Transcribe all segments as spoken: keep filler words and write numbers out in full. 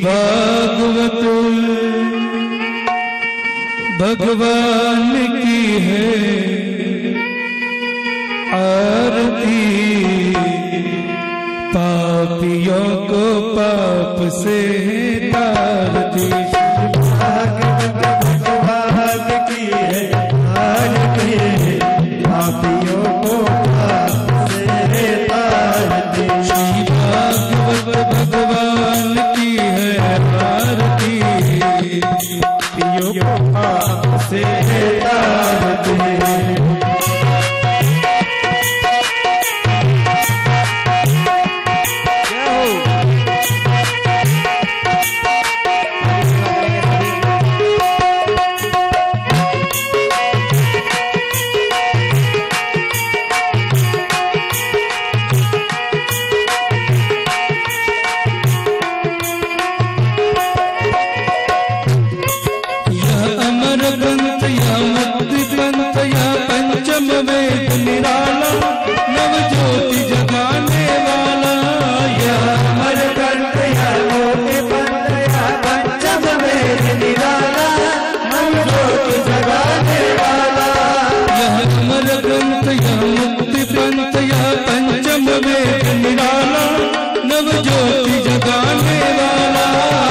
भागवत भगवान की है आरती, पापियों को पाप से तारती। भागवत भगवान की है आरती, पापियों को पाप से तारती। भागवत भगवान की है आरती, पापियों को पाप से तारती। पंथ या मुक्ति पंथ या पंचम वेद निराला, नव ज्योति जगाने वाला। यह अमर पंथ या मुक्ति पंथ या पंचम वेद निराला, नव ज्योति जगाने वाला। यह अमर ग्रंथ या मुक्ति पंथ या पंचम वेद निराला, नव ज्योति जगाने वाला।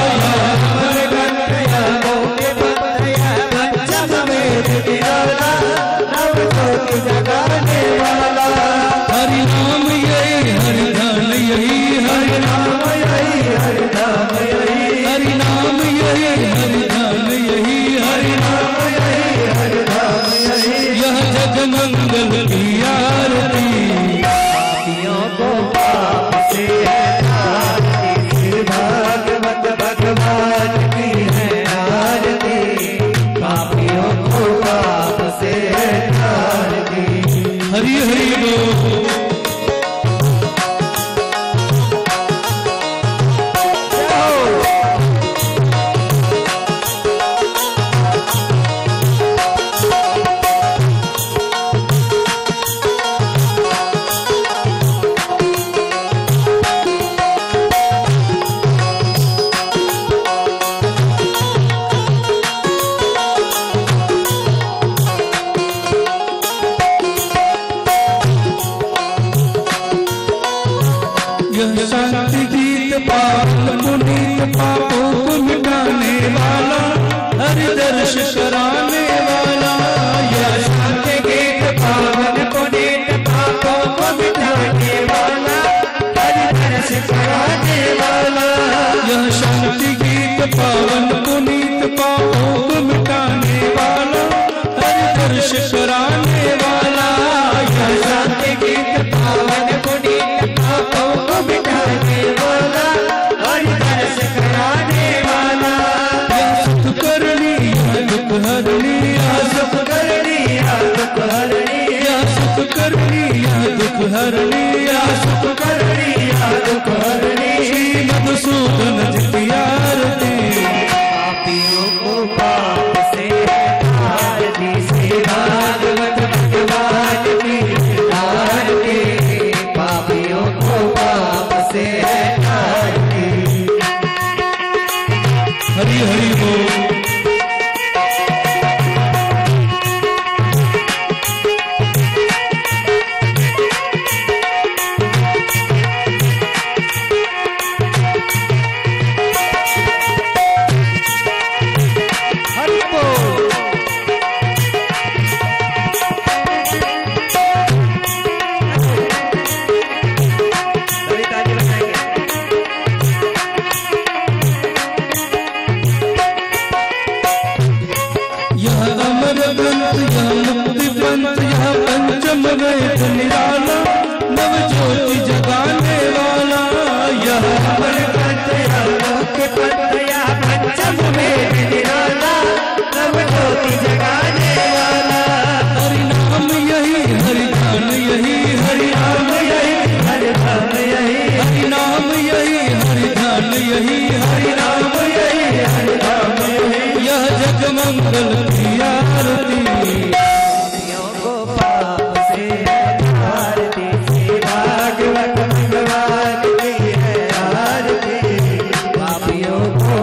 जगाने वाला हरि नाम यही हरि ध्यान यही, हरि नाम यही हरि नाम यही, हरि नाम यही हरि ध्यान यही, हरि नाम यही हरि नाम यही। यह जग मंगल की आरती, पापियों को पाप से तारती। भागवत भगवान की है आरती, पापियों को पाप से तारती। हरि हरि बोल। यह शांति गीत पावन पुनीत पापों को मिटाने वाला, हरि दर्श कराने वाला। यह शांति गीत पावन पुनीत पापों को मिटाने वाला, हरि दर्श कराने वाला। यह शांति गीत पावन पुनीत पापों को मिटाने वाला, हरि दर्श कराने वाला। यह शांति गीत पावन पुनीत पापों को मिटाने वाला, हरि दर्श कराने वाला। यह सुख करनी यह दुख हरनी, यह सुख करनी यह दुख हरनी, यह सुख करनी यह दुख हरनी, यह सुख करनी यह दुख हरनी। श्री मधुसूदन जी की आरती, पापियों को पाप से तारती। श्री भागवत भगवान की आरती, पापियों को पाप से तारती। हरि हरि बोल। हरि बोल। सभी ताली बजाएंगे। यह अमर ग्रंथ यह मुक्ति पंथ यह पंचम वेद निराला, नव ज्योति जगाने वाला। यह अमर पंथ या मुक्ति पंथ या पंचम वेद निराला, नव ज्योति जगाने वाला। हरि नाम यही हरि ध्यान यही, हरि नाम यही हरि नाम यही, हरि नाम यही हरि ध्यान यही, हरि नाम यही हरि नाम यही। यह जग मंगल की आरती, पापियों को पाप से तारती। श्री भागवत भगवान की है आरती, पापियों को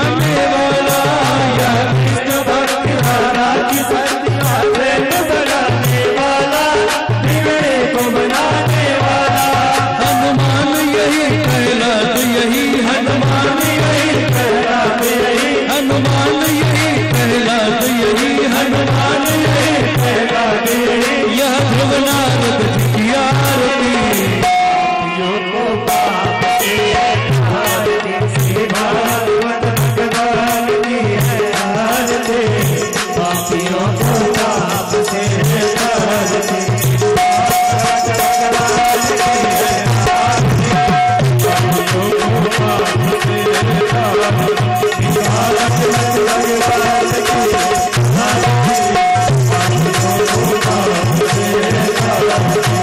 जगाने वाला, यह कृष्ण भक्ति धारा की संध्या प्रेम बढ़ाने वाला, बिगड़े को बनाने वाला। हनुमान यही कहलात यही, हनुमान यही कहलात यही, हनुमान यही कहलात यही, हनुमान यही कहलात यही। यह ध्रुव नारद जी की आरती, जो को पाप से है आरती, श्री भागवत भगवान की है आरती, पापियों को पाप से है आरती, भागवत भगवान की है आरती, पापियों को पाप से है आरती, भागवत भगवान की है आरती, पापियों को पाप से है आरती।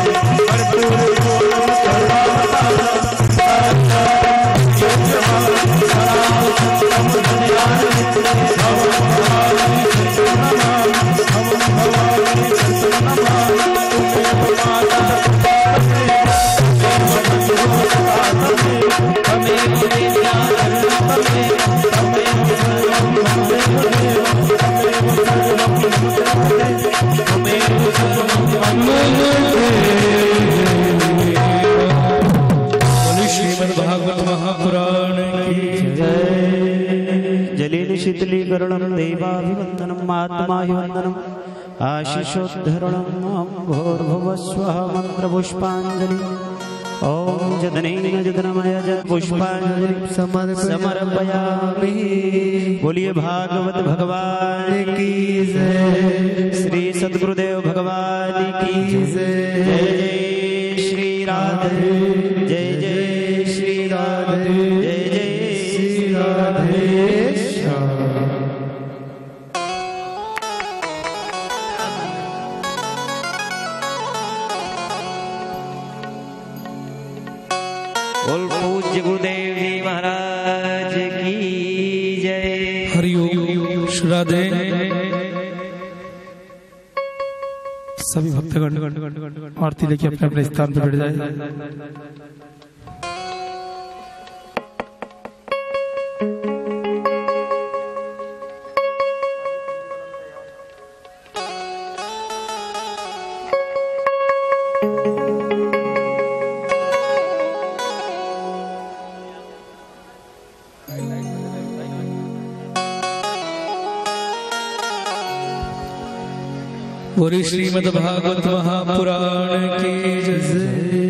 श्रीमद्भागवत महापुराण की जय। जलेन शीतलीकरणं देवाभिवन्दनम् आत्माभिवन्दनम् आशिषोद्धरणम् भोर्भुवस्वः मन्त्रपुष्पाञ्जलि। ॐ जदनेन जदनमय जदपुष्पाञ्जलि समर्पयामि। बोलिए भागवत भगवान की जय, श्री सद्गुरुदेव भगवान की जय। जय जय श्री राधे, जय जय श्री राधे, जय जय श्री राधे। बोल पूज्य गुरुदेव जी महाराज की जय। हरिओम राधे। सभी भक्तगण आरती लेके अपने अपने स्थान पर बैठ जाए। बोले श्रीमद्भागवत महापुराण की जय।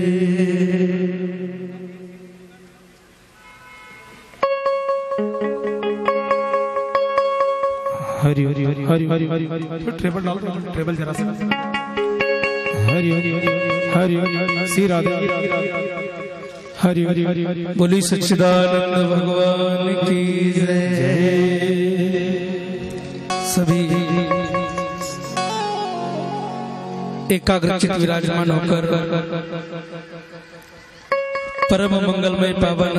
हरि हरि हरि हरि हरि हरि हरि ट्रेबल डालो, ट्रेबल जरा सा। हरि हरि हरि हरि हरि श्री राधे। हरि हरि हरि बोली सच्चिदानंद भगवान की जय। सभी एकाग्रचित विराजमान होकर परम मंगलमय पावन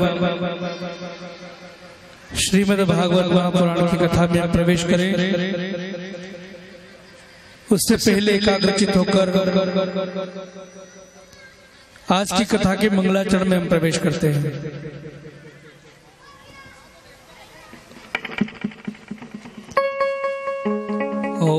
श्रीमद् भागवत महापुराण की कथा में प्रवेश करें। उससे पहले एकाग्रचित होकर आज की कथा के मंगलाचरण में हम प्रवेश करते हैं। ओ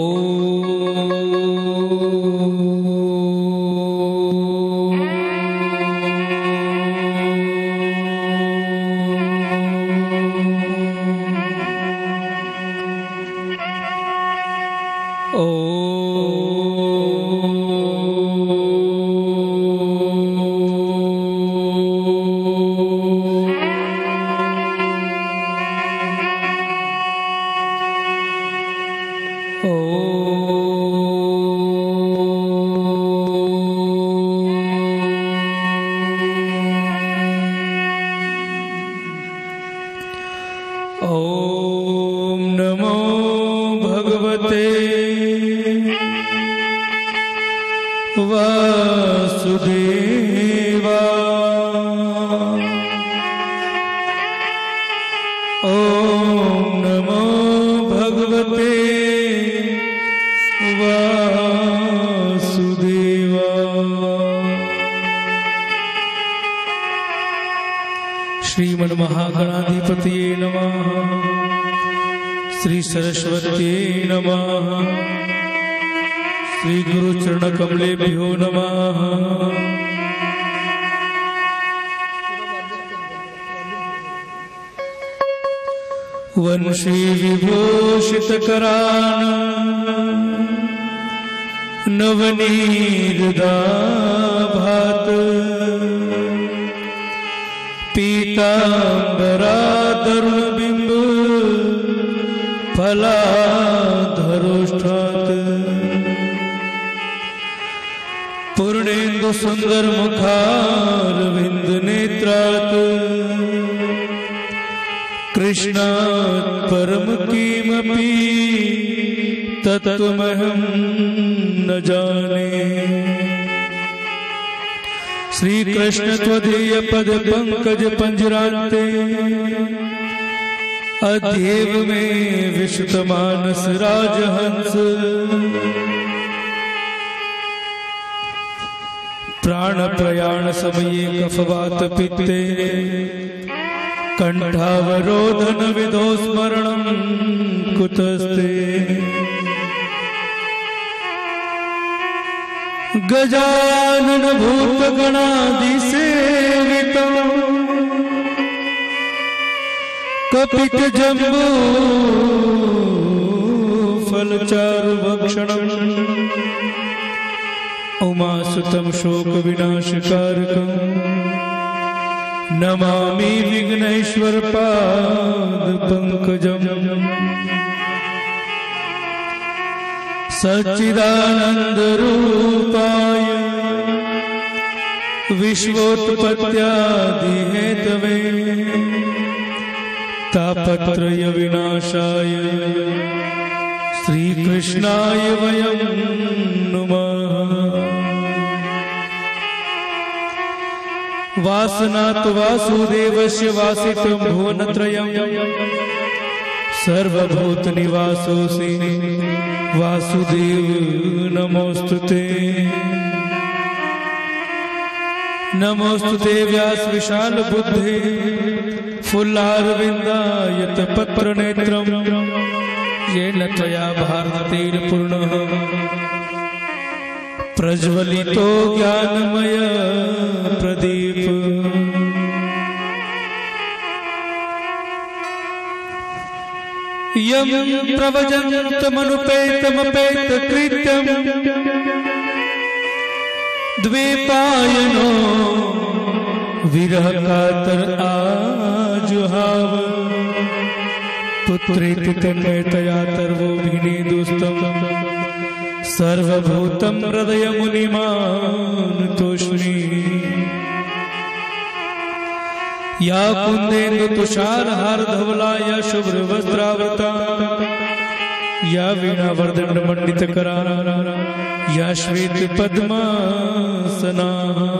ओम नमो भगवते वासुदेवाय। ओम नमो भगवते वासुदेवाय। श्रीमन्महागणाधिपतये नमः। श्री सरस्वती नमः। श्री गुरु चरण कमलेभ्यो नमः। वंशी विभूषित करान नवनीरदाभात पीतांबराधरुणबिंब फलाधरोष्ठात् पूर्णेन्दु सुंदर मुखारविंद नेत्रात् कृष्णात् परम किमपि तत्त्वमहं न जाने। श्री कृष्ण त्वदीय पद पंकज पंजरान्ते अध्येव में विशुद्ध मानस राजहंस प्राण प्रयाण समये कफवात पित्ते कंठावरोधन विदो स्मरणं कुतस्ते। गजानन भूतगणादिसेवितं कपित जम्बू फलचारु भक्षणम् उमासुतं शोक विनाशकारकम् नमामि विघ्नेश्वर पाद पंकजम्। सच्चिदानंद रूपाय विश्वोत्पत्त्यादि हेतवे तापत्रय विनाशाय श्री कृष्णाय वयं नुमः। वासनात् वासुदेवस्य वासितं भुवनत्रयम् सर्वभूत निवासोऽसि वासुदेव नमोस्तुते। नमोस्तुते व्यास विशाल बुद्धे फुल्लारविन्दायत पत्र नेत्रम् येन त्वया भारतेन पूर्णः प्रज्वलितो ज्ञानमय प्रदीप। यं प्रवजन्तमनुपेतमपेतकृत्यं द्वैपायनो विरह कातर आजुहाव पुत्रेति तन्मयतया तर्वोऽभिनेदुस्तम् सर्वभूतं हृदय मुनिमानतोष्णी। या कुंदेन्दु तुषार हार धवला या शुभ्र वस्त्रावृता या वीणा वरदंड मंडित करा या श्वेत पद्मासना।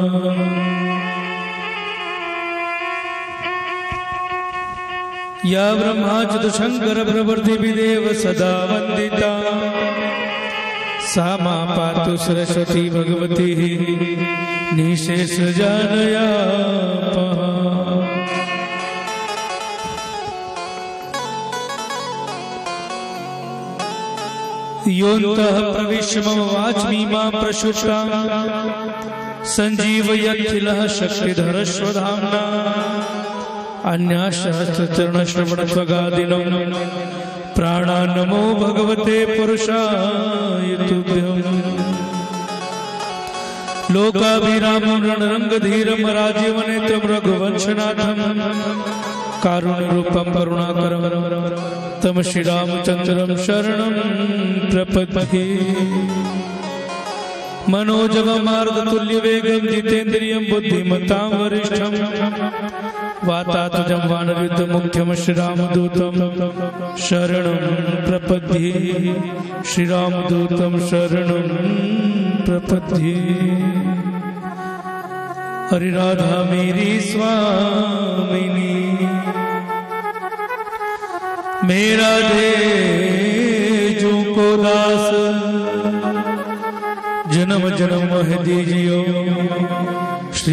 या ब्रह्माच्युत शंकर प्रवर्ति विदेव सदा वंदिता सा मां पातु सरस्वती भगवती निशेष जानया। योऽन्तः प्रविश्य मम वाच्मि मां प्रसुष्टा सञ्जीवयत्यखिलः शक्तिधरस्वधाम्ना अन्यासहस्रचरणश्रवणत्वगादिनं प्राणान्नमो भगवते पुरुषाय तुभ्यम्। लोकाभिरामं रणरङ्गधीरं राजीवनेत्रं रघुवंशनाथं कारुण्यरूपं करुणाकरं तं श्रीरामचन्द्रं शरणं प्रपद्ये। मनोजवमार्गतुल्यवेगं जितेन्द्रियं बुद्धिमतां वरिष्ठं वातात्मजं वानरयुद्धमुख्यं श्रीरामदूतं शरणं प्रपद्ये। श्रीरामदूतं शरणं प्रपद्ये। हरि राधा मेरी स्वामिनी मेरा दे जो को दास जन्म जन्म मोह दीजियो श्री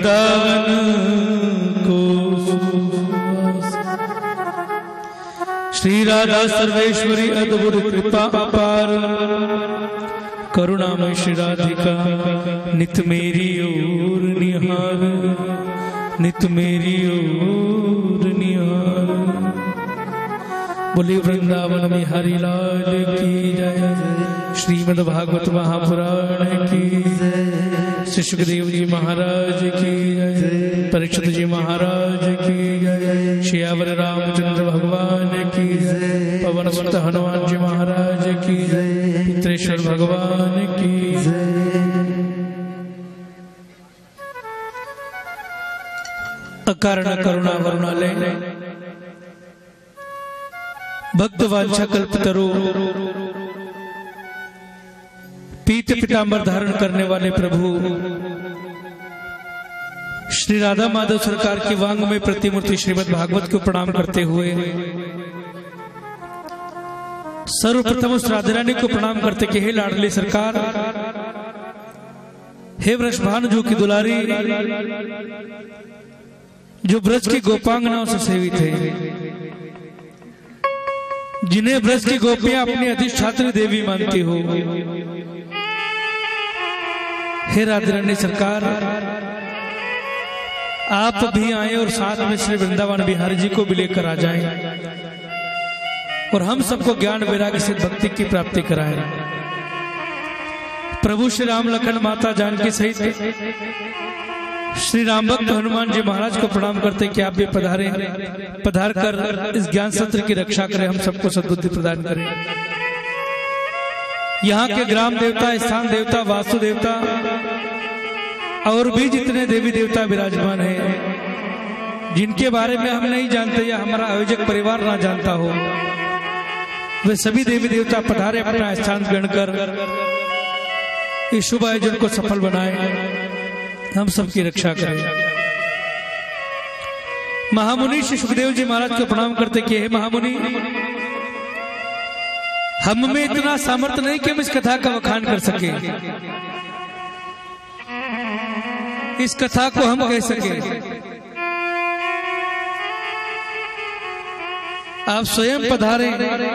वृंदावन को श्री राधा सर्वेश्वरी अद्भुत कृपा अपार, करुणामय श्री राधिका नित मेरी ओर निहार, नित मेरी ओर निहार। बोले वृंदावन में हरि लाल की जय। श्रीमद् भागवत महापुराण की श्री सुखदेव जी महाराज की जय। परीक्षित जी महाराज की जय। श्यावर रामचंद्र भगवान की जय। पवन सुत हनुमान जी महाराज की जय। पितरेश्वर भगवान की जय। अकारण करुणा वरुणालय भक्त वांछा कल्पतरु पीत पीतांबर धारण करने वाले प्रभु श्री राधा माधव सरकार की वांग में प्रतिमूर्ति श्रीमद् भागवत को प्रणाम करते हुए सर्वप्रथम उस राधा रानी को प्रणाम करते कि हे लाडली सरकार, हे वृषभानु की दुलारी, जो ब्रज की गोपांगनाओं से सेवित है, जिन्हें ब्रज की गोपियां अपनी अधिष्ठात्री देवी मानती हो, हे राधा रानी सरकार, आप भी आए और साथ में श्री वृंदावन बिहारी जी को भी लेकर आ जाएं और हम सबको ज्ञान वैराग्य से भक्ति की प्राप्ति कराएं। प्रभु श्री राम लखन माता जानकी सहित श्री राम भक्त हनुमान जी महाराज को प्रणाम करते कि आप भी पधारे, पधार कर इस ज्ञान सत्र की रक्षा करें, हम सबको सद्बुद्धि प्रदान करें। यहाँ के ग्राम देवता, स्थान देवता, वास्तु देवता और भी जितने देवी देवता विराजमान हैं, जिनके बारे में हम नहीं जानते या हमारा आयोजक परिवार ना जानता हो, वे सभी देवी देवता पधारे, अपना स्थान ग्रहण कर इस शुभ आयोजन को सफल बनाए, हम सबकी रक्षा करें। महामुनि श्री सुखदेव जी महाराज को प्रणाम करते कि हे महामुनि, हम में इतना सामर्थ्य नहीं कि हम इस कथा का वखान कर सके, इस कथा को हम कह सके। आप स्वयं पधारें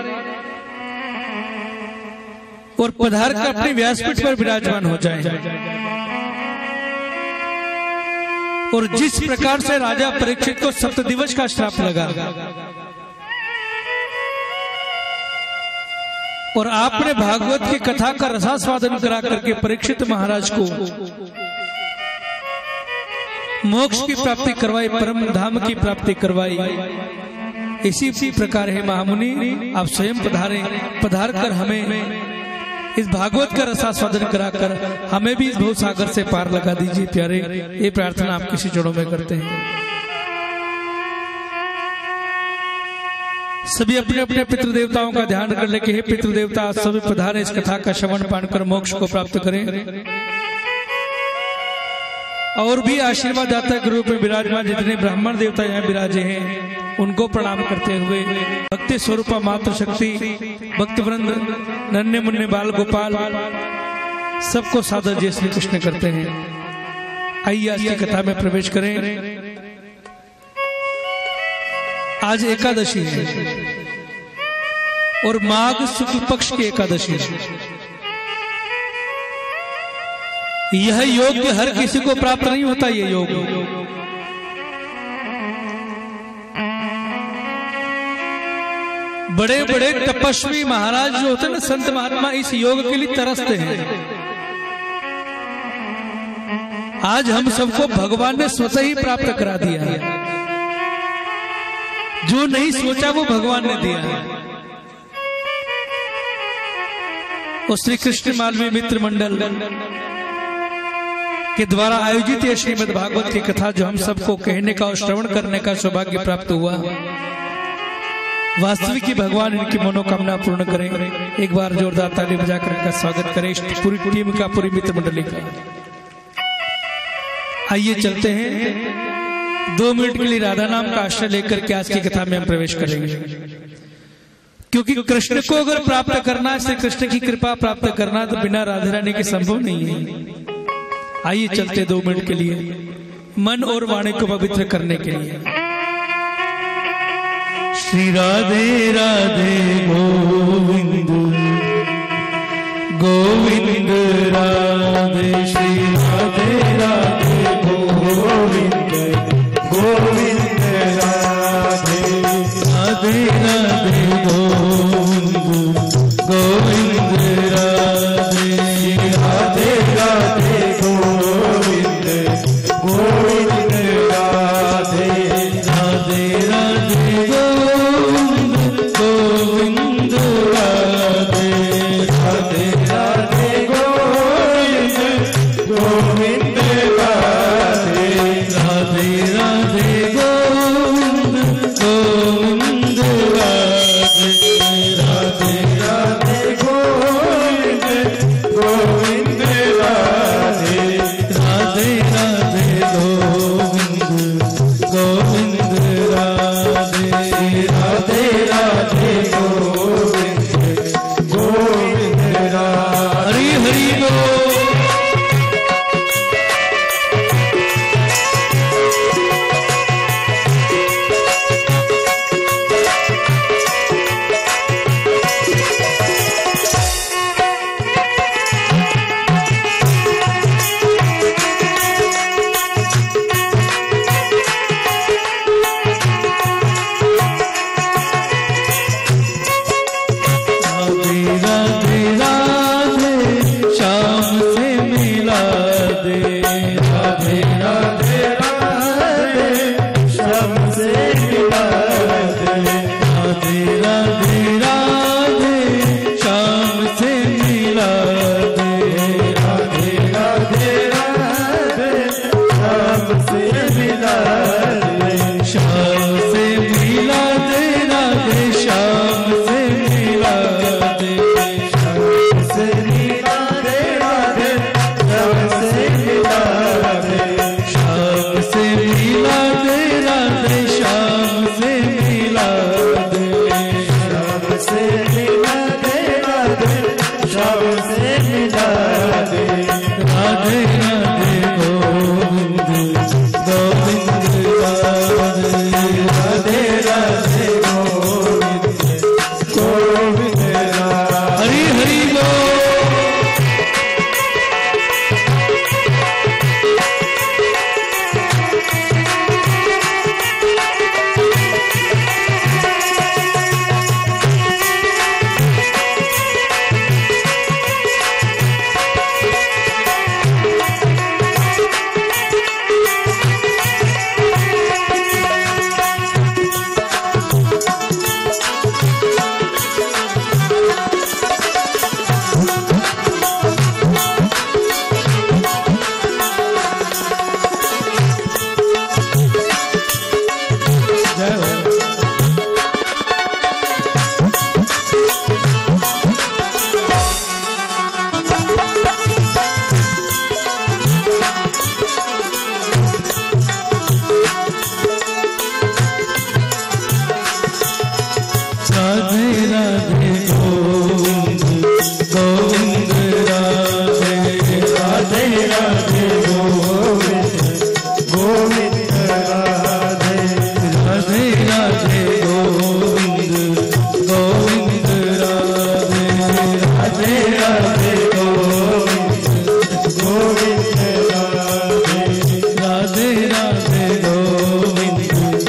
और पधार कर अपने व्यासपीठ पर विराजमान हो जाएं। और जिस प्रकार से राजा परीक्षित को सप्त दिवस का श्राप लगा और आपने भागवत की कथा का रसास्वादन करा करके परीक्षित महाराज को मोक्ष की प्राप्ति करवाई, परम धाम की प्राप्ति करवाई, इसी प्रकार है महामुनि, आप स्वयं पधारे, पधार कर हमें इस भागवत का रसास्वादन कराकर हमें भी इस भव सागर से पार लगा दीजिए प्यारे। ये प्रार्थना आप किसी चरणों में करते हैं। सभी अपने अपने पितृ देवताओं का ध्यान कर ले कि हे पितृ देवता, सभी पधारे, इस कथा का श्रवण पान कर मोक्ष को प्राप्त करें। और भी आशीर्वाद दाता के रूप में विराजमान जितने ब्राह्मण देवता यहाँ विराजे हैं, उनको प्रणाम करते हुए भक्ति स्वरूपा मात्र शक्ति भक्त वृंद, नन्हे मुन्ने बाल गोपाल, सबको सादर जय श्री कृष्ण करते हैं। आइए आज की कथा में प्रवेश करें। आज एकादशी है और माघ शुक्ल पक्ष की एकादशी है। यह योग हर किसी को प्राप्त नहीं होता। ये योग बड़े बड़े तपस्वी महाराज जो होते हैं ना, संत महात्मा, इस योग के लिए तरसते हैं। आज हम सबको भगवान ने स्वतः ही प्राप्त करा दिया है। जो नहीं सोचा वो भगवान ने दिया है। और श्री कृष्ण मालवीय मित्र मंडल के द्वारा आयोजित ये श्रीमद् भागवत की कथा जो हम सबको कहने का और श्रवण करने का सौभाग्य प्राप्त हुआ, वास्तविक ही भगवान इनकी मनोकामना पूर्ण करें। एक बार जोरदार ताली बजाकर इनका स्वागत करें, पूरी टीम का, पूरी मित्र मंडली का। आइए चलते हैं। दो मिनट के लिए राधा नाम का आश्रय लेकर के आज की कथा में हम प्रवेश करेंगे, क्योंकि कृष्ण को अगर प्राप्त करना, श्री कृष्ण की कृपा प्राप्त करना, तो बिना राधा रानी के संभव नहीं है। आइए चलते दो मिनट के लिए मन और वाणी को पवित्र करने के लिए। श्री राधे राधे गोविंद गोविंद राधे श्री राधे राधे गोविंद गोविंद राधे राधे राधे गोविंद गोविंद राधे राधे राधे गोविंद गोविंद राधे राधे राधे गोविंद गोविंद राधे राधे राधे गोविंद गोविंद राधे राधे राधे गोविंद गोविंद राधे राधे राधे गोविंद गोविंद राधे राधे राधे गोविंद गोविंद राधे राधे राधे गोविंद गोविंद राधे हरि हरि बोल। राधे राधे श्याम से मिला दे राधे राधे राधे श्याम से मिला दे राधे राधे राधे श्याम से मिला दे राधे राधे राधे श्याम से मिला दे श्याम से मिला दे राधे श्याम से मिला दे से मिला दे राधे श्याम से मिला दे श्याम से मिला दे राधे श्याम से मिला दे श्याम से मिला दे राधे श्याम से मिला दे राधे राधे गोविंद गोविंद राधे राधे राधे गोविंद गोविंद हरि हरि बोल। राधे राधे गोविंद गोविंद राधे राधे राधे गोविंद गोविंद राधे राधे राधे गोविंद गोविंद राधे राधे राधे गोविंद गोविंद राधे राधे राधे गोविंद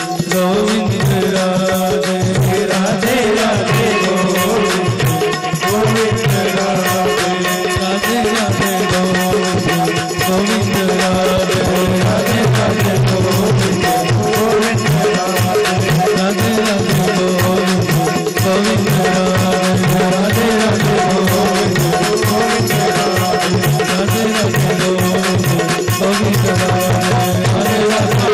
गोविंद राधे राधे राधे गोविंद गोविंद राधे राधे राधे गोविंद गोविंद राधे राधे राधे गोविंद गोविंद राधे राधे राधे गोविंद गोविंद राधे राधे राधे गोविंद गोविंद राधे राधे राधे गोविंद गोविंद राधे राधे राधे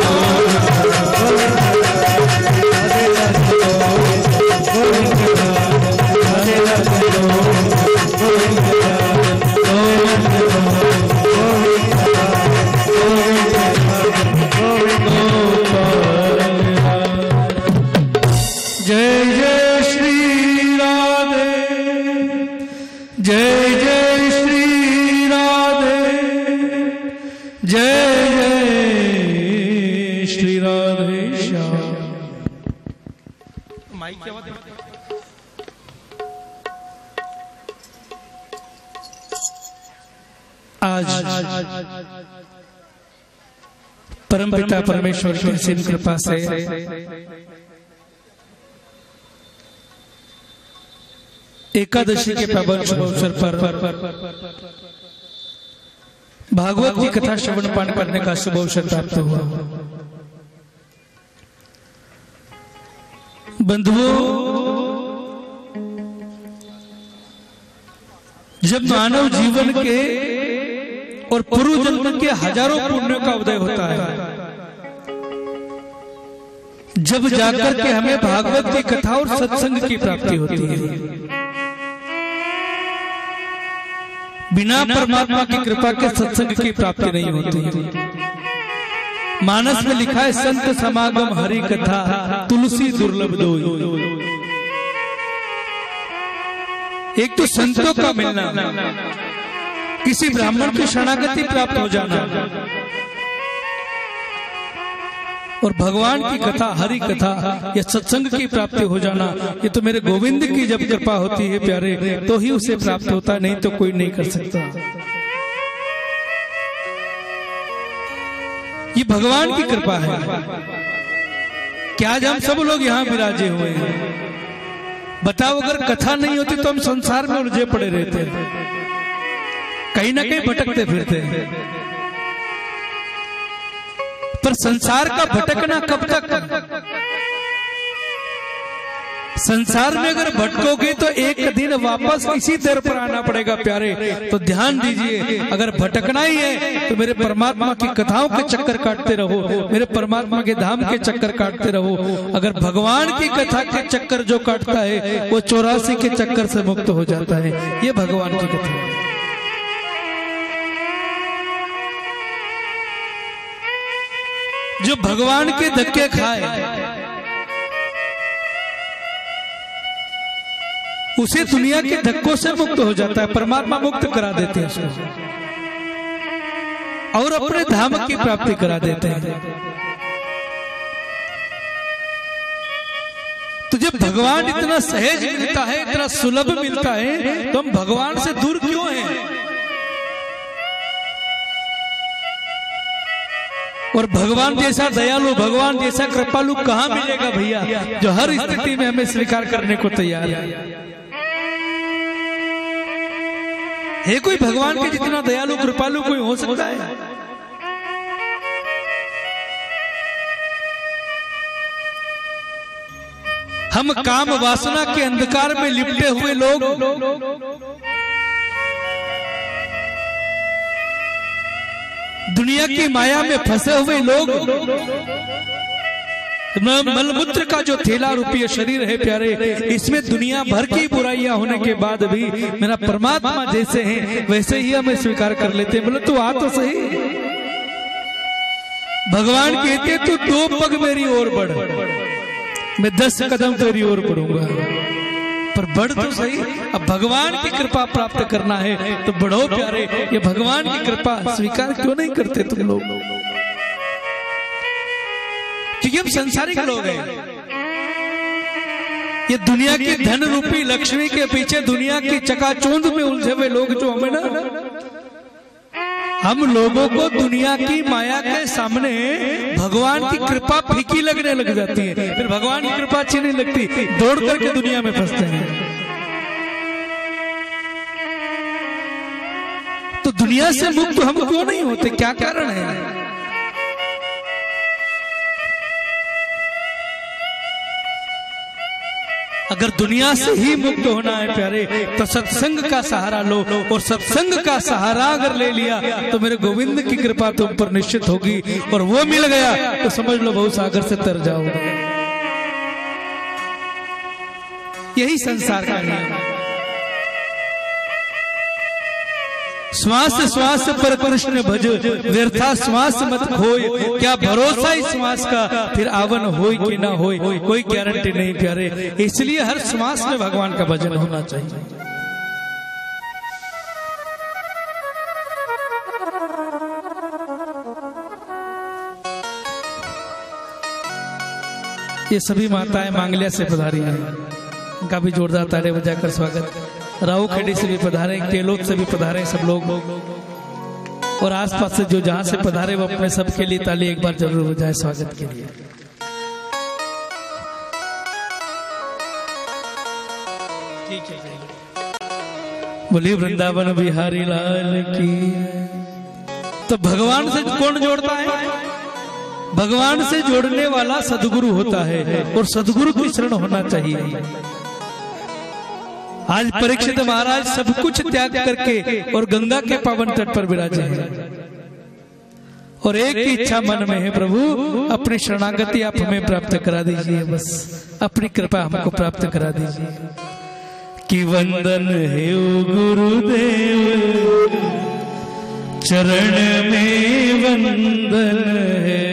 जय जय श्री राम। आज परमपिता परमेश्वर की असीम कृपा से एकादशी के पावन शुभ अवसर पर भागवत की कथा श्रवण पाठ करने का शुभ अवसर प्राप्त हुआ। बंधुओं, जब मानव जीवन के और पूर्व जन्म के हजारों पुण्यों का उदय होता है, जब जाकर के हमें भागवत की कथा और सत्संग की प्राप्ति होती है। बिना परमात्मा की कृपा के सत्संग की प्राप्ति नहीं होती। मानस में लिखा है, संत समागम हरि कथा तुलसी दुर्लभ दोई। एक तो संतों का मिलना, किसी ब्राह्मण की शरणागति प्राप्त हो जाना, और भगवान की कथा हरि कथा या सत्संग की प्राप्ति हो जाना, ये तो मेरे गोविंद की जब कृपा होती है प्यारे, तो ही उसे प्राप्त होता, नहीं तो कोई नहीं कर सकता। ये भगवान की कृपा है कि आज हम सब लोग यहाँ विराजे हुए हैं। बताओ, अगर कथा नहीं होती तो हम संसार में उलझे पड़े रहते, कहीं ना कहीं भटकते फिरते। पर संसार का भटकना कब तक? संसार में अगर भटकोगे तो एक दिन वापस इसी दर पर आना पड़ेगा प्यारे। तो ध्यान दीजिए, अगर भटकना ही है तो मेरे परमात्मा की कथाओं के चक्कर काटते रहो, मेरे परमात्मा के धाम के चक्कर काटते रहो। अगर भगवान की कथा के चक्कर जो काटता है वो चौरासी के चक्कर से मुक्त हो जाता है। ये भगवान की कथा है। जो भगवान के धक्के खाए उसे दुनिया के धक्कों से मुक्त हो जाता है, परमात्मा मुक्त करा देते हैं उसको और अपने धाम की प्राप्ति करा देते हैं। तो जब भगवान इतना सहज मिलता है, इतना सुलभ मिलता है, तो हम भगवान से दूर क्यों हैं? और भगवान जैसा दयालु, भगवान जैसा कृपालु कहाँ मिलेगा भैया, जो हर स्थिति में हमें स्वीकार करने को तैयार है। है कोई भगवान के जितना दयालु कृपालु कोई हो सकता है? हम काम वासना के अंधकार में लिपटे हुए लोग, दुनिया की माया में फंसे हुए लोग, मलमूत्र का जो थैला रूपी शरीर है प्यारे, इसमें दुनिया भर की बुराइयां होने के बाद भी मेरा परमात्मा जैसे हैं वैसे ही हमें स्वीकार कर लेते हैं। बोले तू आ तो सही। भगवान कहते तू दो पग मेरी ओर बढ़, मैं दस कदम तेरी ओर बढ़ूंगा, पर बढ़ तो सही। अब भगवान की कृपा प्राप्त करना है तो बढ़ो प्यारे। ये भगवान की कृपा स्वीकार क्यों नहीं करते तुम लोग? क्योंकि हम संसारिक लोग हैं। ये दुनिया की धन रूपी लक्ष्मी के पीछे दुनिया की चकाचौंध में उलझे हुए लोग जो हमें ना, हम लोगों को दुनिया की माया के सामने भगवान की कृपा फीकी लगने लग जाती है, फिर भगवान की कृपा अच्छी नहीं लगती, दौड़ करके दुनिया में फंसते हैं। तो दुनिया से मुक्त हम क्यों नहीं होते? क्या कारण है? अगर दुनिया से ही मुक्त होना है प्यारे तो सत्संग का सहारा लो, और सत्संग का सहारा अगर ले लिया तो मेरे गोविंद की कृपा तुम पर निश्चित होगी, और वो मिल गया तो समझ लो बहुत सागर से तर जाओगे। यही संसार का नियम। श्वास श्वास पर कृष्ण भज, व्यर्था श्वास मत खोय, क्या भरोसा इस श्वास का, फिर आवन होय कि ना होय, कोई गारंटी नहीं प्यारे। इसलिए हर श्वास में भगवान का भजन होना चाहिए। ये सभी माताएं मांगलिया से पधारी हैं, उनका भी जोरदार ताली बजाकर स्वागत। राव खेड़ी से भी पधारे, केलोद से भी पधारे सब लोग। और आसपास से जो जहां से पधारे वो अपने सबके लिए ताली एक बार जरूर हो जाए स्वागत के लिए। ठीक है, बोलिए वृंदावन बिहारी लाल की। तो भगवान से कौन जोड़ता है? भगवान से जोड़ने वाला सदगुरु होता है और सदगुरु की शरण होना चाहिए। आज परीक्षित महाराज सब कुछ त्याग करके और गंगा के पावन तट पर विराजे हैं और एक ही इच्छा मन में है, प्रभु अपनी शरणागति आप हमें प्राप्त करा दीजिए, बस अपनी कृपा हमको प्राप्त करा दीजिए। कि वंदन है ओ गुरुदेव चरण में वंदन है,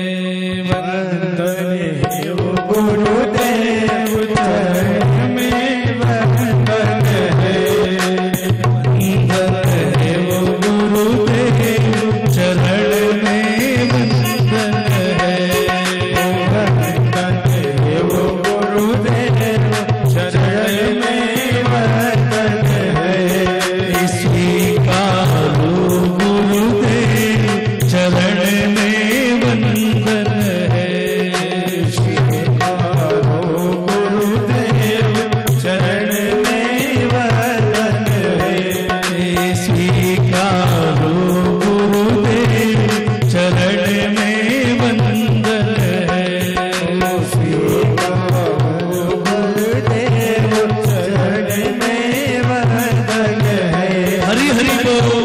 वंदन है ओ गुरुदेव चरण में वंदन है, वंदन है ओ गुरुदेव चरण में वंदन है, वंदन है ओ गुरुदेव चरण में वंदन है। स्वीकारो गुरुदेव चरण में वंदन है, स्वीकारो गुरुदेव चरण में वंदन है, स्वीकारो गुरुदेव चरण में वंदन है, स्वीकारो गुरुदेव चरण में वंदन है। हरि हरि बोल।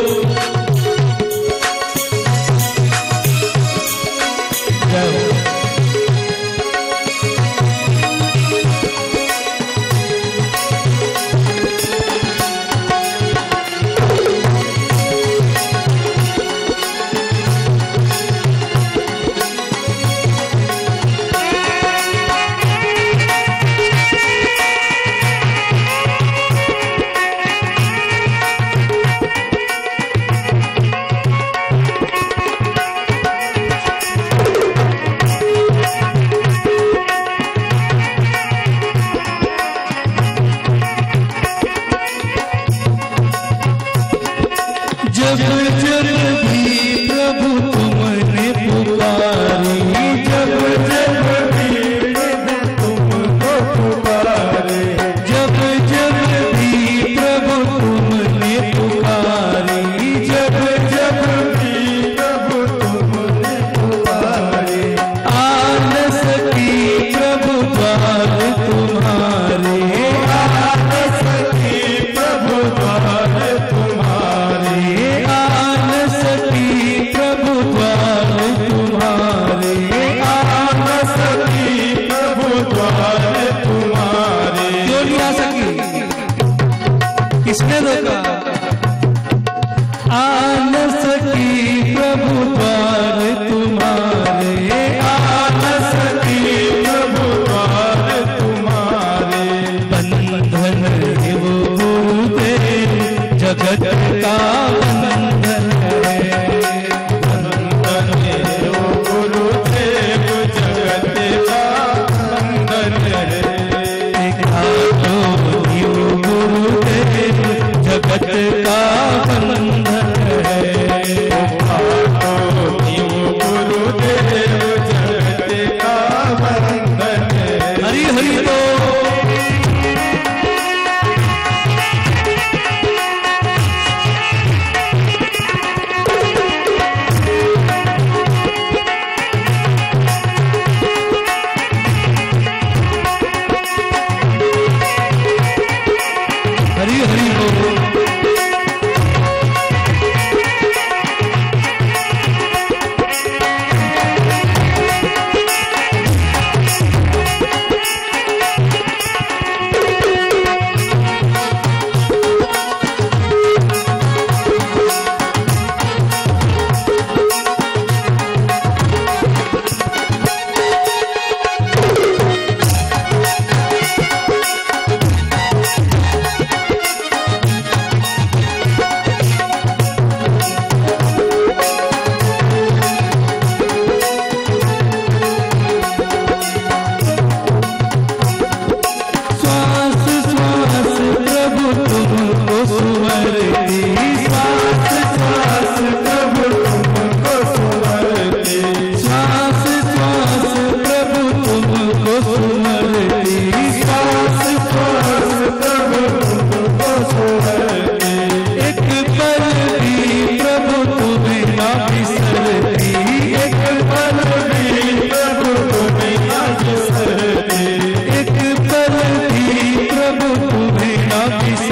जय हो। जब जब भी प्रभु तुमने पुकारी, जब जब भी प्रभु तुमको पुकारे, जब जब भी प्रभु तुमने पुकारी, जब जब भी प्रभु तुमने पुकारे, आ न सकी प्रभु द्वार तुम्हारे, आ न सकी प्रभु द्वार तुम्हारे, आन सकी प्रभु द्वार तुम्हारे, आन सकी प्रभु द्वार तुम्हारे। क्यों नहीं आ सकी? किसने रोका? आन सकी प्रभु द्वार तुम्हारे, आन सकी प्रभु द्वार तुम्हारे। बंधन है वो गुरुदेव जगत का बंधन है, बंधन है वो गुरुदेव जगत का बंधन है। दिखाओ यो गुरुदेव जगत का बंधन है, दिखाओ यो गुरुदेव जगत का बंधन है। हरि हरि बोल। हरि हरि बोल।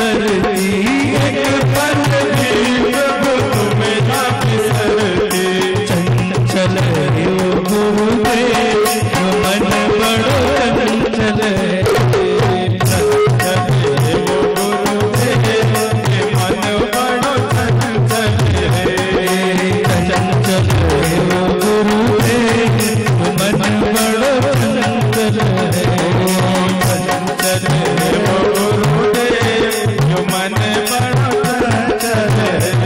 बिसरती, एक पल भी प्रभु तुम्हें ना बिसरती। चंचल है ओ गुरुदेव जो मन बड़ो चंचल है, चंचल है ओ गुरुदेव के मन बड़ो चंचल है। चंचल है ओ गुरुदेव जो मन बड़ो चंचल है, चंचल है ओ गुरुदेव जो मन बड़ो चंचल है।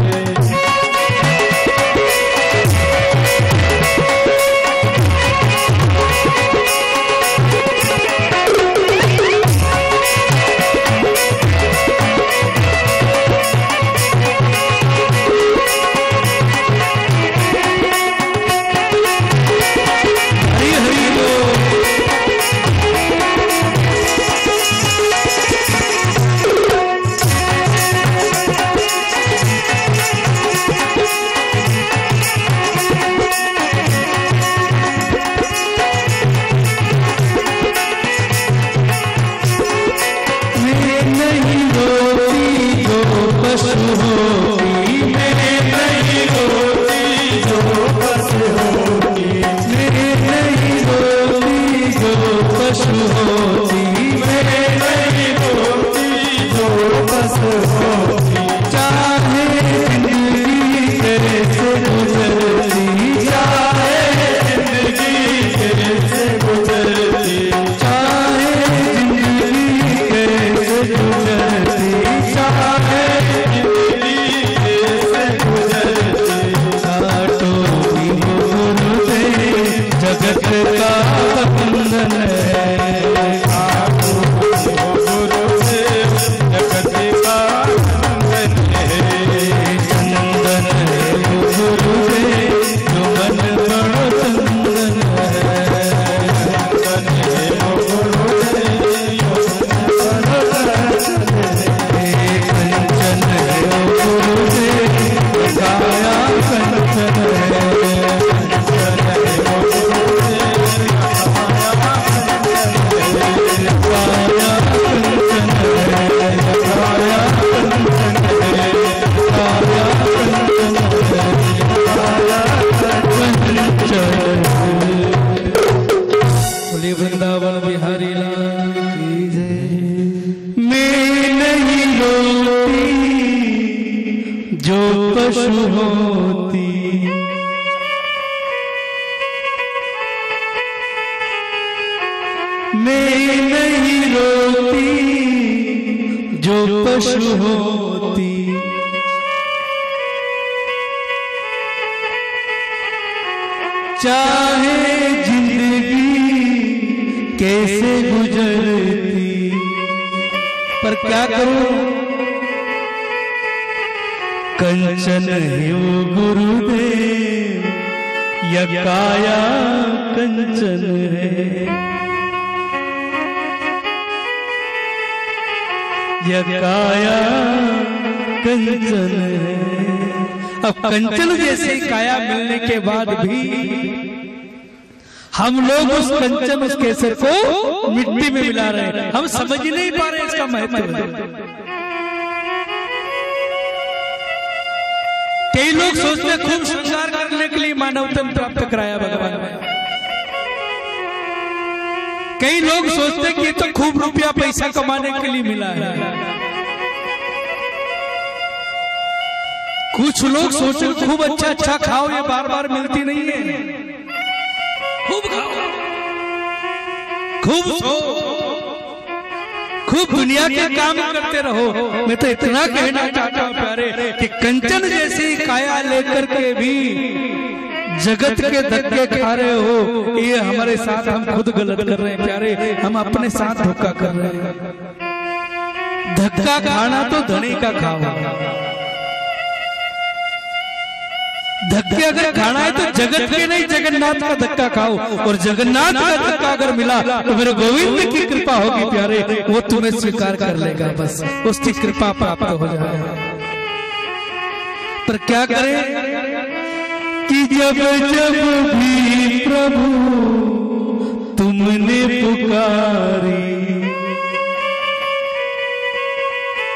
कंचन है ओ गुरुदेव, यह काया कंचन है, यह काया कंचन है। अब कंचन जैसे काया मिलने के बाद भी हम लोग उस कंचन उस केसर को मिट्टी में मिला रहे हैं, हम समझ नहीं पा रहे इसका महत्व। कई लोग सोचते खूब श्रृंगार करने के लिए मानव तन प्राप्त कराया भगवान ने। कई लोग सोचते कि ये तो खूब रुपया पैसा कमाने के लिए मिला है। कुछ लोग सोचते खूब अच्छा अच्छा खाओ, ये बार बार मिलती नहीं है। खूब खाओ, खूब सो, खूब दुनिया के काम करते रहो। मैं तो इतना कहना चाहता हूँ प्यारे कि कंचन जैसी काया लेकर के भी जगत के धक्के खा रहे हो, ये हमारे साथ हम खुद गलत कर रहे हैं प्यारे, हम अपने साथ धोखा कर रहे हैं। धक्का खाना तो धनी का खाओ, धक्के अगर खाना है तो जगत के नहीं जगन्नाथ का धक्का खाओ, और जगन्नाथ का धक्का अगर मिला तो मेरे गोविंद की कृपा होगी प्यारे, वो तुम्हें स्वीकार कर लेगा, बस उसकी कृपा प्राप्त हो जाएगा। पर क्या करें कि जब जब भी प्रभु तुमने पुकारी,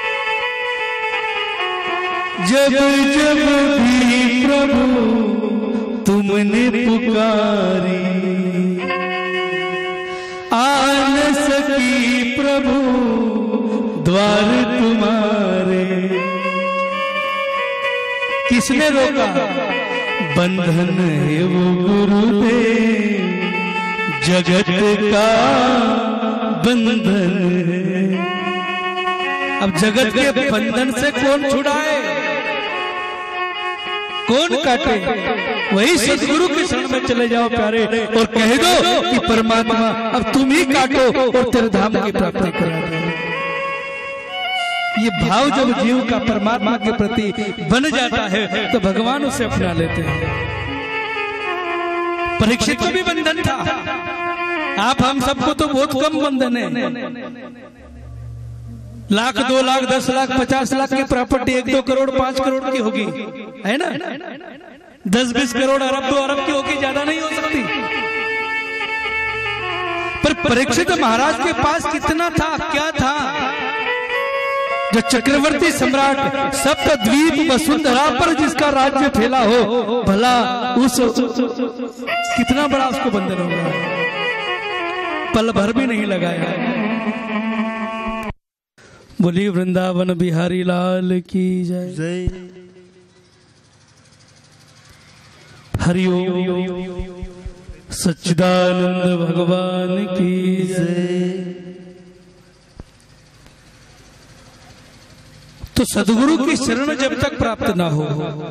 जब जब भी प्रभु तुमने पुकारी, आ न सकी प्रभु द्वार तुम्हारे। किसने रोका? बंधन है वो गुरुदेव, जगत का बंधन है। अब जगत के बंधन से कौन छुड़ाए, कौन काटे? वही सदगुरु के शरण में चले जाओ प्यारे, और कह दो कि परमात्मा अब तुम ही काटो और तेरे धाम की प्राप्ति करा दो। ये भाव जब जीव का परमात्मा के प्रति बन जाता है तो भगवान उसे अपना लेते हैं। परीक्षित को भी बंधन था, आप हम सबको तो बहुत कम बंधन है। लाख, दो लाख, दस लाख, पचास लाख की प्रॉपर्टी एक दो करोड़ पांच करोड़ की होगी, है ना? दस बीस करोड़ अरब दो अरब की होगी, ज्यादा नहीं हो सकती। पर परीक्षित महाराज के पास कितना था, क्या था? जो चक्रवर्ती सम्राट सप्तद्वीप वसुंधरा पर जिसका राज्य फैला हो, भला उस कितना बड़ा उसको बंधन होगा, पल भर भी नहीं लगाया। बोली वृंदावन बिहारी लाल की जय। हरिओम सच्चिदानंद भगवान की जय। तो सदगुरु की शरण जब तक प्राप्त ना हो,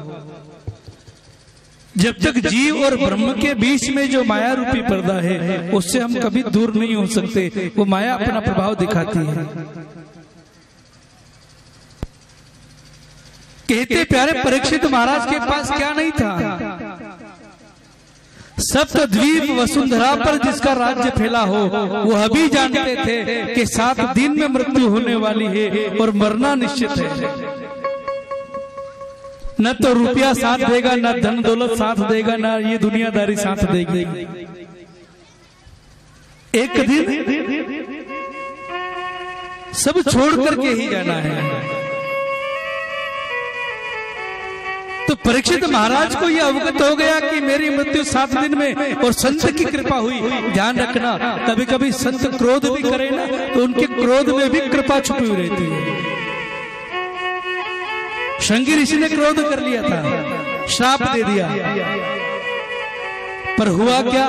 जब तक जीव और ब्रह्म के बीच में जो माया रूपी पर्दा है उससे हम कभी दूर नहीं हो सकते। वो माया अपना प्रभाव दिखाती है। कहते प्यारे परीक्षित महाराज के पास क्या नहीं था? सप्तद्वीप वसुंधरा पर जिसका राज्य फैला हो, वो अभी जानते थे कि सात दिन में मृत्यु होने वाली है और मरना निश्चित है। न तो रुपया साथ देगा, न धन दौलत साथ देगा, न ये दुनियादारी साथ देगी। एक दिन सब छोड़ करके ही जाना है। तो परीक्षित महाराज को यह अवगत हो गया कि मेरी मृत्यु सात दिन में, और संत की कृपा हुई। ध्यान रखना, कभी कभी संत क्रोध भी करे ना तो उनके क्रोध में भी कृपा छुपी हुई रहती है। शंगी ऋषि ने क्रोध कर लिया था, श्राप दे दिया, पर हुआ क्या?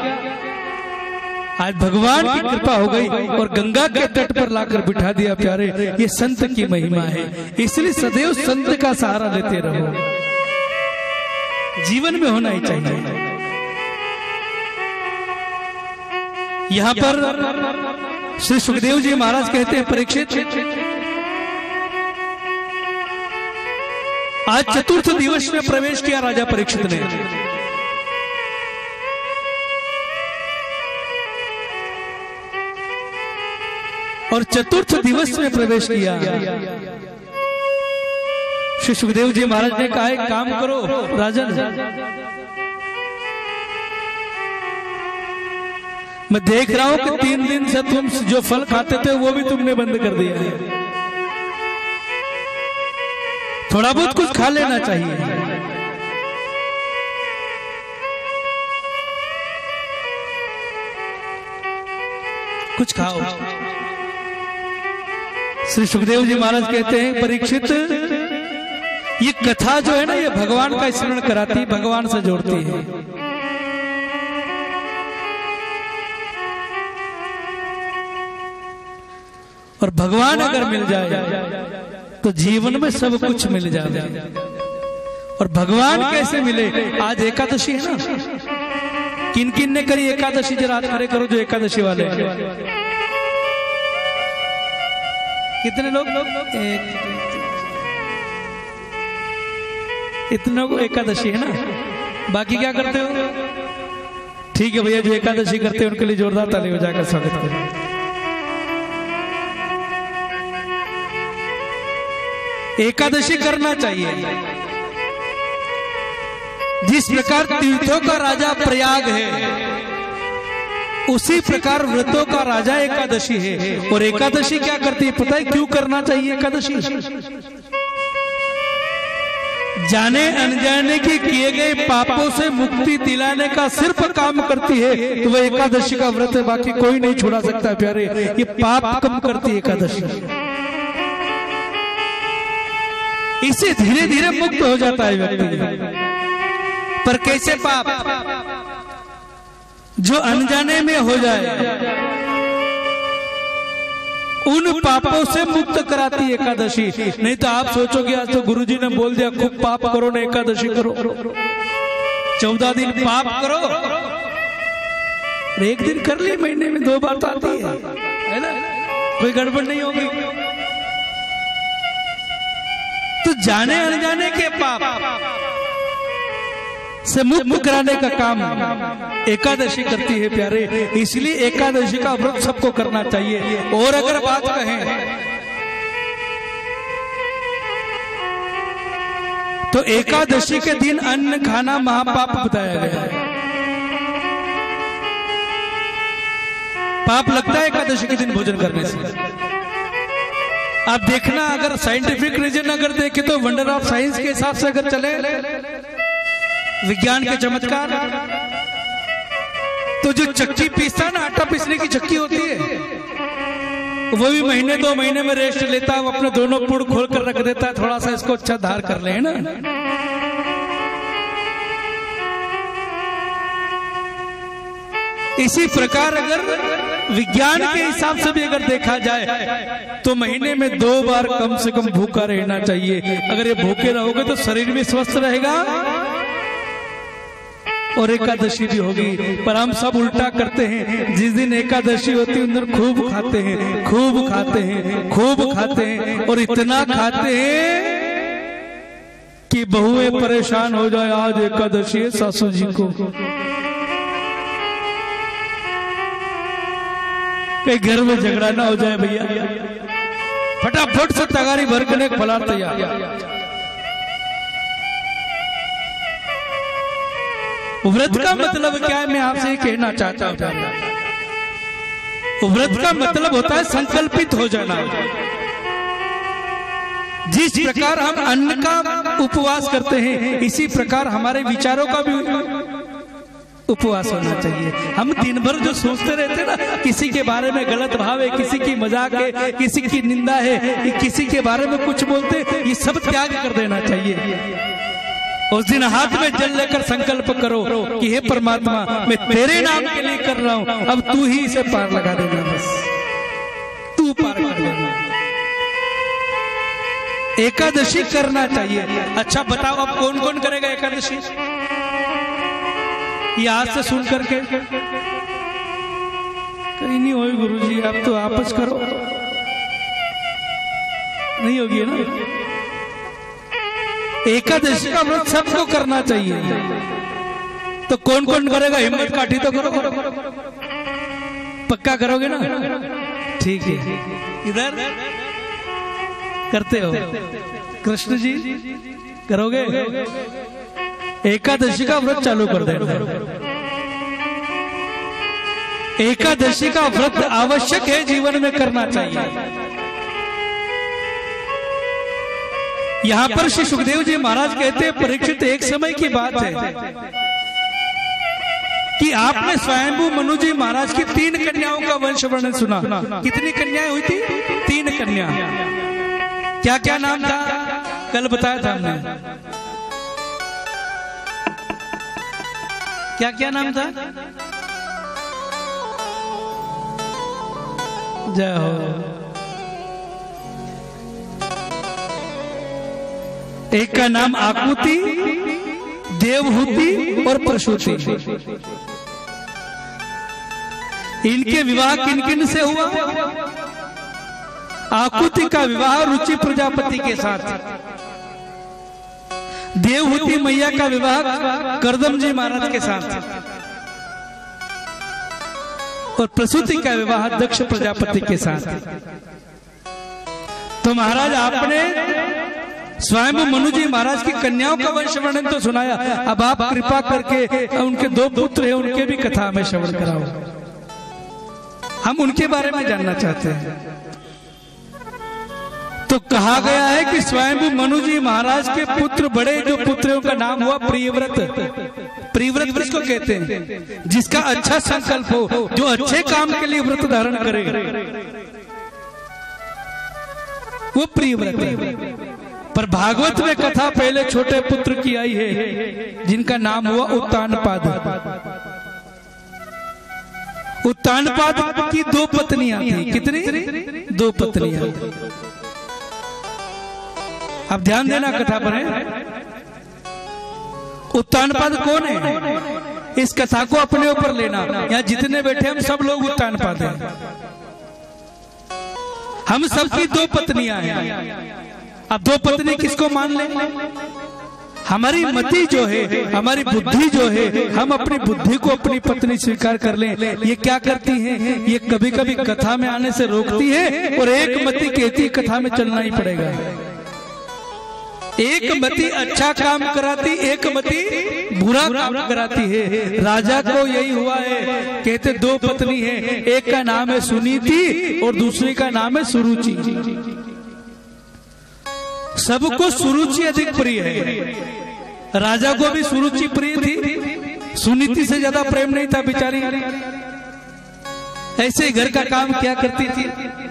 आज भगवान की कृपा हो गई और गंगा के तट पर लाकर बिठा दिया। प्यारे, ये संत की महिमा है, इसलिए सदैव संत का सहारा लेते रहो। जीवन में होना ही चाहिए। यहां पर श्री सुखदेव जी महाराज कहते हैं, परीक्षित आज चतुर्थ दिवस में प्रवेश किया राजा परीक्षित ने। और चतुर्थ दिवस में प्रवेश किया। श्री सुखदेव जी महाराज ने कहा, एक काम करो राजन, मैं देख रहा हूं कि तीन दिन से तुम जो फल खाते थे वो भी तुमने बंद कर दिया है। थोड़ा बहुत कुछ खा लेना चाहिए। कुछ खाओ। श्री सुखदेव जी महाराज कहते हैं, परीक्षित ये कथा जो है ना, ये भगवान का स्मरण कराती, भगवान से जोड़ती है। और भगवान अगर मिल जाए तो जीवन में सब कुछ मिल जाए। और भगवान कैसे मिले? आज एकादशी है ना, किन किन ने करी एकादशी? जरा हाथ खड़े करो जो एकादशी वाले हैं। कितने लोग? एक इतनों को एकादशी है ना। बाकी क्या करते हो? ठीक है भैया, जो एकादशी करते हैं उनके लिए जोरदार ताली हो जाकर स्वागत करें। एकादशी करना चाहिए। जिस प्रकार तीर्थों का राजा प्रयाग है, उसी प्रकार व्रतों का राजा एकादशी है। और एकादशी क्या करती है पता है? क्यों करना चाहिए एकादशी? जाने अनजाने के किए गए पापों से मुक्ति दिलाने का सिर्फ काम करती है तो वह एकादशी का व्रत है, बाकी कोई नहीं छुड़ा सकता प्यारे। ये पाप कम करती है एकादशी, इससे धीरे धीरे मुक्त हो जाता है व्यक्ति। पर कैसे पाप? जो अनजाने में हो जाए उन पापों से मुक्त कराती है एकादशी। नहीं तो आप सोचोगे आज तो गुरुजी ने बोल दिया खूब पाप करो ना एकादशी करो, चौदह दिन पाप करो, एक दिन कर ली, महीने में दो बार तो आती है, है ना, कोई गड़बड़ नहीं होगी। तो जाने अनजाने के पाप से मुक्त कराने का काम एकादशी करती है प्यारे। इसलिए एकादशी का व्रत सबको करना चाहिए। और अगर बात कहें तो एकादशी के दिन अन्न खाना महापाप बताया गया है। पाप लगता है एकादशी के दिन भोजन करने से। आप देखना, अगर साइंटिफिक रीजन अगर देखें तो वंडर ऑफ साइंस के हिसाब से अगर चले, विज्ञान के चमत्कार, तो जो चक्की पीसता ना, आटा पीसने की चक्की होती है, वो भी महीने दो महीने में रेस्ट लेता है, वो अपने दोनों पुड़ खोल कर रख देता है, थोड़ा सा इसको अच्छा धार कर ले, है ना। इसी प्रकार अगर विज्ञान के हिसाब से भी अगर देखा जाए तो महीने में दो बार कम से कम भूखा रहना चाहिए। अगर ये भूखे रहोगे तो शरीर भी स्वस्थ रहेगा और एकादशी भी होगी। पर हम सब उल्टा करते हैं, जिस दिन एकादशी होती है उस दिन खूब खाते हैं, खूब खाते हैं, खूब खाते हैं, और इतना खाते हैं कि बहुएं परेशान हो जाए, आज एकादशी है सासू जी को, कहीं घर में झगड़ा ना हो जाए भैया, फटाफट से तगारी भर के फलार तैयार। व्रत का मतलब क्या है, मैं आपसे ये कहना चाहता हूं। व्रत का मतलब होता है संकल्पित हो जाना। जिस प्रकार हम अन्न का उपवास करते हैं, इसी प्रकार हमारे विचारों का भी उपवास होना चाहिए। हम दिन भर जो सोचते रहते हैं ना, किसी के बारे में गलत भाव है, किसी की मजाक है, किसी की निंदा है, किसी के बारे में कुछ बोलते, ये सब त्याग कर देना चाहिए। उस दिन हाथ में जल लेकर संकल्प करो कि हे परमात्मा, मैं तेरे नाम के लिए कर रहा हूं, अब तू ही इसे पार लगा देना, बस तू पार कर देना। एकादशी करना चाहिए। अच्छा बताओ, अब कौन कौन करेगा एकादशी? ये आज से सुन करके कहीं नहीं होगी गुरुजी, आप तो आपस करो, नहीं होगी ना। एकादशी का व्रत सबको करना चाहिए। तो कौन कौन करेगा? हिम्मत काठी तो करो, करो, करो। पक्का करोगे ना? ठीक है, इधर करते हो कृष्ण जी, करोगे? एकादशी का व्रत चालू कर देना। एकादशी का व्रत आवश्यक है, जीवन में करना चाहिए। यहाँ पर श्री सुखदेव जी महाराज कहते हैं, परीक्षित, एक समय की बात है कि आपने स्वयंभू मनु जी महाराज की तीन कन्याओं का वंश वर्णन सुना। कितनी कन्याएं हुई थी? तीन कन्या। क्या क्या नाम था? कल बताया था हमने। क्या क्या नाम था? जय हो। एक का नाम आकुति, देवहूति और प्रसूति। इनके विवाह किन किन से हुआ? आकुति का विवाह रुचि प्रजापति के साथ, देवहूति मैया का विवाह करदम जी महाराज के साथ, और प्रसूति का विवाह दक्ष प्रजापति के साथ। तो महाराज आपने स्वयं मनु जी महाराज की कन्याओं का वंश वर्णन तो सुनाया, अब आप कृपा करके उनके दो पुत्र हैं, उनके भी कथा हमें श्रवण कराओ। हम उनके बारे में जानना चाहते हैं। तो तो कहा गया है कि स्वयं मनु जी महाराज के पुत्र बड़े जो पुत्रों का नाम हुआ प्रियव्रत। प्रियव्रत किसको कहते हैं? जिसका अच्छा संकल्प हो, जो अच्छे काम के लिए व्रत धारण करे, वो प्रियव्रत है। पर भागवत में कथा पहले छोटे पुत्र की आई है जिनका नाम हुआ उत्तानपाद। उत्तानपाद की दो पत्नियां थी। कितनी? दो पत्नियां। अब ध्यान देना कथा पर है। उत्तानपाद कौन है? इस कथा को अपने ऊपर लेना। यहाँ जितने बैठे हम सब लोग उत्तानपाद हैं। हम सबकी दो पत्नियां हैं। अब दो पत्नी किसको मान लें? हमारी मति जो है, हमारी बुद्धि जो है, हम अपनी बुद्धि को अपनी पत्नी स्वीकार कर लें। ये क्या करती हैं? ये कभी कभी कथा में आने से रोकती है और एक मति कहती कथा में चलना ही पड़ेगा। एक मति अच्छा काम कराती, एक मति बुरा काम कराती है। राजा को यही हुआ है। कहते दो पत्नी है, एक का नाम है सुनीति और दूसरी का नाम है सुरुचि। सबको सुरुचि अधिक प्रिय है। राजा को भी सुरुचि प्रिय थी, सुनीति से ज्यादा प्रेम नहीं था बेचारी। ऐसे घर का काम क्या करती थी?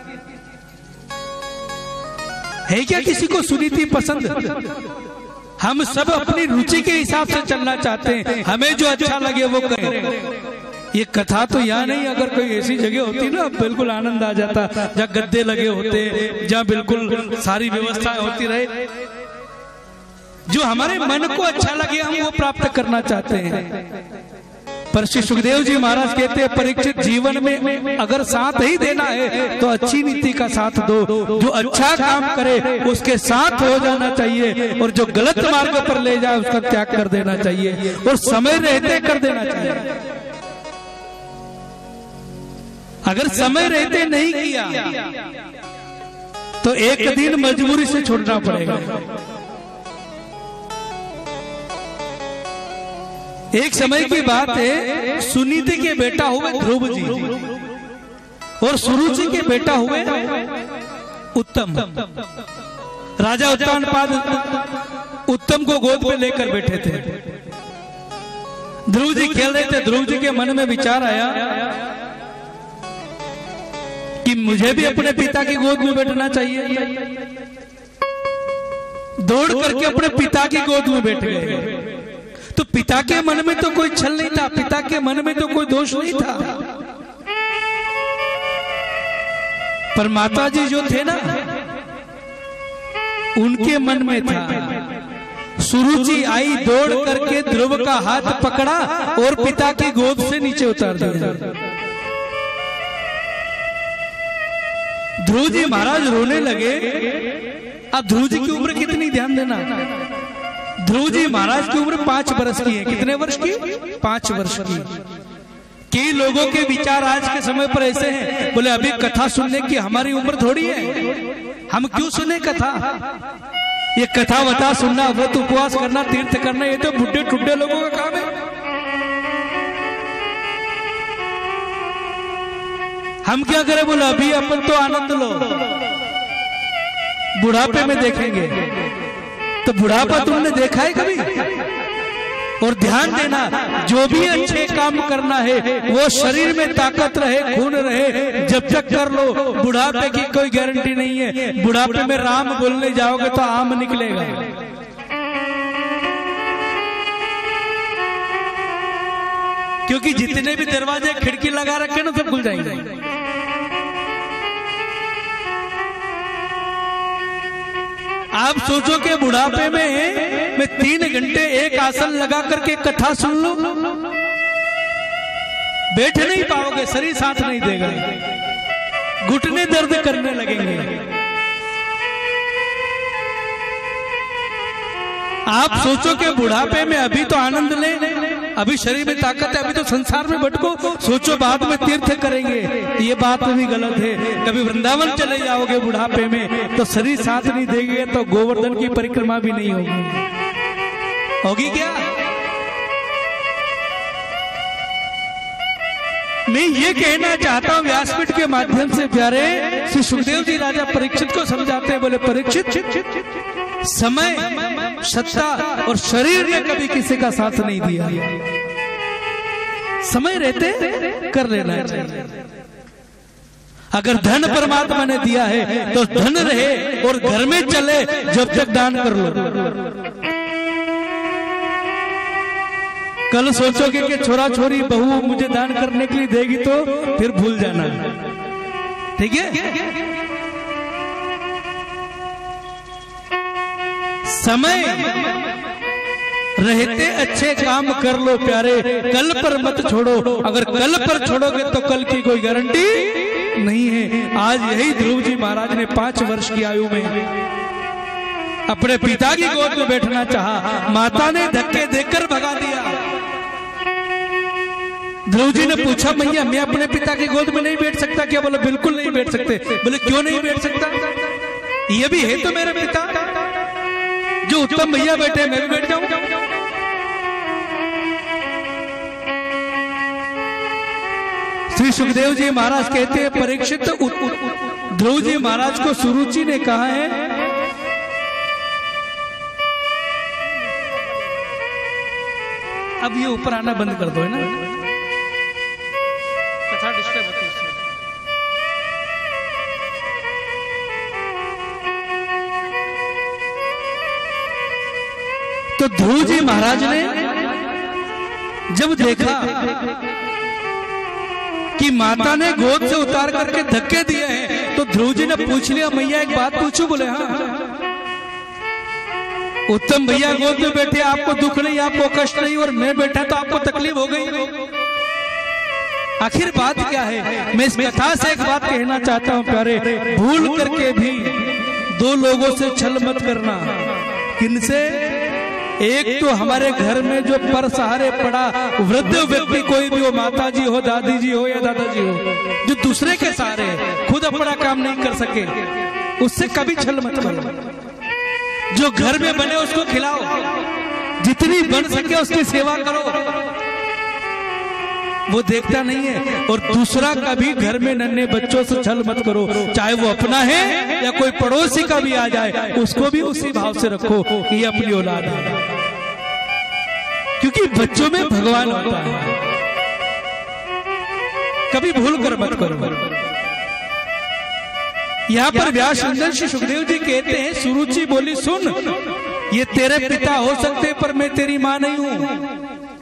है क्या किसी को सुनीति पसंद? हम सब अपनी रुचि के हिसाब से चलना चाहते हैं। हमें जो अच्छा लगे वो करें। ये कथा तो यहाँ नहीं, अगर कोई ऐसी जगह होती ना बिल्कुल आनंद आ जाता, जहाँ गद्दे लगे होते, जहाँ बिल्कुल सारी व्यवस्थाएं होती रहे। जो हमारे मन को अच्छा लगे हम वो प्राप्त करना चाहते हैं। पर श्री सुखदेव जी महाराज कहते हैं परीक्षित, जीवन में अगर साथ ही देना है तो अच्छी नीति का साथ दो। जो अच्छा काम करे उसके साथ हो जाना चाहिए और जो गलत मार्ग पर ले जाए उसका त्याग कर देना चाहिए और समय रहते कर देना चाहिए। अगर समय रहते नहीं किया तो एक दिन मजबूरी से छोड़ना पड़ेगा। एक समय की बात है, सुनीति के बेटा हुए ध्रुव जी और सुरुचि के बेटा हुए उत्तम। राजा उत्तानपाद उत्तम को गोद में लेकर बैठे थे। ध्रुव जी खेल रहे थे। ध्रुव जी के मन में विचार आया कि मुझे भी अपने पिता की गोद में बैठना चाहिए। दौड़ करके अपने पिता की गोद में बैठ गए। तो पिता के मन में तो कोई छल नहीं था, पिता के मन में तो कोई दोष नहीं था। पर माता जी जो थे ना, उनके मन में था। सुरुचि आई, दौड़ करके ध्रुव का हाथ पकड़ा और पिता की गोद से नीचे उतार दिया। ध्रुव जी महाराज रोने लगे। अब ध्रुव जी की उम्र कितनी, ध्यान देना। ध्रुव जी महाराज की उम्र पांच वर्ष की है। कितने वर्ष की? पांच वर्ष की। कई लोगों के विचार आज के समय पर ऐसे हैं, बोले अभी कथा सुनने की हमारी उम्र थोड़ी है, हम क्यों सुने कथा? ये कथा वथा सुनना, व्रत उपवास करना, तीर्थ करना, ये तो बुढ़े ठुड्डे लोगों का काम है। हम क्या करें? बोले अभी अपन तो आनंद लो, बुढ़ापे में देखेंगे। तो बुढ़ापा तुमने देखा है कभी? और ध्यान देना, जो भी अच्छे काम करना है वो शरीर में ताकत रहे, खून रहे, जब तक कर लो। बुढ़ापे की कोई गारंटी नहीं है। बुढ़ापे में राम बोलने जाओगे तो आम निकलेगा। क्योंकि जितने भी दरवाजे खिड़की लगा रखे ना सब खुल जाएंगे। आप सोचो कि बुढ़ापे में मैं तीन घंटे एक आसन लगा करके कथा सुन लूं, बैठ नहीं पाओगे, शरीर साथ नहीं देगा, घुटने दर्द करने लगेंगे। आप सोचो कि बुढ़ापे में अभी तो आनंद ले, अभी शरीर में ताकत है, अभी तो संसार में भटको, सोचो बाद में तीर्थ करेंगे। ये बात भी गलत है। कभी वृंदावन चले जाओगे बुढ़ापे में तो शरीर साथ नहीं देंगे तो गोवर्धन की परिक्रमा भी नहीं होगी। होगी क्या? मैं ये कहना चाहता हूँ व्यासपीठ के माध्यम से प्यारे श्री सुखदेव जी राजा परीक्षित को समझाते हैं, बोले परीक्षित, समय, सत्ता और शरीर ने कभी किसी का साथ नहीं दिया। समय रहते कर लेना चाहिए। अगर धन परमात्मा ने दिया है तो धन रहे और घर में चले, जब तक दान कर लो। कल सोचोगे कि छोरा छोरी बहू मुझे दान करने के लिए देगी तो फिर भूल जाना, ठीक है। समय रहते अच्छे काम कर लो प्यारे, कल पर मत छोड़ो। अगर कल पर छोड़ोगे तो कल की कोई गारंटी नहीं है। आज यही ध्रुव जी महाराज ने पांच वर्ष की आयु में अपने पिता की गोद में बैठना चाहा, माता ने धक्के देकर भगा दिया। ध्रुव जी ने पूछा, मैया मैं अपने पिता की गोद में नहीं बैठ सकता क्या? बोले बिल्कुल नहीं बैठ सकते। बोले क्यों नहीं बैठ सकता? ये भी है तो मेरे पिता, जो उत्तम भैया बैठे मैं भी बैठ जाऊं। श्री सुखदेव जी महाराज कहते हैं, परीक्षित ध्रुव जी महाराज को सुरुचि ने कहा है, अब ये ऊपर आना बंद कर दो, है ना, कथा डिस्टर्ब होती है। तो ध्रुव जी महाराज ने जब देखा कि माता ने गोद से उतार करके धक्के दिए हैं, तो ध्रुव जी ने पूछ लिया, मैया एक बात पूछूं? बोले हाँ। उत्तम भैया गोद में बैठे, आपको दुख नहीं, आपको कष्ट नहीं, और मैं बैठा तो आपको तकलीफ हो गई। आखिर बात क्या है? मैं इस कथा से एक बात कहना चाहता हूं प्यारे, भूल करके भी दो लोगों से छल मत करना। किनसे? एक तो हमारे घर में जो पर सहारे पड़ा वृद्ध व्यक्ति कोई भी हो, माता जी हो, दादी जी हो या दादाजी हो, जो दूसरे के सहारे खुद अपना काम नहीं कर सके, उससे कभी छल मत करो। जो घर में बने उसको खिलाओ, जितनी बन सके उसकी सेवा करो, वो देखता नहीं है। और दूसरा कभी घर में नन्हे बच्चों से छल मत करो, चाहे वो अपना है या कोई पड़ोसी का भी आ जाए, उसको भी उसी भाव से रखो कि ये अपनी औलाद है, क्योंकि बच्चों में भगवान होता है। कभी भूल कर मत करो। यहाँ पर व्यास सुंदर श्री सुखदेव जी कहते हैं, सुरुचि बोली, सुन, ये तेरे पिता हो सकते पर मैं तेरी मां नहीं हूं,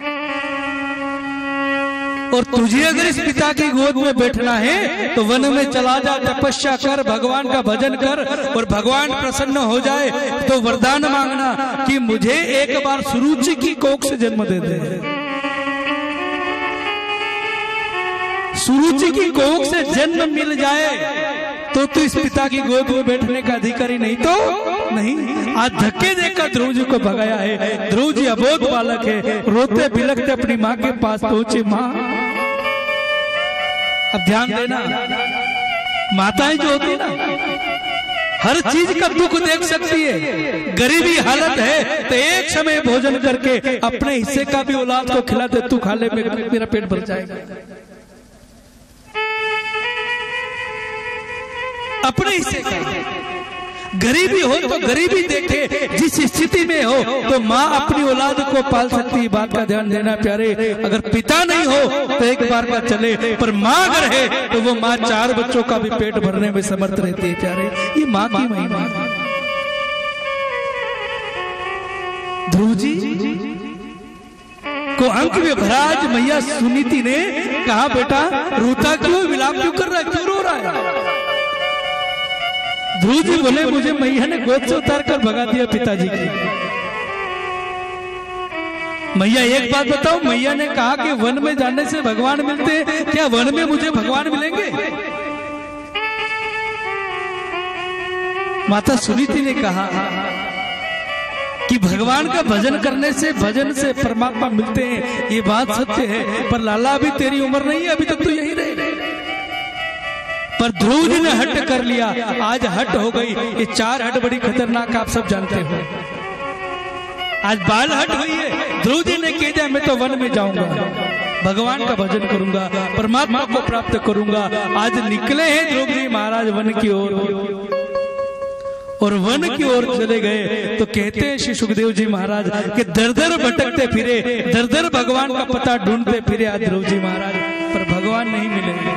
और तुझे अगर इस पिता की गोद में बैठना है तो वन में चला जा, तपस्या कर, भगवान का भजन कर, और भगवान प्रसन्न हो जाए तो वरदान मांगना कि मुझे एक बार सुरुचि की कोख से जन्म दे दे। सुरुचि की कोख से जन्म मिल जाए तो तू इस पिता की गोद में बैठने का अधिकारी नहीं तो नहीं। आज धक्के देकर ध्रुव जी को भगाया है। ध्रुव जी अबोध बालक है, रोते बिलखते अपनी माँ के पास पहुंचे। माँ, अब ध्यान देना, माताएं जो होती ना हर चीज का दुख देख सकती है। गरीबी हालत है तो एक समय भोजन करके अपने हिस्से का भी औलाद को खिला दे, तू खा ले, मेरा पेट भर जाएगा। अपने हिस्से का। गरीबी हो तो गरीबी देखे, जिस स्थिति में हो तो माँ अपनी औलाद को पाल सकती है। बात का ध्यान देना प्यारे। अगर पिता नहीं हो तो एक बार का चले, पर माँ अगर है तो वो माँ चार बच्चों का भी पेट भरने में समर्थ रहती है प्यारे। ये माँ की महिमा। ध्रुव जी को अंक में भराज मैया सुनीति ने कहा, बेटा रोता क्यों, विलाप क्यों कर रहा है, क्यों रो रहा है? ध्रुव जी बोले, मुझे मैया ने गोद से उतार कर भगा दिया पिताजी की। मैया एक बात बताओ, मैया ने कहा कि वन में जाने से भगवान मिलते हैं, क्या वन में मुझे भगवान मिलेंगे? माता सुनीति ने कहा कि भगवान का भजन करने से, भजन से परमात्मा मिलते हैं, ये बात सत्य है। पर लाला अभी तेरी उम्र नहीं है, अभी तक तो यही रहे। पर ध्रुव जी ने हट कर लिया, आज हट हो गई। ये चार हट बड़ी खतरनाक, आप सब जानते हो। आज बाल हट हुई है। ध्रुव जी ने कह दिया मैं तो वन में जाऊंगा। भगवान का भजन करूंगा, परमात्मा को प्राप्त करूंगा। आज निकले हैं ध्रुव जी महाराज वन की ओर, और वन की ओर चले गए तो कहते हैं श्री सुखदेव जी महाराज कि दर दर भटकते फिरे, दर दर भगवान का पता ढूंढते फिरे आज ध्रुव जी महाराज, पर भगवान नहीं मिलेंगे।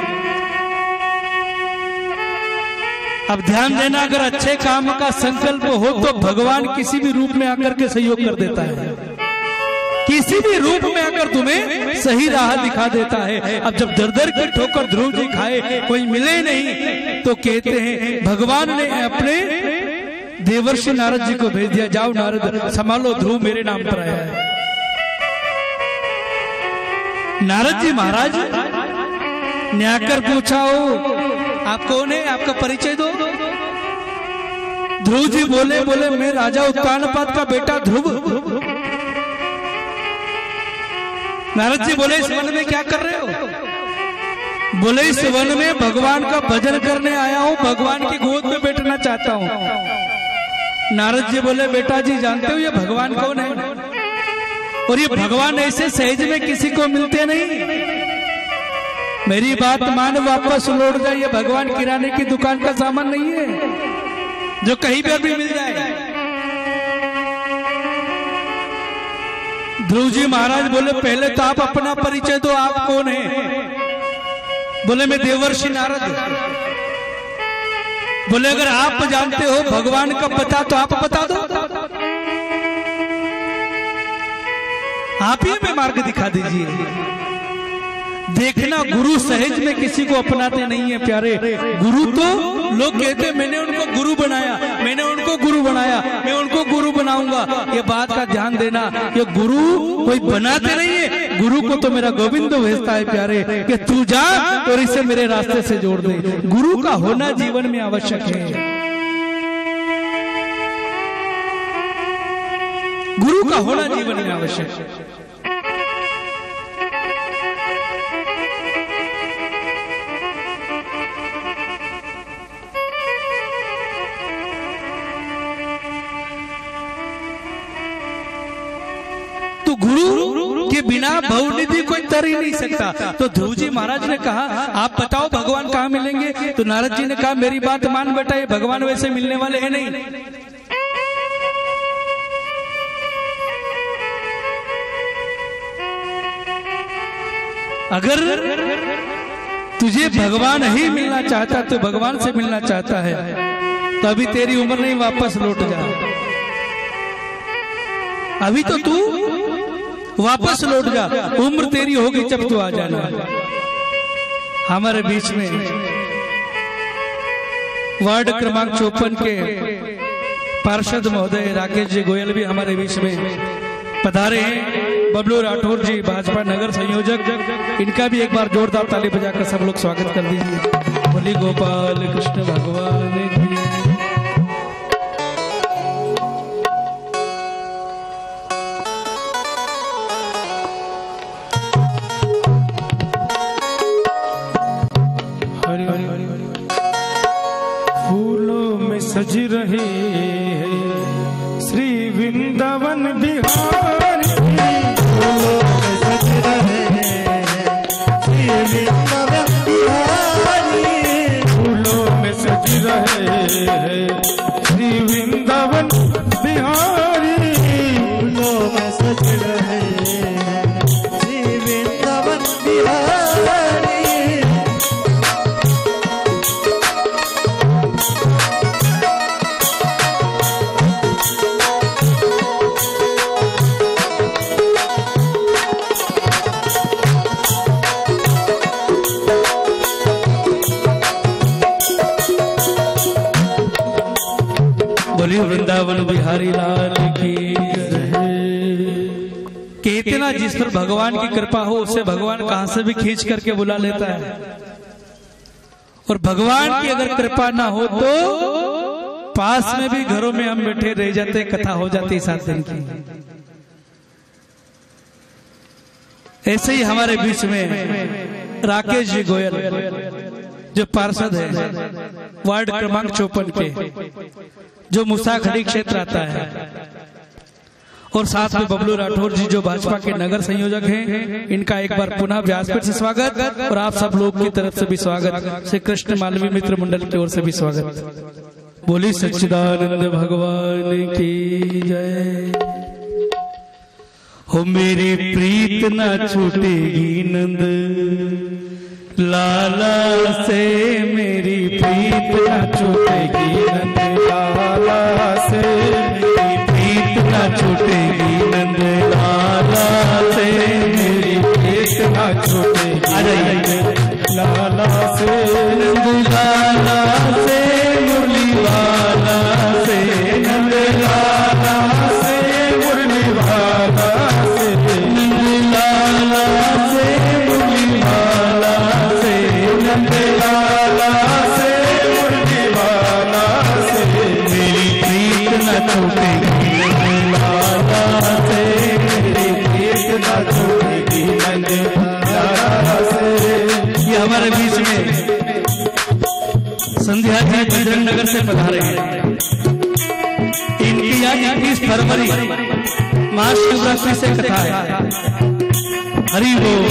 अब ध्यान देना, अगर अच्छे काम का संकल्प हो तो भगवान किसी भी रूप में आकर के सहयोग कर देता है, किसी भी रूप में आकर तुम्हें सही राह दिखा देता है। अब जब दर दर की ठोकर ध्रुव जी खाए, कोई मिले नहीं, तो कहते हैं भगवान ने अपने देवर्षि नारद जी को भेज दिया, जाओ नारद संभालो, ध्रुव मेरे नाम पर आया है। नारद जी महाराज ने आकर पूछा, हो आप कौन है, आपका परिचय दो। ध्रुव जी बोले बोले मैं राजा उत्तानपाद का बेटा ध्रुव। नारद जी बोले इस वन में क्या कर रहे हो। बोले इस वन में भगवान का भजन करने आया हूँ, भगवान की गोद में बैठना चाहता हूँ। नारद जी बोले बेटा जी जानते हो ये भगवान कौन है, और ये भगवान ऐसे सहज में किसी को मिलते नहीं। मेरी बात मान, वापस लौट जाए, ये भगवान किराने की दुकान का सामान नहीं है जो कहीं पर भी मिल जाए। ध्रुव जी महाराज बोले पहले तो आप अपना परिचय दो, आप कौन है। बोले मैं देवर्षि नारद। बोले अगर आप जानते हो भगवान का पता तो आप बता दो, आप ही हमें मार्ग दिखा दीजिए। देखना गुरु सहज में किसी को अपनाते नहीं है प्यारे। गुरु तो लोग कहते मैंने उनको गुरु बनाया, मैंने उनको गुरु बनाया, मैं उनको गुरु बनाऊंगा। ये बात का ध्यान देना, ये गुरु कोई बनाते नहीं है, गुरु को तो मेरा गोविंद भेजता है प्यारे कि तू जा और इसे मेरे रास्ते से जोड़ दे। गुरु का होना जीवन में आवश्यक है, गुरु का होना जीवन में आवश्यक है। तो गुरु के बिना भवनिधि कोई तर ही नहीं सकता। तो ध्रुव जी महाराज ने कहा आप बताओ भगवान कहाँ मिलेंगे। तो नारद जी ने कहा मेरी बात मान बेटा, ये भगवान वैसे मिलने वाले हैं नहीं। अगर तुझे भगवान ही मिलना चाहता तो भगवान से मिलना चाहता है तो अभी तेरी उम्र नहीं, वापस लौट जा। अभी तो तू वापस लौट जा, उम्र तेरी होगी जब तू आ जाना। हमारे बीच में वार्ड क्रमांक चौपन के पार्षद महोदय राकेश जी गोयल भी हमारे बीच में पधारे हैं। बबलू राठौर जी भाजपा नगर संयोजक, इनका भी एक बार जोरदार ताली बजाकर सब लोग स्वागत कर दीजिए। बोली गोपाल कृष्ण भगवान की। फूलों में सज रहे हैं श्री वृंदावन बिहारी, फूलों में सज रहे हैं श्री वृंदावन बिहारी, फूलों में सज रहे हैं श्री वृंदावन बिहारी, फूलों में सज रहे हैं श्री वृंदावन बिहारी। वृंदावन बिहारी लाल की कि इतना जिस पर भगवान की कृपा हो उसे भगवान कहां से भी खींच करके बुला लेता है, और भगवान की अगर कृपा ना हो तो पास में भी घरों में हम बैठे रह जाते, कथा हो जाती सात दिन की। ऐसे ही हमारे बीच में राकेश जी गोयल जो पार्षद है वार्ड क्रमांक चौपन के, जो मुसाखड़ी क्षेत्र आता है, और साथ में बबलू राठौर जी जो भाजपा के नगर संयोजक हैं, इनका एक बार पुनः व्यासपीठ से स्वागत और आप सब लोग की तरफ से भी स्वागत, श्री कृष्ण मालवी मित्र मंडल की ओर से भी स्वागत। बोली सच्चिदानंद भगवान की जय। हो मेरी प्रीत ना छूटेगी नंद लाला से, मेरी प्रीत ना छूटेगी नंद लाला से, मेरी प्रीत ना छूटेगी नंद लाला से, मेरी प्रीत ना छूटेगी लाला से, नंद लाला से, मुरली वाला से, नंद लाला से, मुरली वाला से, नंद लाला से, मुरली वाला से, नंद लाला से, मुरली वाला से, मेरी प्रीत न छूटेगी नंद लाला से, मेरी प्रीत न छूटेगी नंद लाला से। ये हमारे बीच में संध्या जी बजरंग नगर से पधारे हैं। इनकी आज इक्कीस फरवरी महाशिवरात्रि से कथा है। हरि बोल।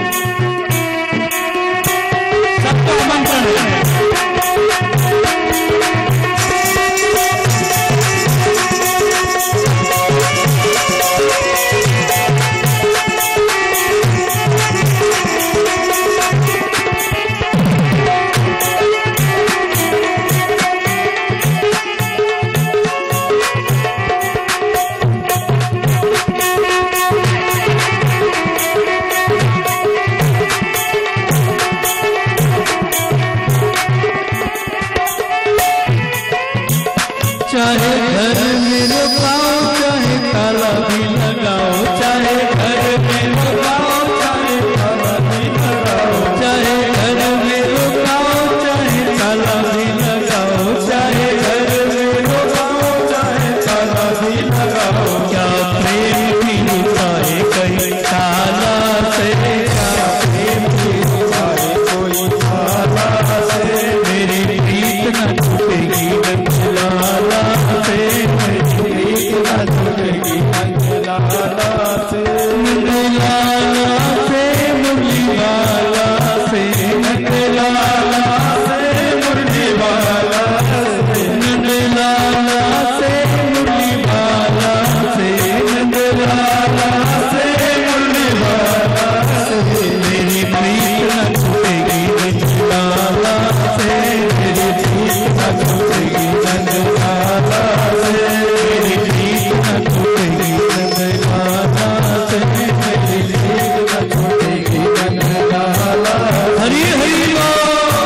सबको आमंत्रण है। चाहे घर में लगाओ, चाहे ताला भी लगाओ, चाहे घर में लगाओ, चाहे ताला भी लगाओ, चाहे घर में लगाओ, चाहे ताला भी लगाओ, चाहे घर में लगाओ, चाहे ताला भी लगाओ। क्या प्रेम की निभाए कहीं ताला से, क्या प्रेम की निभाए कोई ताला से, मेरी प्रीत न छूटेगी नंद लाला से, मेरी प्रीत न छूटेगी नंद लाला से, नंद लाला से, मुरली वाला से, नंद लाला से, मुरली वाला से, नंद लाला से, मुरली वाला से, नंद लाला से, मुरली वाला से, मेरी प्रीत न छूटेगी नंद लाला से, मेरी प्रीत न छूटेगी नंद लाला से, मेरी प्रीत न छूटेगी नंद लाला से, मेरी प्रीत न छूटेगी नंद लाला। हरि हरि बोल।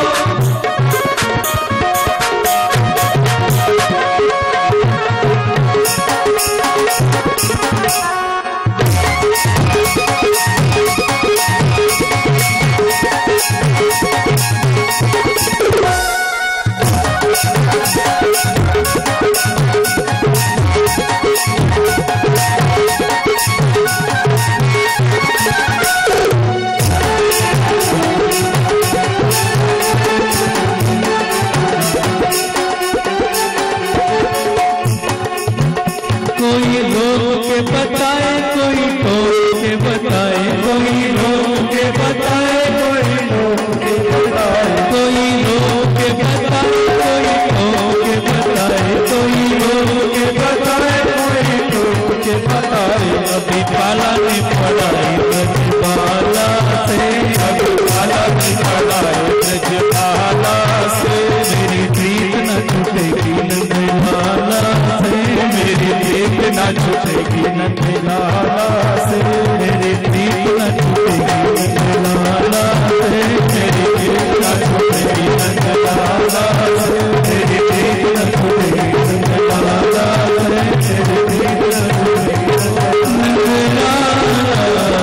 कोई लोग के बताए, कोई टोक के बताए, कोई लोग के बताए, कोई लोग के बताए, कोई लोग के बताए, कोई टोक के बताए, कोई लोग के बताए, कोई टोक के बताए। अभी पाला ने पढ़ाई ब्रजबाला से, अभी पाला ने पढ़ाई ब्रजबाला से, मेरी प्रीत न छूटेगी नंद लाला से, मेरी प्रीत न छूटेगी नंद लाला से, मेरी प्रीत न छूटेगी नंद लाला से, मेरी प्रीत न छूटेगी नंद लाला से, मेरी प्रीत न छूटेगी नंद लाला से, मेरी प्रीत न छूटेगी नंद लाला।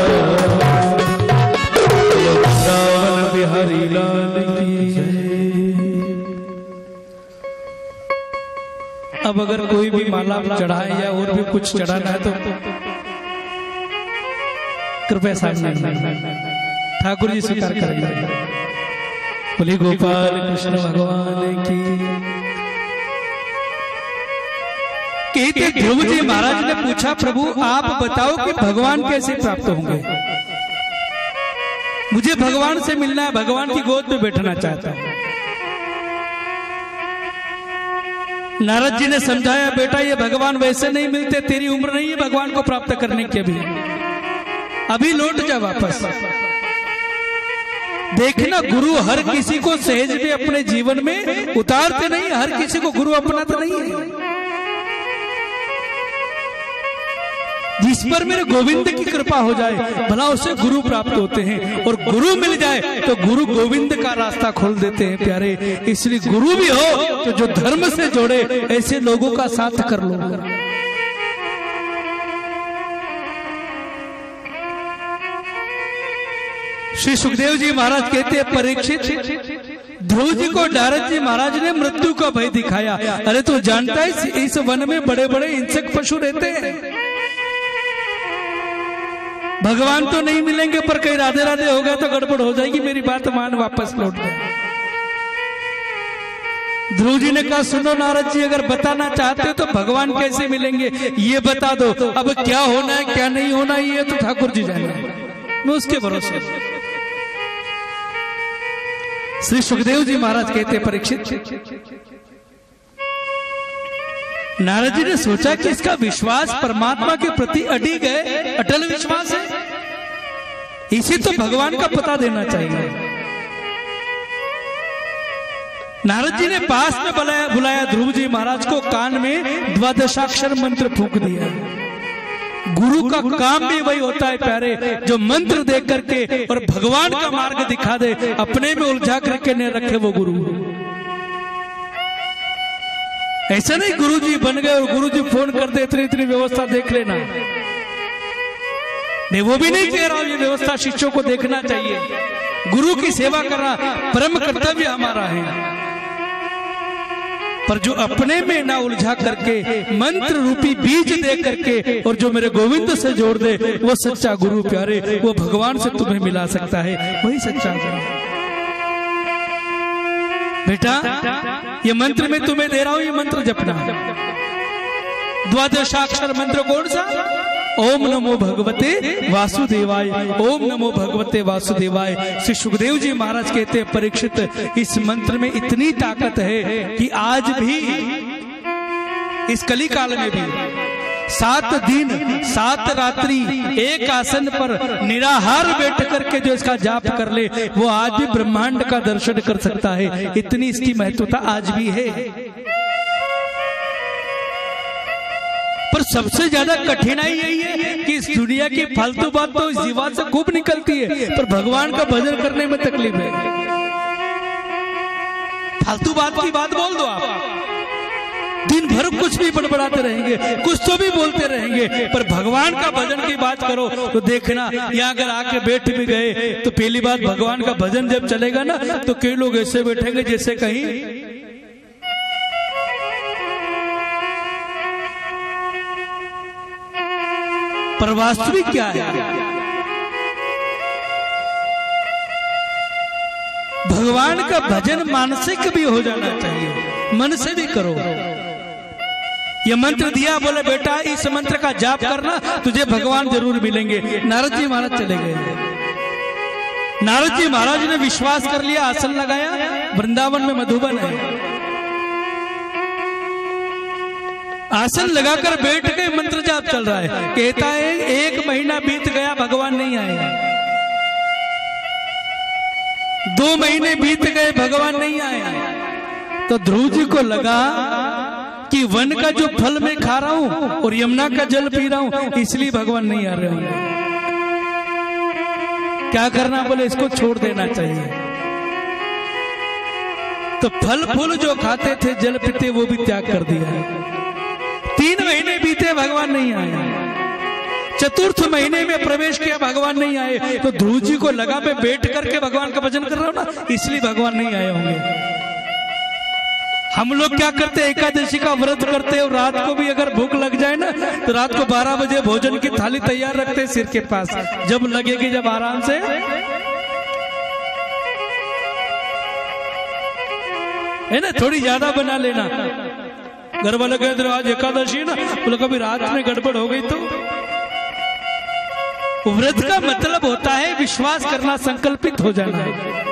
रावण बिहारी लाल की जय। अब अगर कोई भी माला चढ़ाए या और भी कुछ चढ़ाना है तो कृपया सामने ठाकुर जी स्वीकार करेंगे। बोली गोपाल कृष्ण भगवान की। कहते ध्रुव जी महाराज ने पूछा, प्रभु आप बताओ कि भगवान कैसे प्राप्त होंगे? मुझे भगवान से मिलना है, भगवान की गोद में बैठना चाहता हूं। नारद जी ने समझाया, बेटा ये भगवान वैसे नहीं मिलते, तेरी उम्र नहीं है भगवान को प्राप्त करने की, अभी अभी लौट जा वापस। देखना गुरु हर किसी को सहज में अपने जीवन में उतारते नहीं, हर किसी को गुरु अपनाते नहीं है। जिस पर मेरे गोविंद की कृपा हो जाए भला उसे गुरु प्राप्त होते हैं, और गुरु मिल जाए तो गुरु गोविंद का रास्ता खोल देते हैं प्यारे। इसलिए गुरु भी हो तो जो धर्म से जोड़े, ऐसे लोगों का साथ कर लो। श्री सुखदेव जी महाराज कहते हैं, परीक्षित ध्रुव जी को नारद जी महाराज ने मृत्यु का भय दिखाया। अरे तू जानता है इस वन में बड़े बड़े हिंसक पशु रहते हैं, भगवान तो नहीं मिलेंगे, पर कहीं राधे राधे होगा तो गड़बड़ हो जाएगी, मेरी बात मान, वापस लौट गए। ध्रुव जी ने कहा, सुनो नारद जी, अगर बताना चाहते हो तो भगवान कैसे मिलेंगे ये बता दो। अब क्या होना है क्या नहीं होना ये तो ठाकुर जी जाने, मैं उसके भरोसे। श्री सुखदेव जी महाराज कहते, परीक्षित नारद जी ने सोचा कि इसका विश्वास परमात्मा के प्रति अडिग है, अटल विश्वास है, इसे तो भगवान का पता देना चाहिए। नारद जी ने पास में बुलाया बुलाया ध्रुव जी महाराज को, कान में द्वादशाक्षर मंत्र फूंक दिया। गुरु का काम भी वही होता है प्यारे, जो मंत्र दे करके और भगवान का मार्ग दिखा दे, अपने में उलझा करके न रखे वो गुरु। ऐसा नहीं गुरुजी बन गए और गुरुजी फोन कर दे इतनी इतनी व्यवस्था देख लेना, नहीं वो भी नहीं कह रहा हूं, ये व्यवस्था शिष्यों को देखना चाहिए। गुरु की सेवा करना परम कर्तव्य हमारा है, पर जो अपने में ना उलझा करके मंत्र रूपी बीज दे करके और जो मेरे गोविंद से जोड़ दे, वो सच्चा गुरु प्यारे, वो भगवान से तुम्हें मिला सकता है, वही सच्चा गुरु। बेटा ये मंत्र मैं तुम्हें दे रहा हूं, ये मंत्र जपना। द्वादशाक्षर मंत्र कौन सा? ओम नमो भगवते वासुदेवाय, ओम नमो भगवते वासुदेवाय। श्री सुखदेव जी महाराज कहते हैं, परीक्षित इस मंत्र में इतनी ताकत है कि आज भी इस कली काल में भी सात दिन सात रात्रि एक आसन पर निराहार बैठ करके जो इसका जाप कर ले, वो आज भी ब्रह्मांड का दर्शन कर सकता है। इतनी इसकी महत्वता आज भी है। पर सबसे ज्यादा कठिनाई यही है कि इस दुनिया की फालतू बात तो इस जीवन से खूब निकलती है, पर भगवान का भजन करने में तकलीफ है। फालतू बात की बात बोल दो आप, दिन भर कुछ भी बड़बड़ाते रहेंगे, कुछ तो भी बोलते रहेंगे, पर भगवान का भजन की बात करो तो देखना, यहाँ अगर आके बैठ भी गए तो पहली बात भगवान का भजन जब चलेगा ना तो कई लोग ऐसे बैठेंगे जैसे कहीं पर वास्तविक क्या है? भगवान का भजन मानसिक भी हो जाना चाहिए, मन से भी करो। ये मंत्र दिया, बोले बेटा इस मंत्र का जाप करना, तुझे भगवान जरूर मिलेंगे। नारद जी महाराज चले गए। नारद जी महाराज ने विश्वास कर लिया, आसन लगाया। वृंदावन में मधुबन है, आसन लगाकर बैठ गए, मंत्र जाप चल रहा है। कहता है एक महीना बीत गया, भगवान नहीं आए। दो महीने बीत गए, भगवान नहीं आए। तो ध्रुव जी को लगा कि वन का जो फल मैं खा रहा हूं और यमुना का जल पी रहा हूं, इसलिए भगवान नहीं आ रहे होंगे। क्या करना? बोले इसको छोड़ देना चाहिए। तो फल फूल जो खाते थे, जल पीते, वो भी त्याग कर दिया है। तीन महीने बीते, भगवान नहीं आए। चतुर्थ महीने में प्रवेश किया, भगवान नहीं आए। तो ध्रुव जी को लगा मैं बैठ करके भगवान का भजन कर रहा हूं ना, इसलिए भगवान नहीं आए होंगे। हम लोग क्या करते हैं, एकादशी का व्रत करते हैं और रात को भी अगर भूख लग जाए ना तो रात को बारह बजे भोजन की थाली तैयार रखते हैं सिर के पास, जब लगेगी जब आराम से है ना, थोड़ी ज्यादा बना लेना। घर वाले कहते आज एकादशी ना, बोले कभी रात में गड़बड़ हो गई तो। व्रत का मतलब होता है विश्वास करना, संकल्पित हो जाना।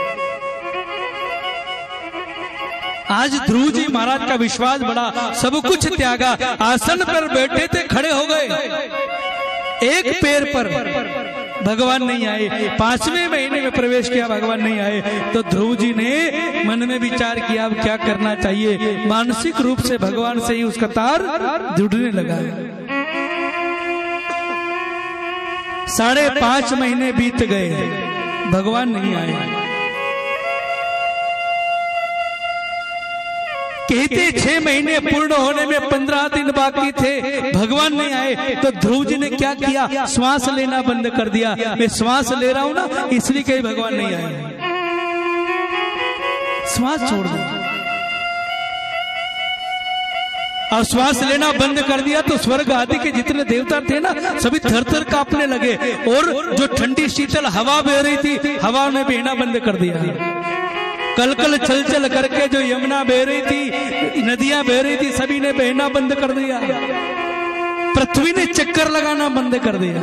आज ध्रुव जी महाराज का विश्वास बढ़ा, सब कुछ त्यागा, आसन पर बैठे थे, खड़े हो गए। एक पैर पर भगवान नहीं आए, पांचवें महीने में प्रवेश किया, भगवान नहीं आए, तो ध्रुव जी ने मन में विचार किया अब क्या करना चाहिए। मानसिक रूप से भगवान से ही उसका तार जुड़ने लगा। साढ़े पांच महीने बीत गए, भगवान नहीं आए। कहते छह महीने पूर्ण होने में पंद्रह दिन बाकी थे, भगवान नहीं आए, तो ध्रुव जी ने क्या किया, श्वास लेना बंद कर दिया। मैं श्वास ले रहा हूं ना, इसलिए कहीं भगवान नहीं आए, श्वास छोड़ दिया। और श्वास लेना बंद कर दिया तो स्वर्ग आदि के जितने देवता थे ना, सभी थर थर कांपने लगे। और जो ठंडी शीतल हवा बह रही थी, हवा ने बहना बंद कर दिया। कल कल चल चल करके जो यमुना बह रही थी, नदियां बह रही थी, सभी ने बहना बंद कर दिया। पृथ्वी ने चक्कर लगाना बंद कर दिया।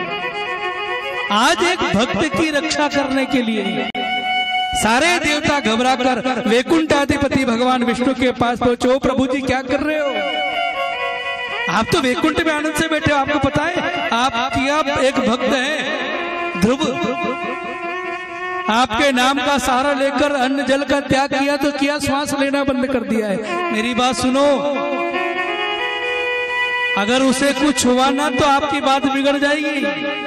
आज एक भक्त की रक्षा करने के लिए सारे देवता घबरा कर वैकुंठाधिपति भगवान विष्णु के पास पहुंचो। प्रभु जी क्या कर रहे हो? आप तो वैकुंठ में आनंद से बैठे हो, आपको पता है आपकी आप एक भक्त है ध्रुव, आपके नाम का सहारा लेकर अन्न जल का त्याग किया तो किया, श्वास लेना बंद कर दिया है। मेरी बात सुनो, अगर उसे कुछ हुआ ना तो आपकी बात बिगड़ जाएगी।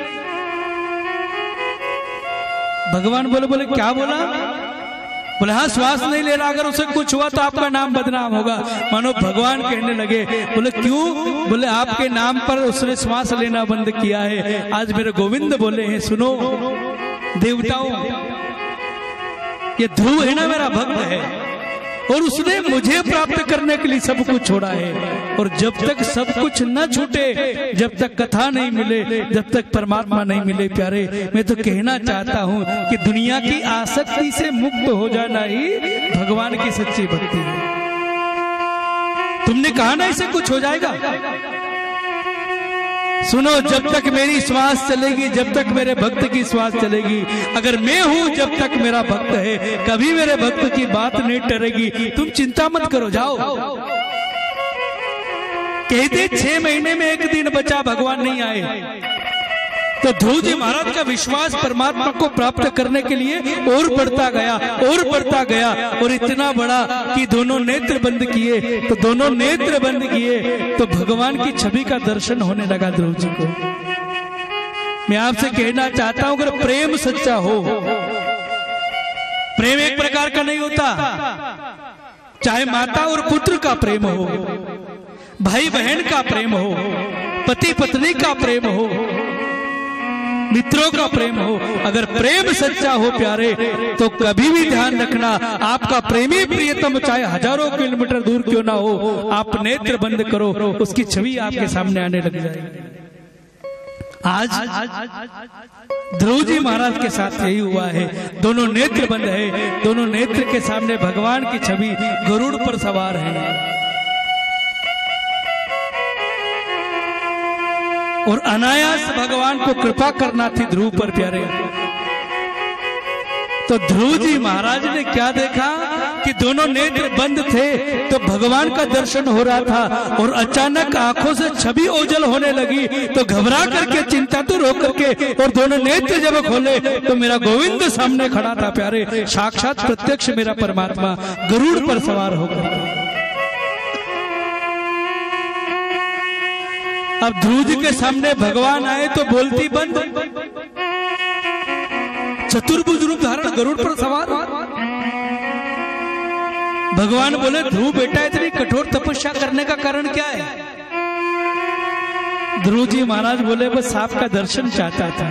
भगवान बोले बोले क्या बोला? बोले हाँ श्वास नहीं ले रहा, अगर उसे कुछ हुआ तो आपका नाम बदनाम होगा। मानो भगवान कहने लगे, बोले क्यों? बोले आपके नाम पर उसने श्वास लेना बंद किया है। आज मेरे गोविंद बोले हैं, सुनो देवताओं, ये ध्रुव है ना मेरा भक्त है, और उसने मुझे प्राप्त करने के लिए सब कुछ छोड़ा है। और जब तक सब कुछ न छूटे, जब तक कथा नहीं मिले, जब तक परमात्मा नहीं मिले, प्यारे मैं तो कहना चाहता हूँ कि दुनिया की आसक्ति से मुक्त हो जाना ही भगवान की सच्ची भक्ति है। तुमने कहा ना इसे कुछ हो जाएगा। सुनो, जब तक मेरी श्वास चलेगी, जब तक मेरे भक्त की श्वास चलेगी, अगर मैं हूं जब तक मेरा भक्त है, कभी मेरे भक्त की बात नहीं टरेगी। तुम चिंता मत करो, जाओ। कहते छह महीने में एक दिन बचा, भगवान नहीं आए, तो ध्रुव जी महाराज का विश्वास परमात्मा को प्राप्त करने के लिए और बढ़ता गया और बढ़ता गया, और इतना बड़ा कि दोनों नेत्र बंद किए। तो दोनों नेत्र बंद किए तो भगवान की छवि का दर्शन होने लगा ध्रुव जी को। मैं आपसे कहना चाहता हूं, अगर प्रेम सच्चा हो, प्रेम एक प्रकार का नहीं होता, चाहे माता और पुत्र का प्रेम हो, भाई बहन का प्रेम हो, पति पत्नी का प्रेम हो, मित्रों का प्रेम हो, अगर प्रेम सच्चा हो प्यारे, तो कभी भी ध्यान रखना, आपका प्रेमी प्रियतम चाहे हजारों किलोमीटर दूर क्यों ना हो, आप नेत्र बंद करो, उसकी छवि आपके सामने आने लग जाएगी। आज ध्रुव जी महाराज के साथ यही हुआ है। दोनों नेत्र बंद है, दोनों नेत्र के सामने भगवान की छवि गरुड़ पर सवार है, और अनायास भगवान को कृपा करना थी ध्रुव पर प्यारे। तो ध्रुव जी महाराज ने क्या देखा कि दोनों नेत्र बंद थे, तो भगवान का दर्शन हो रहा था, और अचानक आंखों से छवि ओझल होने लगी। तो घबरा करके, चिंता तो रोक करके, और दोनों नेत्र जब खोले तो मेरा गोविंद सामने खड़ा था प्यारे, साक्षात प्रत्यक्ष मेरा परमात्मा गरुड़ पर सवार होकर। अब ध्रुव जी के सामने भगवान आए तो बोलती बंद, चतुर्भुज रूप धारण गरुड़ पर सवार। भगवान बोले, ध्रुव बेटा इतनी कठोर तपस्या करने का कारण क्या है? ध्रुव जी महाराज बोले, बस आपका दर्शन चाहता था।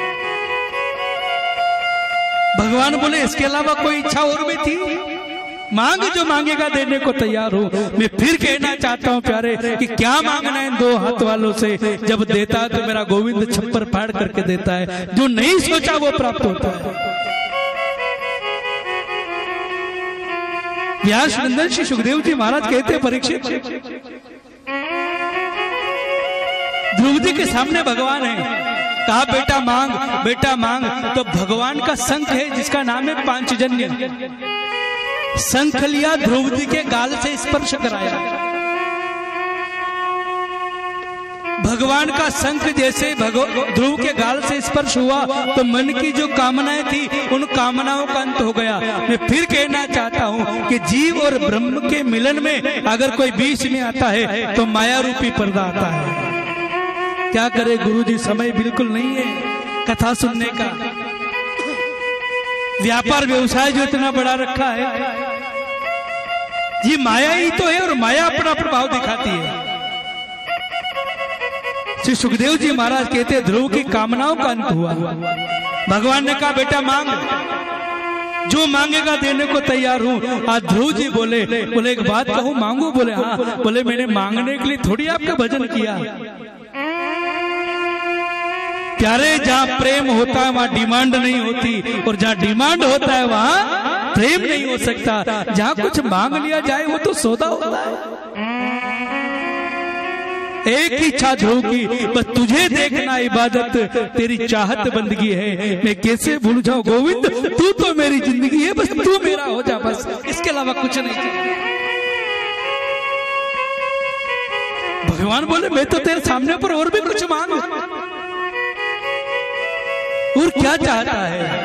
भगवान बोले, इसके अलावा कोई इच्छा और भी थी? मांग, जो मांगेगा देने को तैयार हूं। मैं फिर कहना चाहता हूं प्यारे कि क्या मांगना है दो हाथ वालों से, जब देता है तो मेरा गोविंद छप्पर फाड़ करके देता है, जो नहीं सोचा वो प्राप्त होता है। व्यास नंदन श्री सुखदेव जी महाराज कहते परीक्षित, ध्रुव जी के सामने भगवान है, कहा बेटा मांग बेटा मांग। तो भगवान का शंख है जिसका नाम है पांचजन्य, शंख लिया, ध्रुव जी के गाल से स्पर्श कराया। भगवान का शंख जैसे ध्रुव के गाल से स्पर्श हुआ तो मन की जो कामनाएं थी उन कामनाओं का अंत हो गया। मैं फिर कहना चाहता हूं कि जीव और ब्रह्म के मिलन में अगर कोई बीच में आता है तो माया रूपी पर्दा आता है। क्या करे गुरुजी, समय बिल्कुल नहीं है कथा सुनने का। व्यापार व्यवसाय जो इतना बड़ा रखा है, ये माया ही तो है और माया अपना प्रभाव दिखाती है। श्री सुखदेव जी महाराज कहते ध्रुव की कामनाओं का अंत हुआ। भगवान ने कहा बेटा मांग, जो मांगेगा देने को तैयार हूँ। आज ध्रुव जी बोले बोले एक बात कहूँ, मांगू? बोले हाँ। बोले मैंने मांगने के लिए थोड़ी आपका भजन किया। प्यारे, जहाँ प्रेम होता है वहाँ डिमांड नहीं होती, और जहाँ डिमांड होता है वहाँ प्रेम नहीं हो सकता। जहाँ कुछ मांग लिया जाए वो तो सौदा होता है। एक ही इच्छा ध्रुव की, बस तुझे देखना इबादत, तेरी चाहत बंदगी है। मैं कैसे भूल जाऊं गोविंद, तू तो मेरी जिंदगी है, बस तू मेरा हो जा, बस इसके अलावा कुछ नहीं। भगवान बोले मैं तो तेरे सामने पर और भी कुछ मांग, और क्या चाहता है?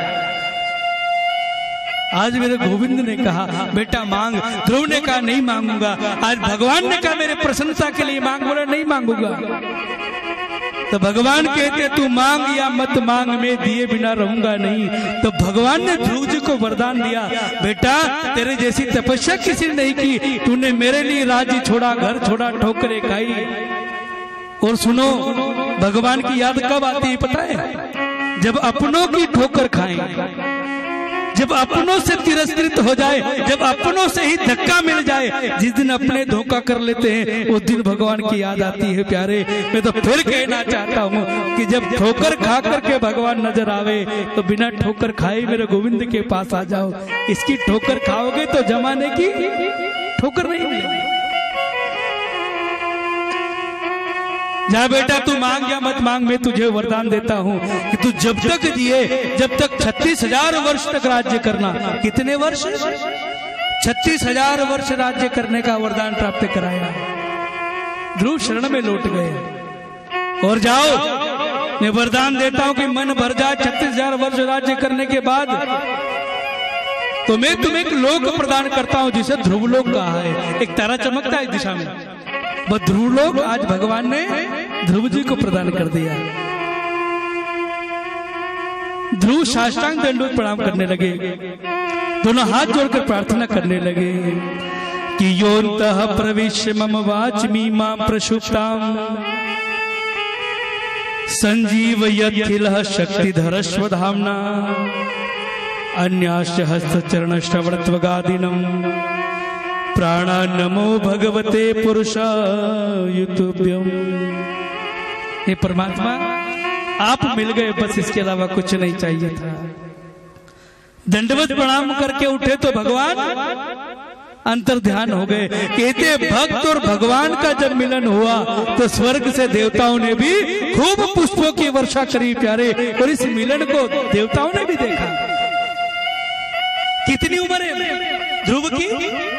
आज मेरे गोविंद ने कहा बेटा मांग। ध्रुव ने कहा नहीं मांगूंगा। आज भगवान ने कहा मेरे प्रसन्नता के लिए मांग। बोला नहीं मांगूंगा। तो भगवान कहते तू मांग या मत मांग, मैं दिए बिना रहूंगा नहीं। तो भगवान ने ध्रुव जी को वरदान दिया, बेटा तेरे जैसी तपस्या किसी ने नहीं की, तूने मेरे लिए राज्य छोड़ा, घर छोड़ा, ठोकरें खाई। और सुनो, भगवान की याद कब आती है पता है? जब अपनों की ठोकर खाएं, जब अपनों से तिरस्कृत हो जाए, जब अपनों से ही धक्का मिल जाए, जिस दिन अपने धोखा कर लेते हैं उस दिन भगवान की याद आती है। प्यारे, मैं तो फिर कहना चाहता हूँ कि जब ठोकर खा करके भगवान नजर आवे तो बिना ठोकर खाए मेरे गोविंद के पास आ जाओ। इसकी ठोकर खाओगे तो जमाने की ठोकर नहीं मिलेगी। जा बेटा तू मांग या मत मांग, मैं तुझे वरदान देता हूँ कि तू जब तक जिए, जब तक छत्तीस हजार वर्ष तक राज्य करना। कितने वर्ष? छत्तीस हजार वर्ष राज्य करने का वरदान प्राप्त कराया। ध्रुव शरण में लौट गए। और जाओ, मैं वरदान देता हूँ कि मन भर जाए छत्तीस हजार वर्ष राज्य करने के बाद तो मैं तुम्हें एक लोक प्रदान करता हूँ जिसे ध्रुव लोक कहा है। एक तारा चमकता है इस दिशा में, वह ध्रुव लोक आज भगवान ने ध्रुव जी को प्रदान कर दिया। ध्रुव साष्टांग दंडवत प्रणाम करने लगे, दोनों हाथ जोड़कर प्रार्थना करने लगे कि योन्तः प्रविश्य मम वाचमी मां प्रसुप्तां संजीवयत्यखिलः शक्तिधरस्वधाम्ना अन्यास्य हस्तचरण श्रवणत्वगादिनम् प्राणा नमो भगवते पुरुषाय तुभ्यम्। हे परमात्मा, आप मिल गए, बस इसके अलावा कुछ नहीं चाहिए था। दंडवत प्रणाम करके उठे तो भगवान अंतर ध्यान हो गए। कहते भक्त और भगवान का जब मिलन हुआ तो स्वर्ग से देवताओं ने भी खूब पुष्पों की वर्षा करी प्यारे, और इस मिलन को देवताओं ने भी देखा। कितनी उम्र है ध्रुव की?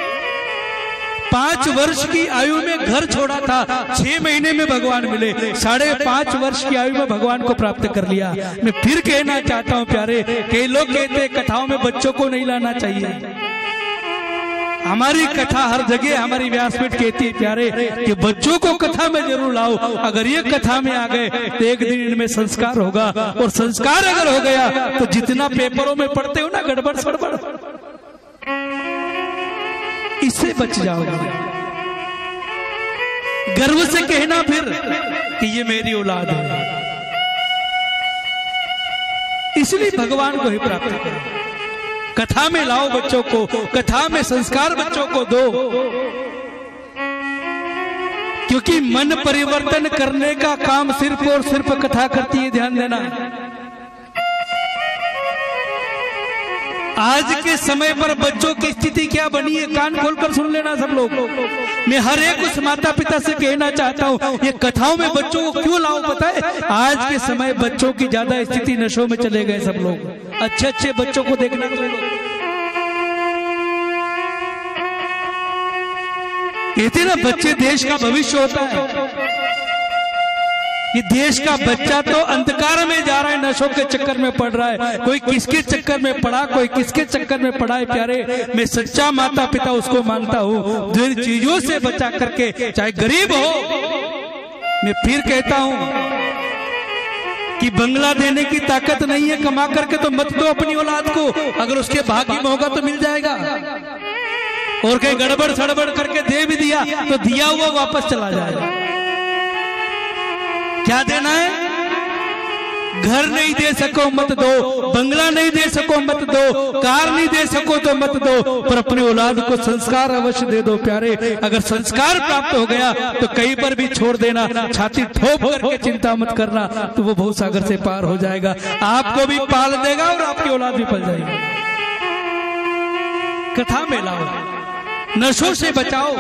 पांच वर्ष की आयु में घर छोड़ा था, छह महीने में भगवान मिले, साढ़े पांच वर्ष की आयु में भगवान को प्राप्त कर लिया। मैं फिर कहना चाहता हूं प्यारे, कई लोग कहते हैं कथाओं में बच्चों को नहीं लाना चाहिए। हमारी कथा हर जगह, हमारी व्यासपीठ कहती है प्यारे कि बच्चों को कथा में जरूर लाओ। अगर ये कथा में आ गए तो एक दिन इनमें संस्कार होगा, और संस्कार अगर हो गया तो जितना पेपरों में पढ़ते हो ना गड़बड़ सड़बड़, इससे बच जाओगे। गर्व से कहना फिर कि ये मेरी औलाद है, इसलिए भगवान को ही प्राप्त करो। कथा में लाओ बच्चों को, कथा में संस्कार बच्चों को दो, क्योंकि मन परिवर्तन करने का काम सिर्फ और सिर्फ कथा करती है। ध्यान देना, आज के समय पर बच्चों की स्थिति क्या बनी है, कान खोलकर सुन लेना सब लोग। मैं हर एक उस माता पिता से कहना चाहता हूँ, ये कथाओं में बच्चों को क्यों लाओ पता है? आज के समय बच्चों की ज्यादा स्थिति नशों में चले गए सब लोग। अच्छे अच्छे बच्चों को देखना तुम लोग, कहते ना बच्चे देश का भविष्य होता है। ये देश का बच्चा तो अंधकार में जा रहा है, नशों के चक्कर में पड़ रहा है। कोई किसके चक्कर में पड़ा, कोई किसके चक्कर में पड़ा है। प्यारे, मैं सच्चा माता पिता उसको मानता हूँ जो इन चीजों से बचा करके, चाहे गरीब हो। मैं फिर कहता हूँ कि बंगला देने की ताकत नहीं है, कमा करके तो मत दो अपनी औलाद को। अगर उसके भाग्य में होगा तो मिल जाएगा, और कहीं गड़बड़ सड़बड़ करके दे भी दिया तो दिया हुआ वापस चला जाएगा। क्या देना है? घर नहीं दे सको मत दो, बंगला नहीं दे सको मत दो, कार नहीं दे सको तो मत दो, पर अपनी औलाद को संस्कार अवश्य दे दो। प्यारे, अगर संस्कार प्राप्त हो गया तो कहीं पर भी छोड़ देना, छाती ठोक करके चिंता मत करना, तो वो बहुत सागर से पार हो जाएगा। आपको भी पाल देगा और आपकी औलाद भी पल जाएगी। कथा में लाओ, नशों से बचाओ।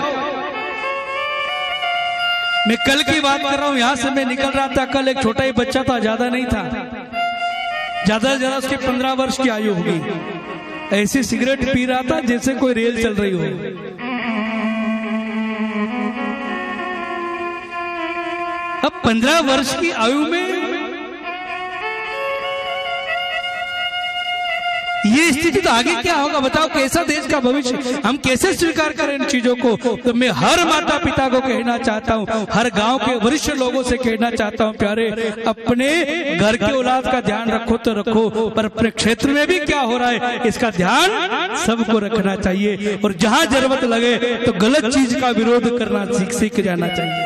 मैं कल की बात कर रहा हूं, यहां से मैं निकल रहा था, कल एक छोटा ही बच्चा था, ज्यादा नहीं था, ज्यादा से ज्यादा उसकी पंद्रह वर्ष की आयु होगी। ऐसी सिगरेट पी रहा था जैसे कोई रेल चल रही हो। अब पंद्रह वर्ष की आयु में ये स्थिति, तो आगे क्या होगा बताओ? कैसा देश का भविष्य, हम कैसे स्वीकार करें इन चीजों को? तो मैं हर माता पिता को कहना चाहता हूँ, हर गांव के वरिष्ठ लोगों से कहना चाहता हूँ, प्यारे, अपने घर की औलाद का ध्यान रखो तो रखो, पर अपने क्षेत्र में भी क्या हो रहा है इसका ध्यान सबको रखना चाहिए। और जहां जरूरत लगे तो गलत चीज का विरोध करना सीख सीख जाना चाहिए।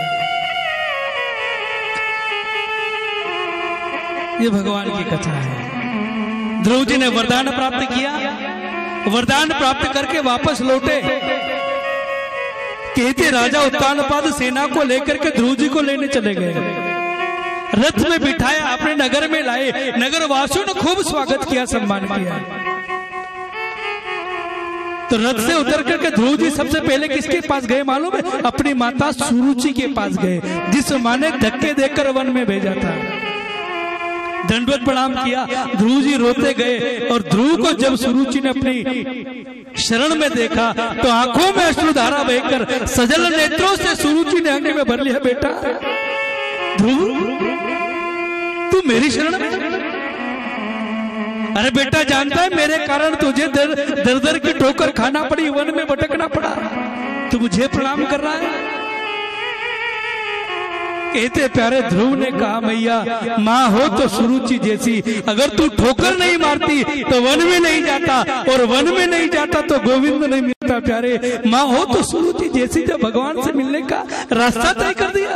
ये भगवान की कथा है। ध्रुव जी ने वरदान प्राप्त किया, वरदान प्राप्त करके वापस लौटे। कहते राजा उत्तानपाद सेना को लेकर के ध्रुव जी को लेने चले गए, रथ में बिठाया, अपने नगर में लाए। नगर वासियों ने खूब स्वागत किया, सम्मान किया। तो रथ से उतर करके ध्रुव जी सबसे पहले किसके पास गए मालूम है? अपनी माता सुरुचि के पास गए, जिस मां ने धक्के देकर वन में भेजा था। दंडवत प्रणाम किया, ध्रुव जी रोते गए। और ध्रुव को जब सुरुचि ने अपनी शरण में देखा तो आंखों में अश्रुधारा बहकर सजल नेत्रों से सुरुचि ने अंग में भर लिया, बेटा ध्रुव तू मेरी शरण में? अरे बेटा, जानता है मेरे कारण तुझे दर दर, दर की ठोकर खाना पड़ी, वन में भटकना पड़ा, तू मुझे प्रणाम कर रहा है? कहते प्यारे ध्रुव ने कहा, मैया माँ हो तो सुरुचि जैसी, अगर तू ठोकर नहीं मारती तो वन में नहीं जाता, और वन में नहीं जाता तो गोविंद नहीं मिलता। प्यारे, माँ हो तो सुरुचि जैसी, जब भगवान से मिलने का रास्ता तय कर दिया।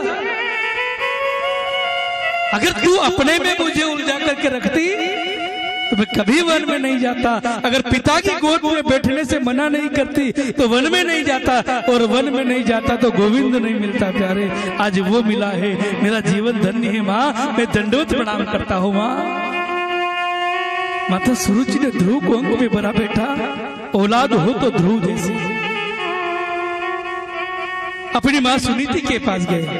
अगर तू अपने में मुझे उलझा करके रखती तो मैं कभी वन में नहीं जाता। अगर पिता की गोद में बैठने से मना नहीं करती तो वन में नहीं जाता, और वन में नहीं जाता तो गोविंद नहीं मिलता। प्यारे, आज वो मिला है, मेरा जीवन धन्य है माँ, मैं दंडोत प्रणाम करता हूँ माँ। माता सुरुचि ने ध्रुव को अंक में भरा, बेटा औलाद हो तो ध्रुव जैसी। अपनी माँ सुनीति के पास गए,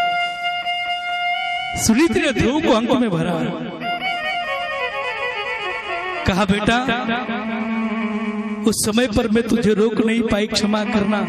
सुनीति ने ध्रुव को अंक में भरा, कहा बेटा उस समय पर मैं तुझे रोक नहीं पाई, क्षमा करना,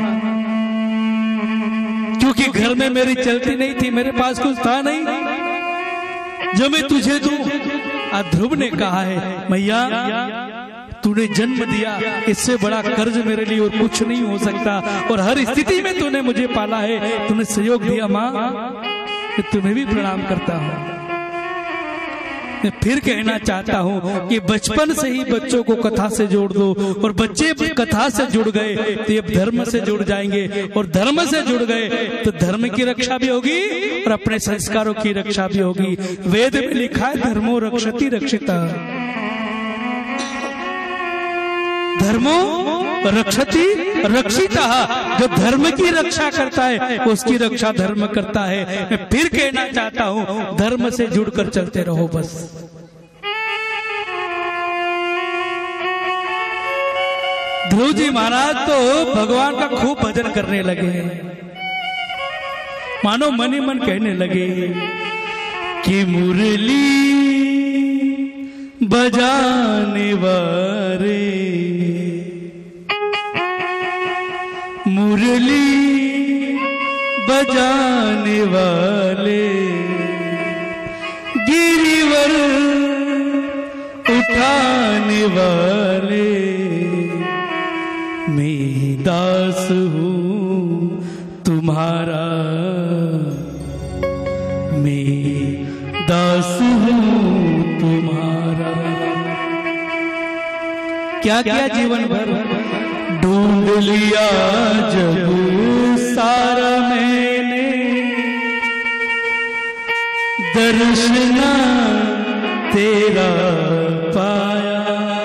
क्योंकि घर में मेरी चलती नहीं थी, मेरे पास कुछ था नहीं जो मैं तुझे दूं। ध्रुव ने कहा है, मैया तूने जन्म दिया, इससे बड़ा कर्ज मेरे लिए और कुछ नहीं हो सकता, और हर स्थिति में तूने मुझे पाला है, तूने सहयोग दिया माँ, मैं तुम्हें भी प्रणाम करता हूँ। मैं फिर कहना चाहता हूँ कि बचपन से ही बच्चों को कथा से जोड़ दो, और बच्चे कथा से जुड़ गए तो ये धर्म से जुड़ जाएंगे, और धर्म से जुड़ गए तो धर्म की रक्षा भी होगी और अपने संस्कारों की रक्षा भी होगी। वेद में लिखा है, धर्मो रक्षति रक्षिता, धर्मो रक्षति रक्षिता, जो धर्म की रक्षा करता है उसकी रक्षा धर्म करता है। मैं फिर कहना चाहता हूँ, धर्म से जुड़कर चलते रहो बस। ध्रुव जी महाराज तो भगवान का खूब भजन करने लगे, मानो मन ही मन कहने लगे कि मुरली बजाने वाले, मुरली बजाने वाले, गिरिवर उठाने वाले, मैं दास हूँ तुम्हारा, मैं दास हूँ तुम्हारा। क्या क्या जीवन भर ढूंढ लिया जब सारा मैंने, दर्शन तेरा पाया,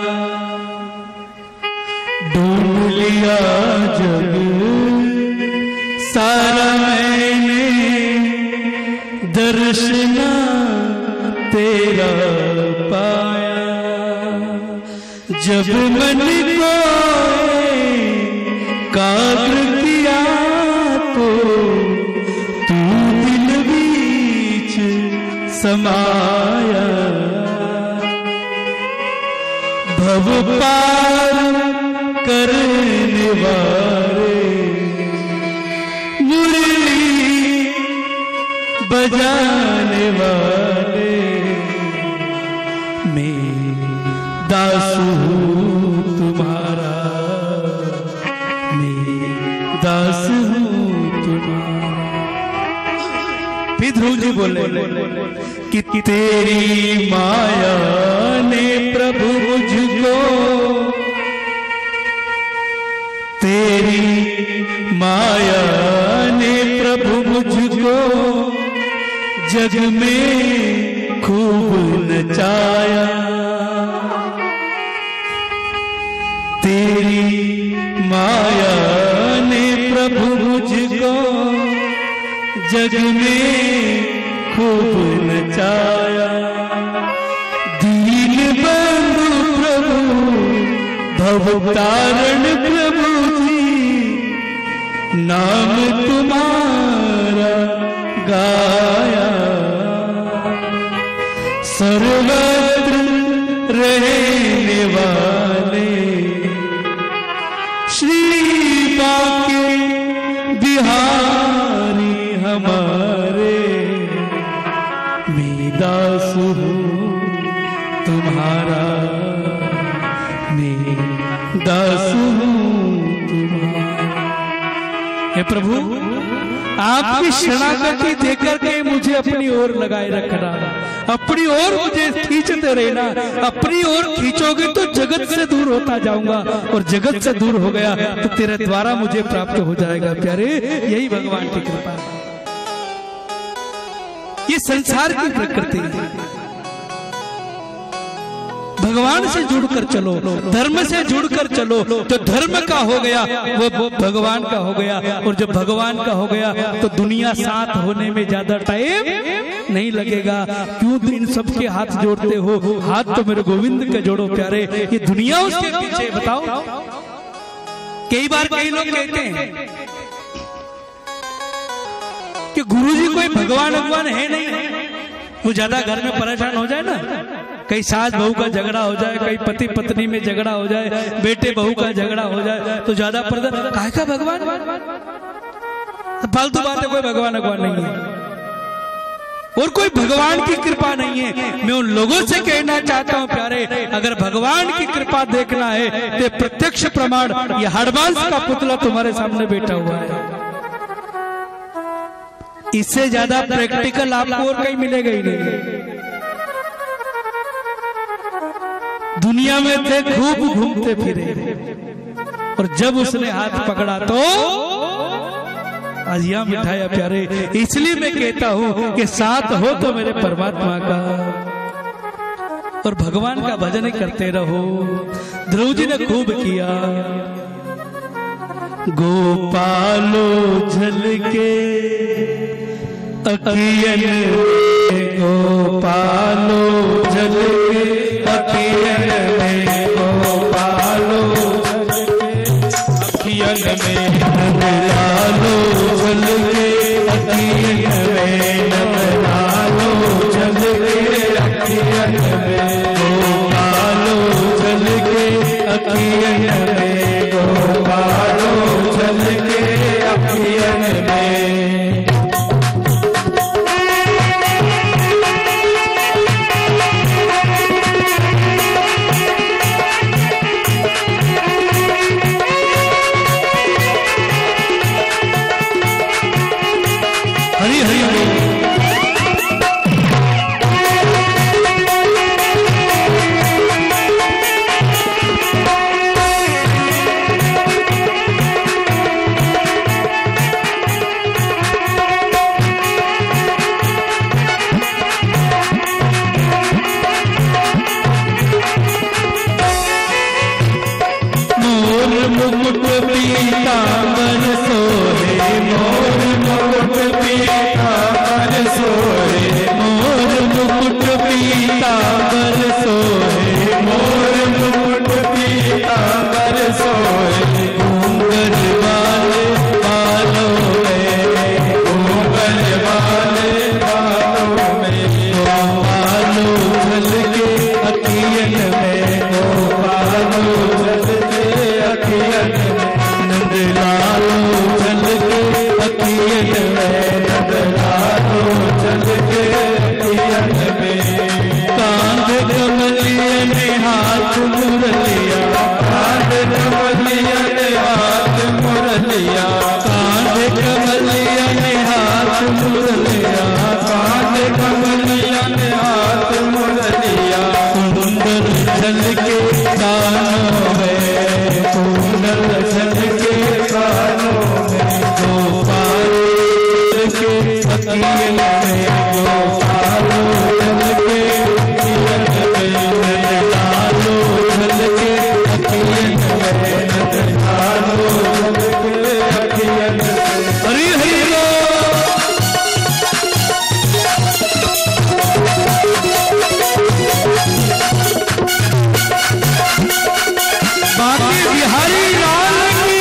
ढूंढ लिया जब सारा मैंने, दर्शन तेरा पाया। जब मन को काग्र किया तो तू दिल बीच समाया, भव पार करने वाले, मुरली बजाने वाले, मैं दास हूँ तुम्हारा, मैं दास हूँ तुम्हारा। फिर ध्रुव जी बोले कि तेरी माया ने प्रभु मुझको, तेरी माया ने प्रभु मुझको जग में खूब नचाया, तेरी माया ने प्रभु मुझको जग में खूब नचाया। दीन बंधु प्रभु भवतारण प्रभु जी, नाम तुम्हारा गाया, सर्वत्र रहने वाले, श्री बाके बिहारी हमारे, मैं दास हूँ तुम्हारा, मैं दास हूँ तुम्हारा। हे प्रभु, आपकी शरणागति देकर के मुझे अपनी ओर लगाए रखना, अपनी ओर मुझे खींचते रहना। अपनी ओर खींचोगे तो जगत से दूर होता जाऊंगा, और जगत से दूर हो गया तो तेरे द्वारा मुझे प्राप्त हो जाएगा। प्यारे, यही भगवान की कृपा है। ये संसार की प्रकृति है। भगवान से जुड़कर चलो, धर्म से जुड़कर चलो, तो धर्म का हो गया वो भगवान का हो गया, और जब भगवान का हो गया तो दुनिया साथ होने में ज्यादा टाइम नहीं लगेगा। क्यों इन सबके हाथ जोड़ते हो? हाथ तो मेरे गोविंद के जोड़ो प्यारे। ये दुनिया उसके पीछे, बताओ। कई बार कई लोग कहते हैं कि गुरुजी कोई भगवान भगवान है नहीं। वो ज्यादा घर में परेशान हो जाए ना, कहीं सास बहू का झगड़ा हो जाए, कहीं पति पत्नी में झगड़ा हो जाए, बेटे बहू का झगड़ा हो जाए, तो ज्यादा पर्दा काहे का भगवान, फालतू बात है। कोई भगवान भगवान नहीं है और कोई भगवान की कृपा नहीं है। मैं उन लोगों से कहना चाहता हूं प्यारे, अगर भगवान की कृपा देखना है तो प्रत्यक्ष प्रमाण ये हडमांस का पुतला तुम्हारे सामने बैठा हुआ है। इससे ज्यादा प्रैक्टिकल आपको और कहीं मिलेगा ही नहीं। दुनिया में थे खूब घूमते फिरे, और जब उसने हाथ पकड़ा तो आज यहां बिठाया प्यारे। इसलिए मैं कहता हूं कि साथ हो तो मेरे परमात्मा का, और भगवान का भजन करते रहो। ध्रुव जी ने खूब किया। गोपालो झलके अखियन, गोपालो झलके अखियन में, गोपालो झलके के अखियन में नंदलालो चल के अखियन में गोपालो चल के अखियन में गोपालो चल के अखियन में हरी हरी मोर मुकुट पीतांबर सोहे मोर मुकुट पीतांबर सोहे मोर मुकुट पीतांबर सोहे मोर मुकुट पीतांबर सोहे घूंघट वाले बालों में घूंघट वाले बालों में गोपालो चल के अखियन में गोपालो चल के अखियन में नंदलालो चल के अखियन में नंदलालो चल के अखियन में कांध कमलिया ने हाथ मुरलिया कांध कमलिया ने हाथ मुरलिया कांध कमलिया ने हाथ मुरलिया कांध कमलिया ने हाथ मुरलिया सुंदर चल के कानों में सुंदर चल के कानों में गोपालो चल के अखियन में गोपालो चल के अखियन में नंदलालो चल के अखियन में नंदलालो चल के अखियन में हरी हरी बाकी बिहारी लाल की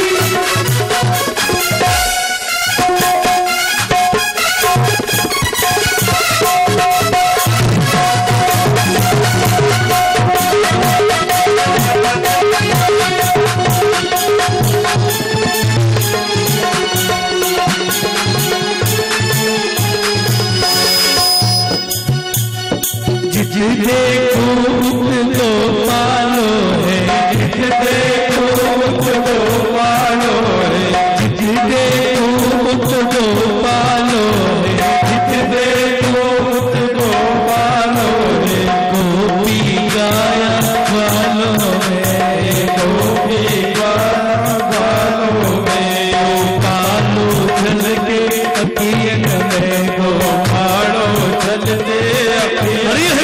जिस देखो उसको पालो है जिस देखो उसको पालो है जिस देखो उसको पालो है जिस देखो उसको पालो है गोपी गाया वालों में गोपी गाया वालों में गोपालो चल के अखियन में गोपालो चल के हरी हरी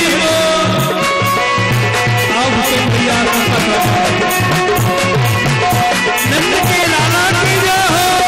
नंद के लाला की जय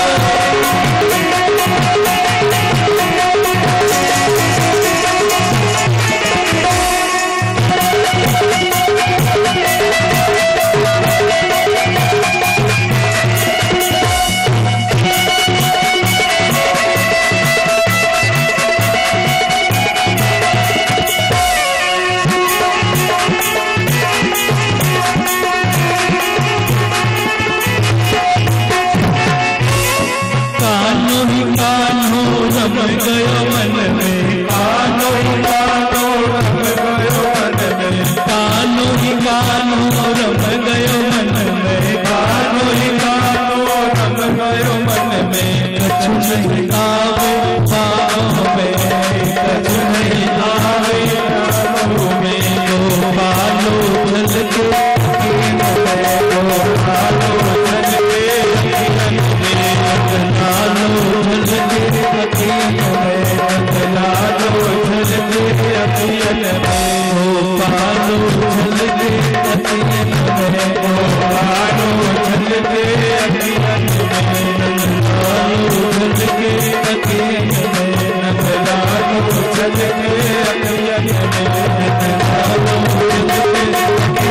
कानो ही कानो रम गयो मन में कानो ही कानो रम गयो मन में कानो ही कानो रम गयो मन में कानो ही कानो रम गयो मन में कछु नहीं आवे पाँव में कछु नहीं आवे पाँव में गोपालो चल के अखियन में गोपालो चल के अखियन में नंदलालो चल के अखियन में नंदलालो चल के अखियन में गोपालो चल के अखियन में गोपालो चल के अखियन में नंदलालो चल के अखियन में नंदलालो चल के अखियन में नंदलालो चल के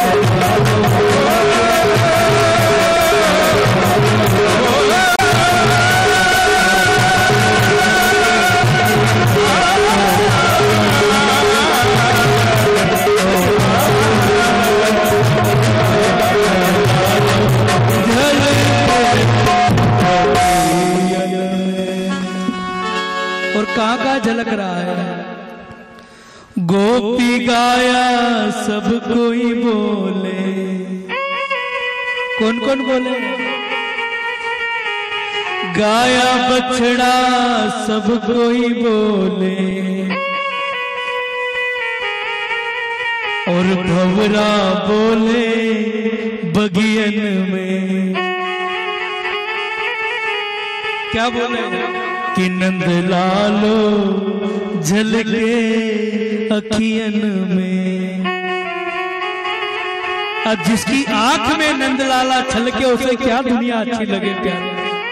अखियन में नंदलालो और कहाँ कहाँ झलक रहा है। गोपी गाया सब कोई बोले, कौन कौन बोले? गाया बछड़ा सब कोई बोले, और भंवरा बोले बगियन में। क्या बोले? कि नंद लालो झलके अखियन में। अब जिसकी आंख में नंदलाला छलके उसे क्या दुनिया अच्छी लगे प्यारे।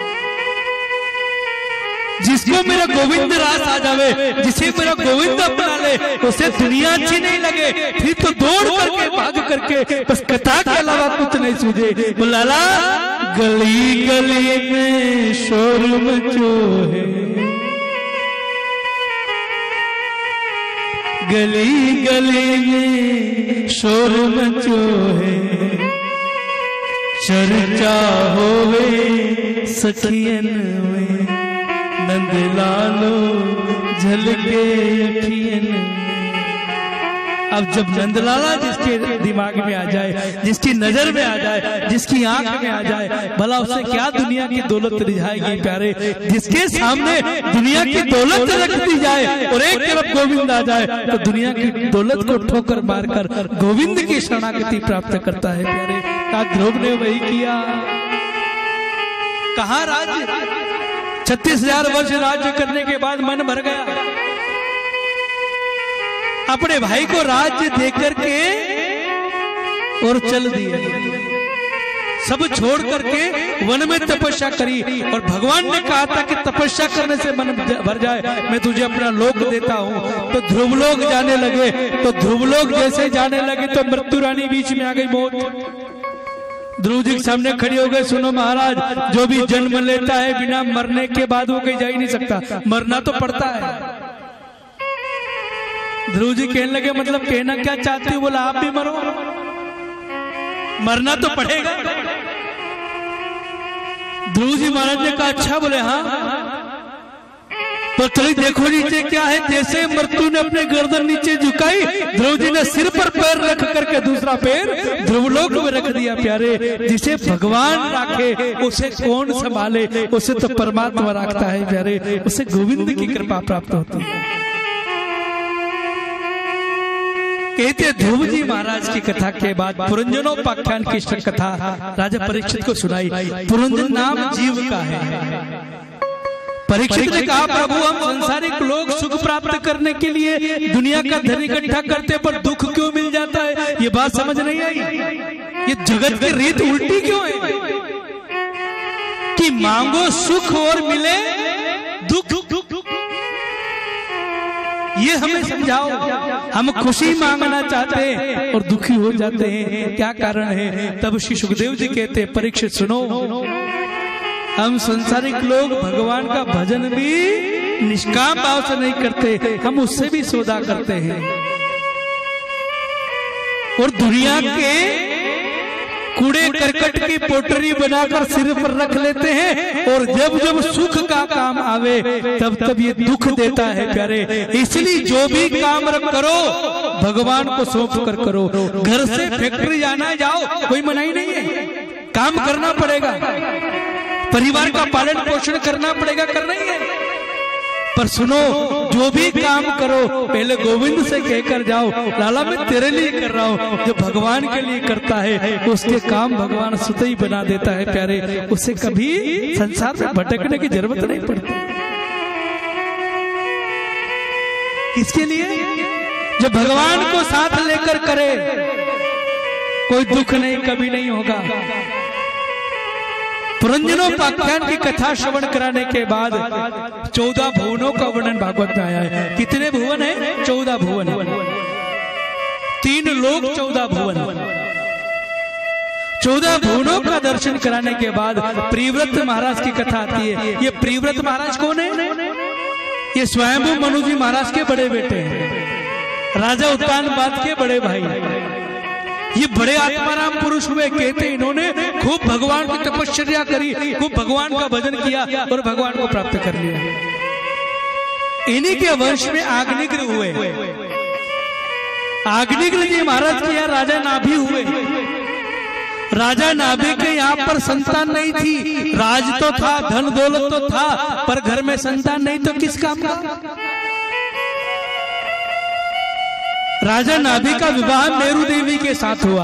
जिसको मेरा गोविंद रास आ जावे, जिसे मेरा गोविंद अपना ले, उसे दुनिया अच्छी नहीं लगे, फिर तो दौड़ करके भाग करके बस कथा के अलावा कुछ नहीं सूझे। बोला गली गली में शोर मचो है, गली गली में शोर मचो है, चर्चा होवे सखियन में, नंद लालो झलके अखियन। अब जब नंदलाला जिसके दिमाग में आ जाए, जिसकी नजर में आ जाए, जिसकी आंख में आ जाए, भला उसे क्या दुनिया की दौलत रिझाएगी प्यारे। जिसके सामने दुनिया की दौलत रख दी जाए और एक तरफ गोविंद आ जाए तो दुनिया की दौलत को ठोकर मारकर गोविंद की शरणागति प्राप्त करता है प्यारे। का ध्रुव ने वही किया। कहा राज्य छत्तीस हजार वर्ष राज्य करने के बाद मन भर गया, अपने भाई को राज्य देकर के और चल दिए। सब छोड़ करके वन में तपस्या करी और भगवान ने कहा था कि तपस्या करने से मन भर जाए, मैं तुझे अपना लोक देता हूँ। तो ध्रुवलोक जाने लगे, तो ध्रुवलोक जैसे जाने लगे तो मृत्यु रानी बीच में आ गई, मौत। ध्रुव जी के सामने खड़ी हो गए, सुनो महाराज, जो भी जन्म लेता है बिना मरने के बाद वो कहीं जा ही नहीं सकता, मरना तो पड़ता है। ध्रुव जी कहने लगे मतलब कहना क्या चाहती हो? बोला आप भी मरो, मरना तो पड़ेगा। ध्रुव जी महाराज ने कहा अच्छा। बोले हाँ, तो थोड़ी देखो नीचे क्या है। जैसे मृत्यु ने अपने गर्दन नीचे झुकाई, ध्रुव जी ने सिर पर पैर रख करके दूसरा पैर ध्रुवलोक में रख दिया प्यारे। जिसे भगवान राखे उसे कौन संभाले, उसे तो परमात्मा रखता है प्यारे, उसे गोविंद की कृपा प्राप्त होती है। कहते ध्रुव जी महाराज की कथा के बाद पुरंजनोपाख्यान की कथा राजा परीक्षित को सुनाई। पुरंजन नाम जीव का है। परीक्षित ने कहा प्रभु हम संसारिक लोग सुख प्राप्त करने के लिए दुनिया का धन इकट्ठा करते पर दुख क्यों मिल जाता है? ये बात समझ नहीं आई। ये जगत की रीत उल्टी क्यों है कि मांगो सुख और मिले दुख? ये हमें समझाओ। हम खुशी मांगना चाहते हैं और दुखी हो जाते हैं, क्या कारण है? तब श्री सुखदेव जी कहते परीक्षित सुनो, हम संसारिक लोग भगवान का भजन भी निष्काम भाव से नहीं करते, हम उससे भी सौदा करते हैं और दुनिया के कूड़े करकट की पोटरी बनाकर सिर पर रख लेते हैं और जब जब सुख का काम आवे तब तब ये दुख देता है प्यारे। इसलिए जो भी काम करो भगवान को सौंप कर करो। घर से फैक्ट्री जाना जाओ, कोई मनाही नहीं है, काम करना पड़ेगा, परिवार का पालन पोषण करना पड़ेगा, करना ही है। पर सुनो, जो भी काम करो पहले गोविंद से कहकर जाओ, लाला मैं तेरे लिए कर रहा हूँ। जो भगवान के लिए करता है उसके काम भगवान स्वतः ही बना देता है प्यारे। उसे कभी संसार में भटकने की जरूरत नहीं पड़ती। किसके लिए? जो भगवान को साथ लेकर करे, कोई दुख नहीं, कभी नहीं होगा। पुरंजनोपाख्यान की कथा श्रवण कराने के बाद चौदह भुवनों का वर्णन भागवत में आया है। कितने भुवन है? चौदह भुवन। तीन लोक चौदह भुवन। चौदह भुवनों का दर्शन कराने के बाद प्रियव्रत महाराज की कथा आती है। ये प्रियव्रत महाराज कौन है? ये स्वयंभू मनु जी महाराज के बड़े बेटे हैं, राजा उत्तानपाद के बड़े भाई। ये बड़े आत्माराम पुरुष हुए। कहते इन्होंने खूब भगवान की तपस्या करी, खूब भगवान का भजन किया और भगवान को प्राप्त कर लिया। इन्हीं के वंश में आग्निग्र हुए। आग्निग्र जी महाराज के यहाँ राजा नाभि हुए। राजा नाभि के यहाँ पर संतान नहीं थी। राज तो था, धन दौलत तो था, पर घर में संतान नहीं तो किस काम का। राजा नाभि का विवाह मेरू देवी के साथ हुआ।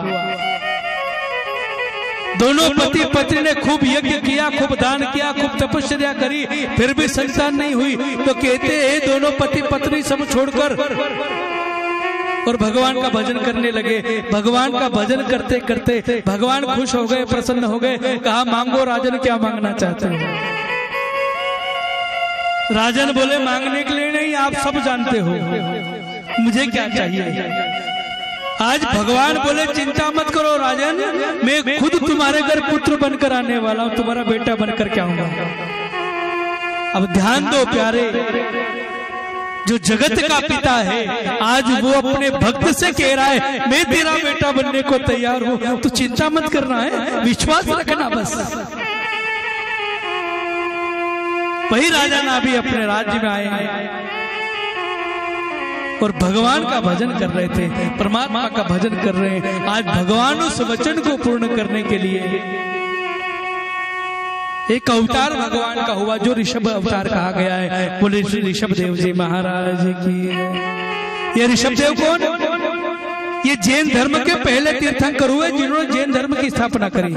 दोनों पति पत्नी ने खूब यज्ञ किया, खूब दान किया, खूब तपस्या करी, फिर भी संतान नहीं हुई। तो कहते हैं दोनों पति पत्नी सब छोड़कर और भगवान का भजन करने लगे। भगवान का भजन करते करते भगवान खुश हो गए, प्रसन्न हो गए। कहा मांगो राजन, क्या मांगना चाहते हो। राजन बोले मांगने के लिए नहीं, आप सब जानते हो मुझे क्या चाहिए। आज भगवान बोले चिंता मत करो राजन, मैं खुद तुम्हारे घर पुत्र बनकर आने वाला हूं, तुम्हारा बेटा बनकर क्या आऊंगा। अब ध्यान दो प्यारे, जो जगत का पिता है आज वो अपने भक्त से कह रहा है मैं तेरा बेटा बनने को तैयार हूं, तो चिंता मत करना है, विश्वास रखना बस। वही राजा नाभि अपने राज्य में आए और भगवान का भजन कर रहे थे, परमात्मा का भजन कर रहे हैं। आज भगवान उस वचन को पूर्ण करने के लिए एक अवतार भगवान का हुआ, जो ऋषभ अवतार कहा गया है। बोले श्री ऋषभ देव जी महाराज की। ये ऋषभ देव कौन? ये जैन धर्म के पहले तीर्थंकर हुए जिन्होंने जैन धर्म की स्थापना करी,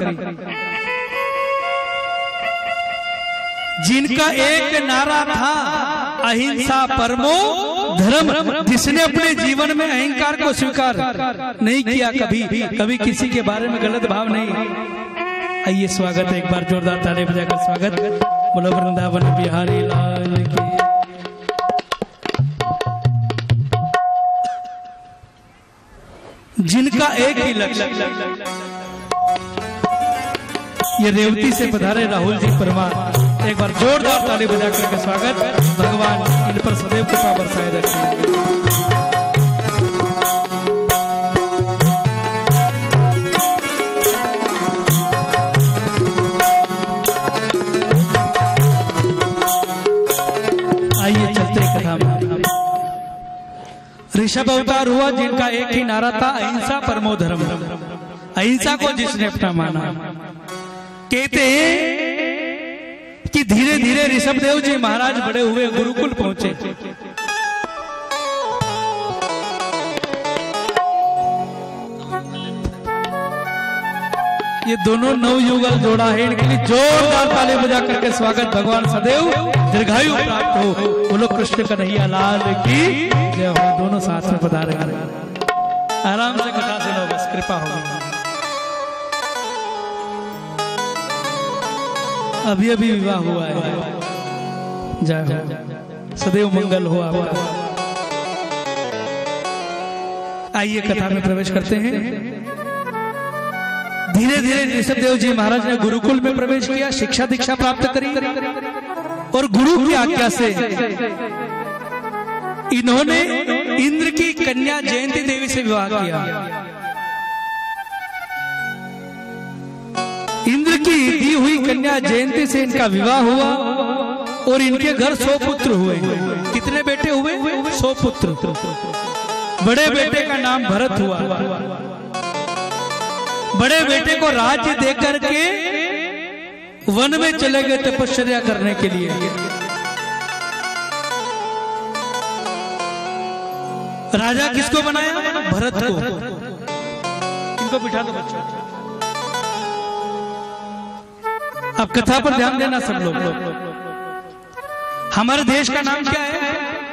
जिनका एक नारा था अहिंसा परमो धर्म। जिसने अपने जीवन में अहंकार को स्वीकार नहीं किया, कभी कभी किसी के बारे में गलत भाव नहीं। आइए स्वागत है, एक बार जोरदार ताली बजाकर स्वागत। बोलो वृंदावन बिहारी लाल की। जिनका एक ही लक्ष्य, ये रेवती से पधारे राहुल जी परमार। एक बार जोरदार ताली बजा करके स्वागत। भगवान इन पर सदैव कृपा बरसाए रखें। आइए चलते कथा में। ऋषभ अवतार हुआ जिनका एक ही नारा था अहिंसा परमो धर्म। अहिंसा को जिसने अपना माना, कहते हैं कि धीरे धीरे ऋषभ देव जी महाराज बड़े हुए, गुरुकुल पहुंचे। ये दोनों नवयुगल जोड़ा है, इनके लिए जोरदार ताली बजा करके स्वागत। भगवान सदैव दीर्घायु प्राप्त हो। बोलो कृष्ण कन्हैया लाल की जय हो। दोनों साथ में पधारे। आराम से कथा सुनो, बस कृपा होगी। अभी अभी विवाह हुआ है, जय हो, सदैव मंगल हो आपका। आइए कथा में प्रवेश करते हैं। धीरे धीरे ऋषभ देव जी महाराज ने गुरुकुल में प्रवेश किया, शिक्षा दीक्षा प्राप्त करी और गुरु की आज्ञा से इन्होंने इंद्र की कन्या जयंती देवी से विवाह किया। इंद्र की दी हुई कन्या जयंती से इनका विवाह हुआ और इनके घर सौ पुत्र हुए। कितने बेटे हुए? सौ पुत्र। बड़े बेटे का नाम भरत हुआ। बड़े बेटे को राज्य देकर के वन में चले गए तपस्या करने के लिए। राजा किसको बनाया? भरत को। इनको बिठा दो बच्चों। अब कथा पर ध्यान देना सब लोग। हमारे देश का नाम क्या है?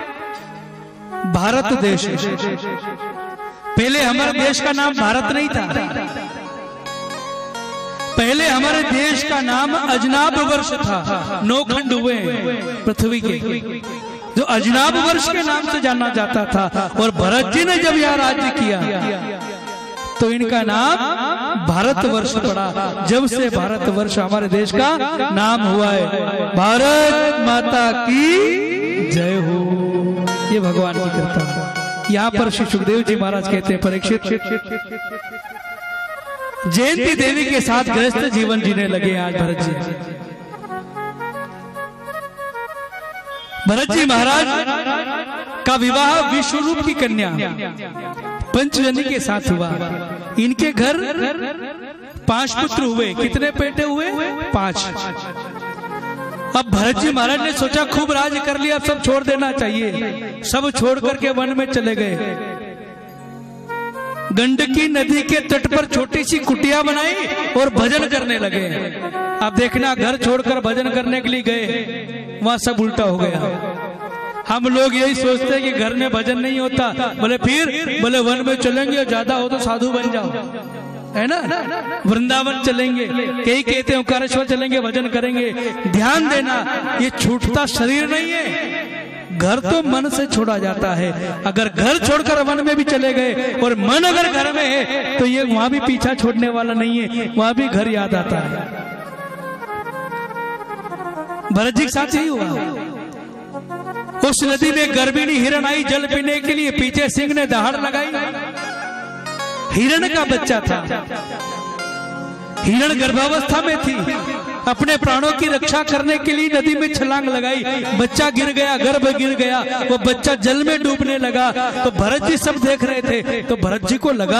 भारत देश। पहले हमारे देश का नाम भारत नहीं था, पहले हमारे देश का नाम अजनाब वर्ष था। नौ खंड हुए पृथ्वी के, जो अजनाब वर्ष के नाम से जाना जाता था। और भरत जी ने जब यहाँ राज्य किया तो इनका नाम भारत वर्ष पड़ा। जब से भारत वर्ष हमारे देश का नाम हुआ है। भारत माता की जय हो। ये भगवान की कृपा है। यहाँ पर श्री सुखदेव जी महाराज कहते हैं, परीक्षित जयंती देवी के साथ गृहस्थ जीवन जीने लगे आज भरत जी। भरत जी महाराज का विवाह विश्वरूप की कन्या पंचजनी के साथ हुआ। इनके घर पांच पुत्र हुए। कितने बेटे हुए? पांच। अब भरत जी महाराज ने सोचा खूब राज कर लिया, अब सब छोड़ देना चाहिए। सब छोड़ करके वन में चले गए। गंडकी नदी के तट पर छोटी सी कुटिया बनाई और भजन करने लगे। अब देखना, घर छोड़कर भजन करने के लिए गए, वहां सब उल्टा हो गया। हम लोग यही सोचते हैं कि घर में भजन नहीं होता, बोले फिर बोले वन में चलेंगे, ज्यादा हो तो साधु बन जाओ, है ना, वृंदावन चलेंगे, कई कहते हैं ओंकारेश्वर चलेंगे, भजन करेंगे। ध्यान देना, ये छूटता शरीर नहीं है, घर तो मन से छोड़ा जाता है। अगर घर छोड़कर वन में भी चले गए और मन अगर घर में है तो ये वहां भी पीछा छोड़ने वाला नहीं है, वहां भी घर याद आता है। भरत जी के साथ यही हुआ। उस नदी में गर्भिणी हिरण आई जल पीने के लिए, पीछे सिंह ने दहाड़ लगाई। हिरण का बच्चा था, हिरण गर्भावस्था में थी, अपने प्राणों की रक्षा करने के लिए नदी में छलांग लगाई। बच्चा गिर गया, गर्भ गिर गया, वो बच्चा जल में डूबने लगा। तो भरत जी सब देख रहे थे। तो भरत जी को लगा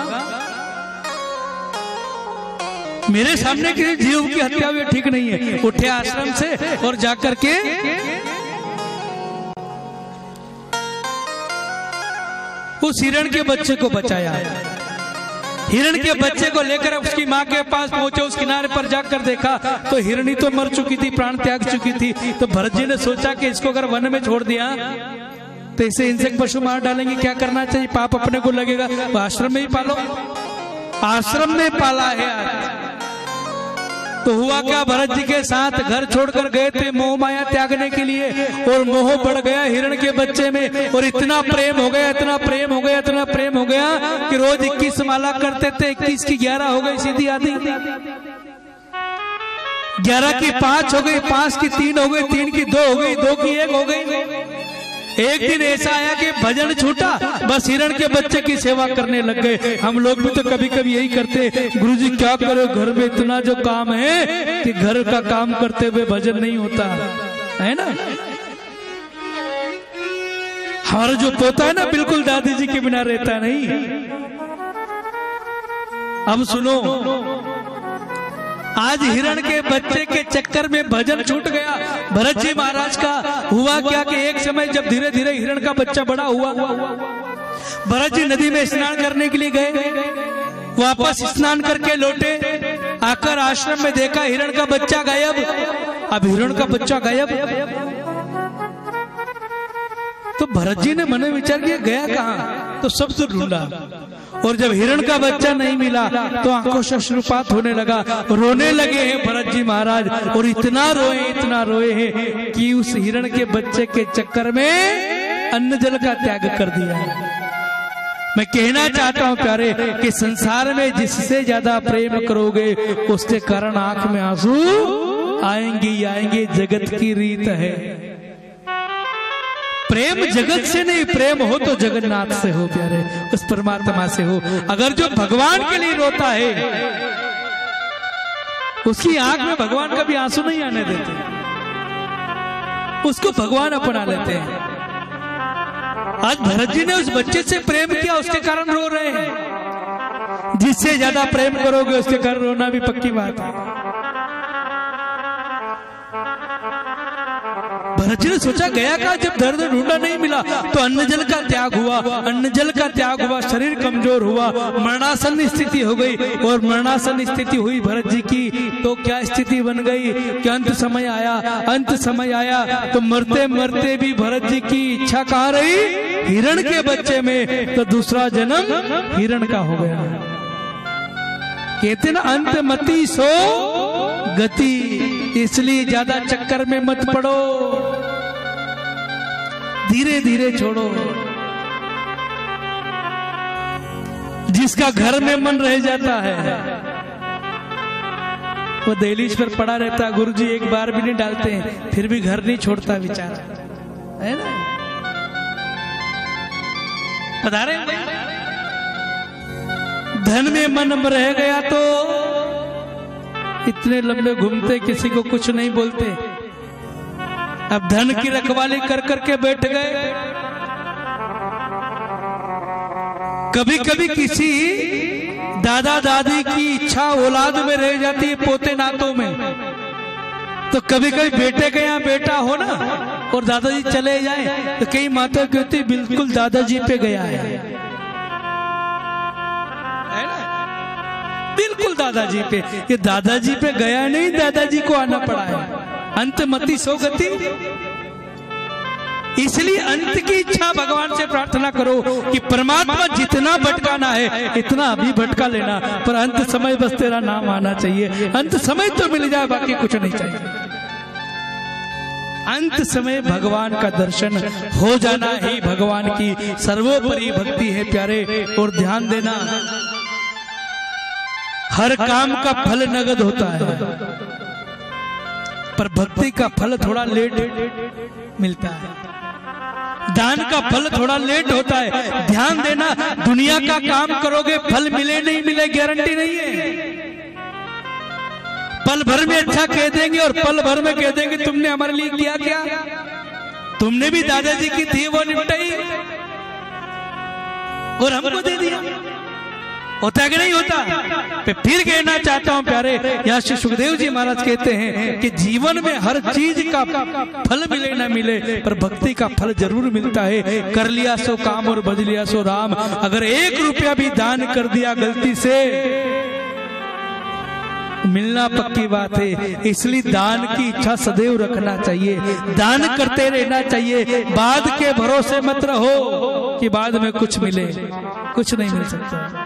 मेरे सामने किसी जीव की हत्या हुई ठीक नहीं है। उठे आश्रम से और जाकर के उस हिरण के बच्चे को बचाया। हिरण के बच्चे को लेकर उसकी माँ के पास पहुंचे। उस किनारे पर जाकर देखा तो हिरणी तो मर चुकी थी, प्राण त्याग चुकी थी। तो भरत जी ने सोचा कि इसको अगर वन में छोड़ दिया तो इसे हिंसक पशु मार डालेंगे, क्या करना चाहिए, पाप अपने को लगेगा, तो आश्रम में ही पालो। आश्रम में पाला है आज। तो हुआ क्या, भरत जी के साथ घर छोड़कर गए थे मोह माया त्यागने के लिए, और मोह बढ़ गया हिरण के बच्चे में, और इतना प्रेम हो गया, इतना प्रेम हो गया, इतना प्रेम हो गया कि रोज इक्कीस माला करते थे। इक्कीस की ग्यारह हो गई सीधी आधी, ग्यारह की पांच हो गई, पांच की तीन हो गई, तीन की दो हो गई, दो की एक हो गई। एक दिन ऐसा आया कि भजन छूटा, बस हिरण के बच्चे की सेवा करने लग गए। हम लोग भी तो कभी कभी यही करते, गुरुजी क्या करो, घर में इतना जो काम है कि घर का काम करते हुए भजन नहीं होता है ना। हमारा जो पोता है ना, बिल्कुल दादी जी के बिना रहता नहीं। अब सुनो, आज हिरण के बच्चे के चक्कर में भजन छूट गया भरत जी महाराज का। हुआ क्या कि एक समय जब धीरे धीरे हिरण का बच्चा बड़ा हुआ, भरत जी नदी में स्नान करने के लिए गए। वापस स्नान करके लौटे, आकर आश्रम में देखा हिरण का बच्चा गायब। अब हिरण का बच्चा गायब, तो भरत जी ने मन में विचार किया गया कहाँ, तो सब तो ढूंढा, और जब हिरण का बच्चा नहीं मिला तो आंखों से अश्रुपात होने लगा। रोने लगे हैं भरत जी महाराज, और इतना रोए इतना रोए हैं कि उस हिरण के बच्चे के चक्कर में अन्न जल का त्याग कर दिया। मैं कहना चाहता हूं प्यारे कि संसार में जिससे ज्यादा प्रेम करोगे उसके कारण आंख में आंसू आएंगे ही आएंगे, जगत की रीत है। प्रेम जगत से नहीं, प्रेम हो तो जगन्नाथ से हो प्यारे, उस परमात्मा से हो। अगर जो भगवान के लिए रोता है उसकी आंख में भगवान कभी आंसू नहीं आने देते, उसको भगवान अपना लेते हैं। आज भरत जी ने उस बच्चे से प्रेम किया, उसके कारण रो रहे हैं। जिससे ज्यादा प्रेम करोगे उसके कारण रोना भी पक्की बात है। भरत जी ने सोचा गया का, जब दर्द ढूंढा नहीं मिला तो अन्न जल का त्याग हुआ, अन्न जल का त्याग हुआ, शरीर कमजोर हुआ, मरणासन स्थिति हो गई। और मरणासन स्थिति हुई भरत जी की तो क्या स्थिति बन गई कि अंत समय आया। अंत समय आया तो मरते मरते भी भरत जी की इच्छा कहाँ रही, हिरण के बच्चे में। तो दूसरा जन्म हिरण का हो गया। कहते ना अंत मति सो गति, इसलिए ज्यादा चक्कर में मत पड़ो, धीरे धीरे छोड़ो। जिसका घर में मन रह जाता है वो दहलीज पर पड़ा रहता है। गुरुजी एक बार भी नहीं डालते हैं, फिर भी घर नहीं छोड़ता विचार, है ना। बता रहे धन में मन रह गया तो इतने लंबे घूमते, किसी को कुछ नहीं बोलते। अब धन की रखवाली कर करके बैठ गए। कभी कभी किसी दादा दादी की इच्छा औलाद में रह जाती है, पोते नातों में। तो कभी कभी बेटे के यहाँ बेटा हो ना और दादाजी चले जाए तो कई माता कहती बिल्कुल दादाजी पे गया है, है ना? बिल्कुल दादाजी पे। ये दादाजी पे गया नहीं, दादाजी को आना पड़ा है। अंतमति सो गति। इसलिए अंत की इच्छा भगवान से प्रार्थना करो कि परमात्मा जितना भटकाना है इतना अभी भटका लेना, पर अंत समय बस तेरा नाम आना चाहिए। अंत समय तो मिल जाए, बाकी कुछ नहीं चाहिए। अंत समय भगवान का दर्शन हो जाना ही भगवान की सर्वोपरि भक्ति है प्यारे। और ध्यान देना, हर काम का फल नगद होता है, पर भक्ति का फल थोड़ा लेट मिलता है। दान का फल थोड़ा लेट होता है। ध्यान देना, दुनिया का काम करोगे फल मिले नहीं मिले गारंटी नहीं है। पल भर में अच्छा कह देंगे और पल भर में कह देंगे तुमने हमारे लिए किया क्या? तुमने भी दादाजी की थी वो निपटाई और हमको दे दिया। होता कि नहीं होता? फिर कहना चाहता हूं प्यारे, यहाँ श्री सुखदेव जी महाराज कहते हैं कि जीवन में हर चीज का फल मिले ना मिले, पर भक्ति का फल जरूर मिलता है। कर लिया सो काम और बज लिया सो राम। अगर एक रुपया भी दान कर दिया गलती से, मिलना पक्की बात है। इसलिए दान की इच्छा सदैव रखना चाहिए, दान करते रहना चाहिए। बाद के भरोसे मत रहो कि बाद में कुछ मिले, कुछ नहीं मिल सकता।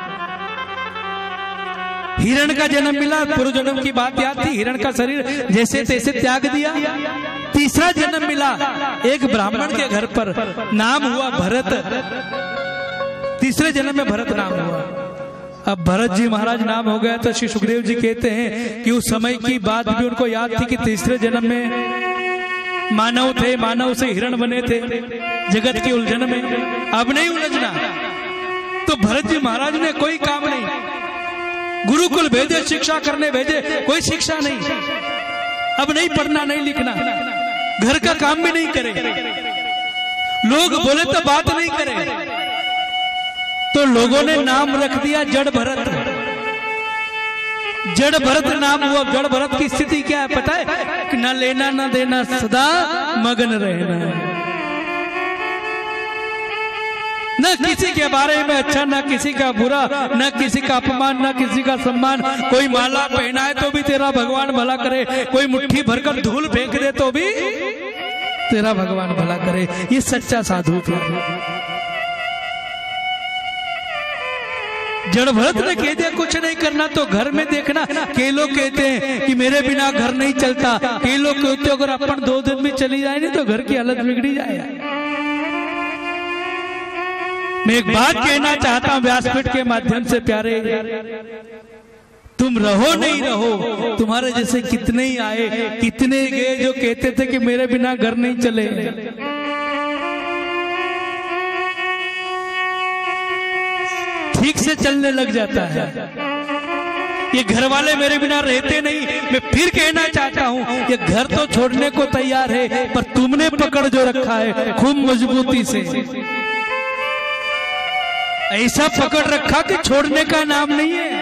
हिरण का जन्म मिला, पूर्व जन्म की बात याद थी। हिरण का शरीर जैसे तैसे त्याग दिया। तीसरा जन्म मिला एक ब्राह्मण के घर पर, नाम हुआ भरत। तीसरे जन्म में भरत नाम हुआ। अब भरत जी महाराज नाम हो गया तो श्री सुखदेव जी कहते हैं कि उस समय की बात भी उनको याद थी कि तीसरे जन्म में मानव थे, मानव से हिरण बने थे जगत की उलझन में। अब नहीं उलझना। तो भरत जी महाराज ने कोई काम नहीं, गुरुकुल भेजे, शिक्षा करने भेजे, कोई शिक्षा नहीं। अब नहीं पढ़ना नहीं लिखना, घर का काम भी नहीं करे, लोग बोले तो बात नहीं करे। तो लोगों ने नाम रख दिया जड़ भरत। जड़ भरत नाम हुआ। जड़ भरत की स्थिति क्या है पता है? कि न लेना न देना, सदा मगन रहना, न किसी के बारे में अच्छा, न किसी का बुरा, न किसी का अपमान, न किसी का सम्मान। कोई माला पहनाए तो भी तेरा भगवान भला करे, कोई मुट्ठी भरकर धूल फेंक दे तो भी तेरा भगवान भला करे। ये सच्चा साधु थे। जड़ भरत ने कह दिया कुछ नहीं करना तो घर में देखना। कई लोग कहते हैं कि मेरे बिना घर नहीं चलता। कई लोग कहते अगर अपन दो दिन में चली जाए नहीं तो घर की हालत बिगड़ी जाए। मैं एक बात कहना चाहता हूं व्यासपीठ के माध्यम से प्यारे, तुम रहो नहीं रहो, तुम्हारे जैसे कितने ही आए, कितने गए जो कहते थे कि मेरे बिना घर नहीं चले। ठीक से चलने लग जाता है। ये घर वाले मेरे बिना रहते नहीं। मैं फिर कहना चाहता हूं ये घर तो छोड़ने को तैयार है, पर तुमने पकड़ जो रखा है खूब मजबूती से, ऐसा पकड़ रखा कि छोड़ने का नाम नहीं है।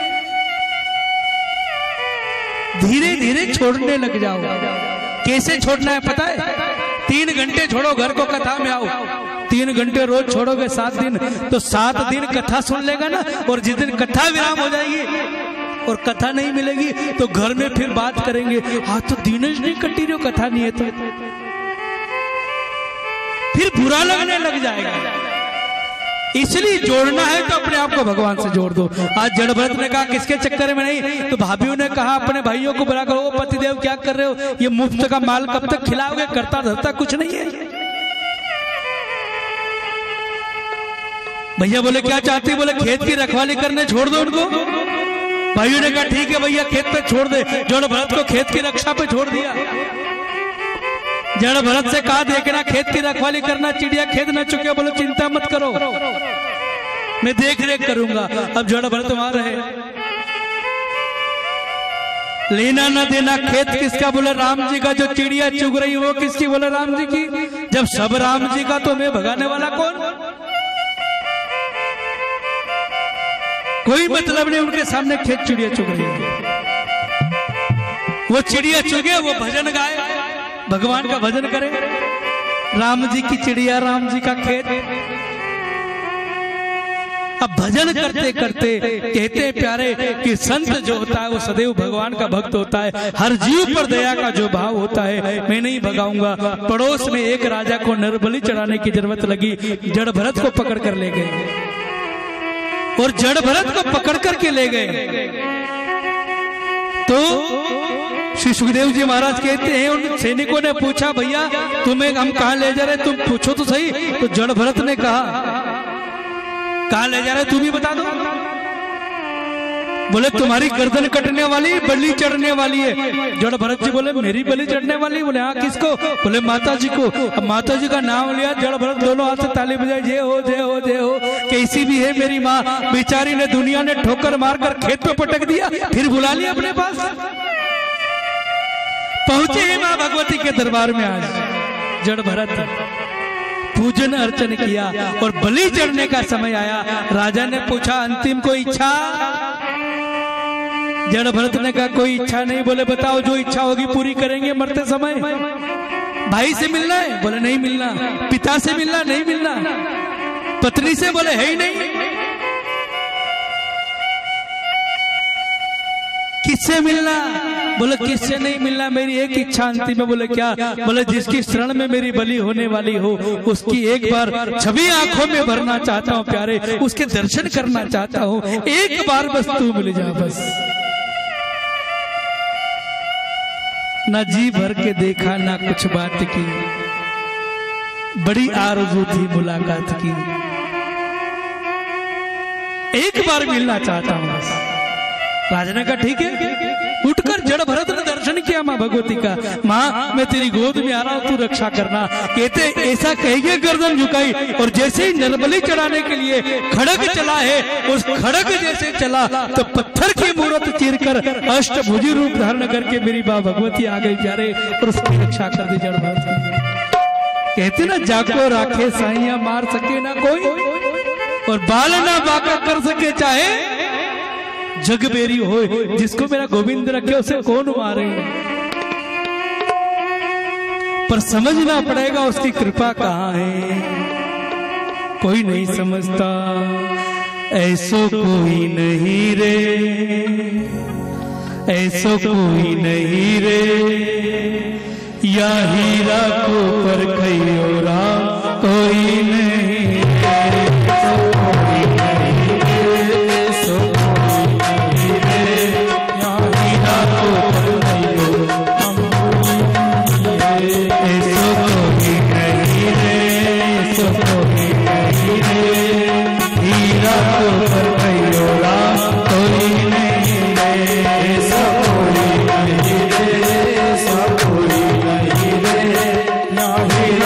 धीरे धीरे छोड़ने लग जाओ। कैसे छोड़ना है पता है? तीन घंटे छोड़ो, घर को कथा में आओ। तीन घंटे रोज छोड़ोगे सात दिन, तो सात दिन कथा सुन लेगा ना। और जिस दिन कथा विराम हो जाएगी और कथा नहीं मिलेगी तो घर में फिर बात करेंगे, हाँ तो दिनेश नहीं कटी रही, कथा नहीं है तो फिर बुरा लगने लग जाएगा। इसलिए जोड़ना है तो अपने आप को भगवान से जोड़ दो। आज जड़ भरत ने कहा किसके चक्कर में नहीं, तो भाभीओं ने कहा अपने भाइयों को बुला करो, पतिदेव क्या कर रहे हो, ये मुफ्त का माल कब तक खिलाओगे, करता धरता कुछ नहीं है। भैया बोले क्या चाहती, बोले खेत की रखवाली करने छोड़ दो उनको। भाइयों ने कहा ठीक है भैया खेत पे छोड़ दे। जड़ भरत को खेत की रक्षा पे छोड़ दिया। जड़ भरत से कहा देखना खेत की रखवाली करना, चिड़िया खेत न चुके, बोलो चिंता मत करो मैं देख रेख करूंगा। अब जड़ भरत वहां रहे। लेना न देना खेत किसका, बोले राम जी का। जो चिड़िया चुग रही वो किसकी, बोले राम जी की। जब सब राम जी का तो मैं भगाने वाला कौन? कोई मतलब नहीं, उनके सामने खेत चिड़िया चुग रही है। वो चिड़िया चुगे, वो भजन गाए, भगवान का भजन करे। राम जी की चिड़िया, राम जी का खेत। अब भजन करते करते कहते हैं प्यारे कि संत जो होता है वो सदैव भगवान का भक्त होता है। हर जीव पर दया का जो भाव होता है, मैं नहीं भगाऊंगा। पड़ोस में एक राजा को नरबलि चढ़ाने की जरूरत लगी, जड़ भरत को पकड़ कर ले गए और जड़ भरत को पकड़ करके ले गए। तो श्री सुखदेव जी महाराज कहते हैं, उन सैनिकों ने पूछा भैया तुम्हें हम कहाँ ले जा रहे, तुम पूछो तो सही। तो जड़ भरत ने कहा कहाँ ले जा रहे तुम ही बता दो। बोले तुम्हारी गर्दन कटने वाली, बलि चढ़ने वाली है। जड़ भरत जी बोले मेरी बलि चढ़ने वाली? बोले हाँ, किसको? बोले माता जी को। अब माता जी का नाम लिया, जड़ भरत दोनों हाथ से ताली बजाई, जय हो जय हो जय हो। कैसी भी है मेरी माँ, बेचारी ने दुनिया ने ठोकर मारकर खेत में पटक दिया, फिर बुला लिया अपने पास। पहुंचे हैं माँ भगवती के दरबार में। आज जड़ भरत पूजन अर्चन किया और बलि चढ़ने का समय आया। राजा ने पूछा अंतिम कोई इच्छा? जड़ भरत ने कहा कोई इच्छा नहीं। बोले बताओ, जो इच्छा होगी पूरी करेंगे मरते समय। भाई से मिलना है? बोले नहीं मिलना। पिता से मिलना? नहीं मिलना। पत्नी से? बोले है ही नहीं। किससे मिलना? बोले किससे नहीं मिलना, मेरी एक इच्छा अंतिम है। बोले क्या? बोले जिसकी शरण में मेरी बलि होने वाली हो उसकी एक बार छवि आंखों में भरना चाहता हूँ प्यारे, उसके दर्शन करना चाहता हूँ। एक बार बस तू मिल जा बस। ना जी भर के देखा ना कुछ बात की, बड़ी आरज़ू थी मुलाकात की। एक बार मिलना चाहता हूँ बस। राजा ने कहा ठीक है। उठकर जड़ भरत ने दर्शन किया माँ भगवती का। माँ मैं तेरी गोद में आ रहा हूँ, तू रक्षा करना। कहते ऐसा कहेंगे गर्दन झुकाई और जैसे ही नरबलि चढ़ाने के लिए खड़ग चला है, उस खड़ग जैसे चला तो पत्थर की मूर्त चीरकर अष्टभुजी रूप धारण करके मेरी माँ भगवती आ गई प्यारे और उसकी रक्षा कर दी जड़ भरत। कहते ना जाको राखे साइया मार सके ना कोई, और बाल ना बाका कर सके चाहे जग बेरी हो। जिसको मेरा गोविंद रखे उसे कौन मारे, पर समझना पड़ेगा उसकी कृपा कहाँ है। कोई नहीं समझता, ऐसो कोई नहीं रे, ऐसो कोई नहीं रे, या हीरा को परखियो राम कोई नहीं। हीरा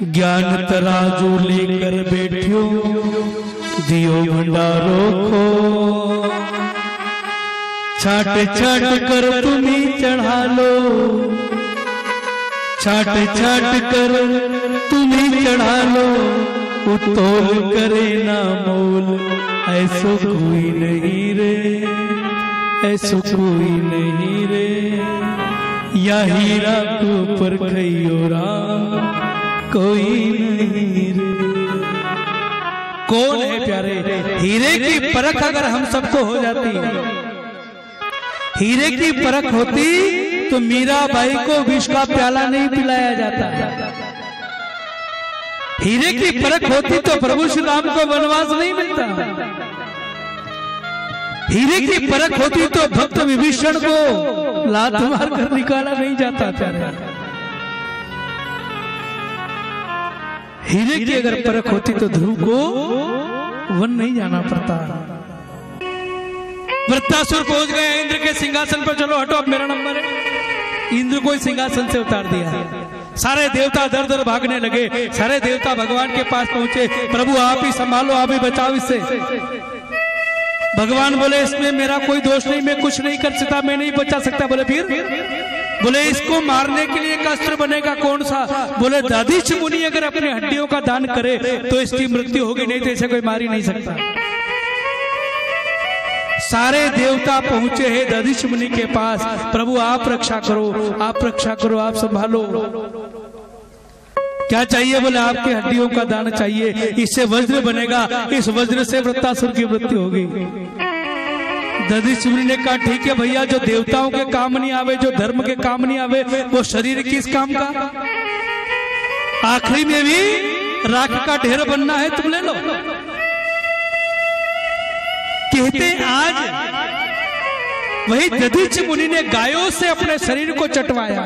ज्ञान तराजू लेकर बैठियो दियो भंडारो को, छाट छाट कर तुम्ही चढ़ा लो, छाट छाट कर तुम्ही चढ़ा लो, उतोल करे ना मोल, ऐसो कोई नहीं रे, ऐसो कोई नहीं रे, या हीरा को पर खइयो राम कोई नहीं रे। कौन है प्यारे? हीरे की परख अगर हम सबको हो जाती, हीरे की परख होती तो मीराबाई को विष का प्याला नहीं पिलाया जाता। हीरे की परख होती तो प्रभु श्री राम को वनवास नहीं मिलता। हीरे की परख होती तो भक्त विभीषण को लात मार कर निकाला नहीं जाता प्यारे। हीरे की अगर परख होती तो ध्रुव को वन नहीं जाना पड़ता। वृत्तासुर पहुंच गए इंद्र के सिंहासन पर, चलो हटो अब मेरा नंबर है। इंद्र को सिंहासन से उतार दिया। सारे देवता दर दर भागने लगे, सारे देवता भगवान के पास पहुंचे, प्रभु आप ही संभालो, आप ही बचाओ इससे। भगवान बोले इसमें मेरा कोई दोष नहीं, मैं कुछ नहीं कर सकता, मैं नहीं बचा सकता। बोले फिर? बोले इसको मारने के लिए एक अस्त्र बनेगा, कौन सा? बोले दधिच मुनि अगर अपनी हड्डियों का दान करे तो इसकी मृत्यु होगी, नहीं तो इसे कोई मार ही नहीं सकता। सारे देवता पहुंचे हैं दधिच मुनि के पास, प्रभु आप रक्षा करो, आप रक्षा करो, आप संभालो। क्या चाहिए? बोले आपकी हड्डियों का दान चाहिए, इससे वज्र बनेगा, इस वज्र से वृत्तासुर की मृत्यु होगी। दधिच मुनि ने कहा ठीक है भैया, जो देवताओं के काम नहीं आवे, जो धर्म के काम नहीं आवे, वो शरीर किस काम का? आखिरी में भी राख का ढेर बनना है, तुम ले लो। कहते आज वही दधिच मुनि ने गायों से अपने शरीर को चटवाया,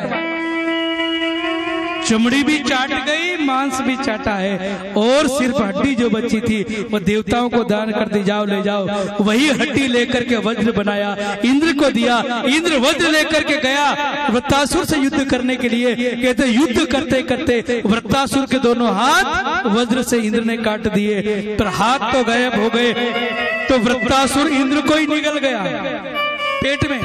चमड़ी भी चाट गई, मांस भी चाटा है, और सिर्फ हड्डी जो बची थी वो देवताओं को दान कर दी, जाओ ले जाओ। वही हड्डी लेकर के वज्र बनाया, इंद्र को दिया, इंद्र वज्र लेकर के गया वृत्तासुर से युद्ध करने के लिए। कहते युद्ध करते करते वृत्तासुर के दोनों हाथ वज्र से इंद्र ने काट दिए, पर हाथ तो गायब हो गए। तो वृत्तासुर इंद्र को ही निगल गया पेट में,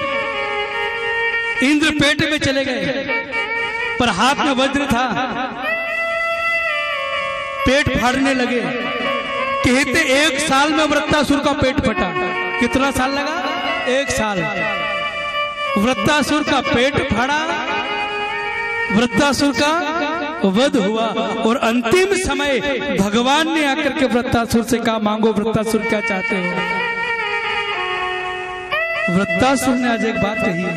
इंद्र पेट में चले गए, पर हाथ में वज्र था, पेट फाड़ने लगे। कहते एक साल में वृत्तासुर का पेट फटा। कितना साल लगा? एक साल। वृत्तासुर का पेट फाड़ा, वृत्तासुर का वध हुआ, और अंतिम समय भगवान ने आकर के वृत्तासुर से कहा मांगो वृत्तासुर क्या चाहते हो। वृत्तासुर ने आज एक बात कही है,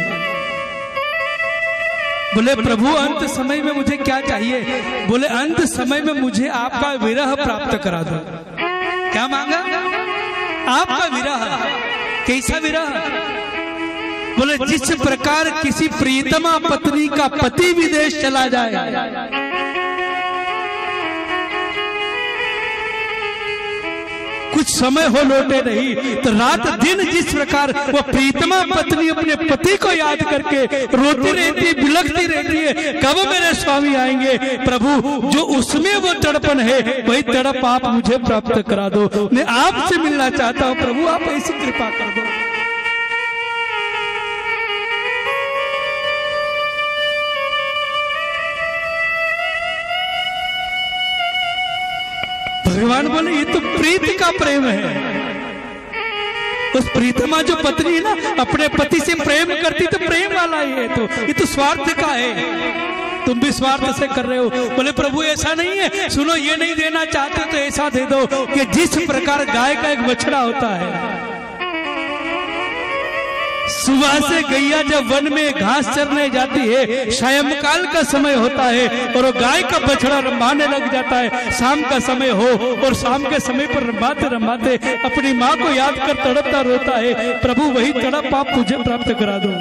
बोले प्रभु अंत समय में मुझे क्या चाहिए? बोले अंत समय में मुझे आपका विरह प्राप्त करा दो। क्या मांगा? आपका विरह। कैसा विरह? बोले जिस प्रकार किसी प्रीतमा पत्नी का पति विदेश चला जाए, कुछ समय हो लौटे नहीं, तो रात दिन जिस प्रकार वो प्रीतमा पत्नी अपने पति को याद करके रोती रहती, बिलखती रहती है, कब मेरे स्वामी आएंगे? प्रभु जो उसमें वो तड़पन है, वही तड़प आप मुझे प्राप्त करा दो। मैं आपसे मिलना चाहता हूँ प्रभु, आप ऐसी कृपा कर दो। भगवान बोले ये तो प्रीत का प्रेम है। उस प्रीतमा जो पत्नी है ना, अपने पति से प्रेम करती तो प्रेम वाला ही है, तो ये तो स्वार्थ का है, तुम भी स्वार्थ से कर रहे हो। बोले प्रभु ऐसा नहीं है, सुनो ये नहीं देना चाहते तो ऐसा दे दो कि जिस प्रकार गाय का एक बछड़ा होता है, सुबह से गैया जब वन में घास चरने जाती है, सायंकाल का समय होता है और वो गाय का बछड़ा रंभाने लग जाता है, शाम का समय हो और शाम के समय पर रंभाते रंभाते अपनी माँ को याद कर तड़पता रोता है। प्रभु वही तड़प आप मुझे प्राप्त करा दो।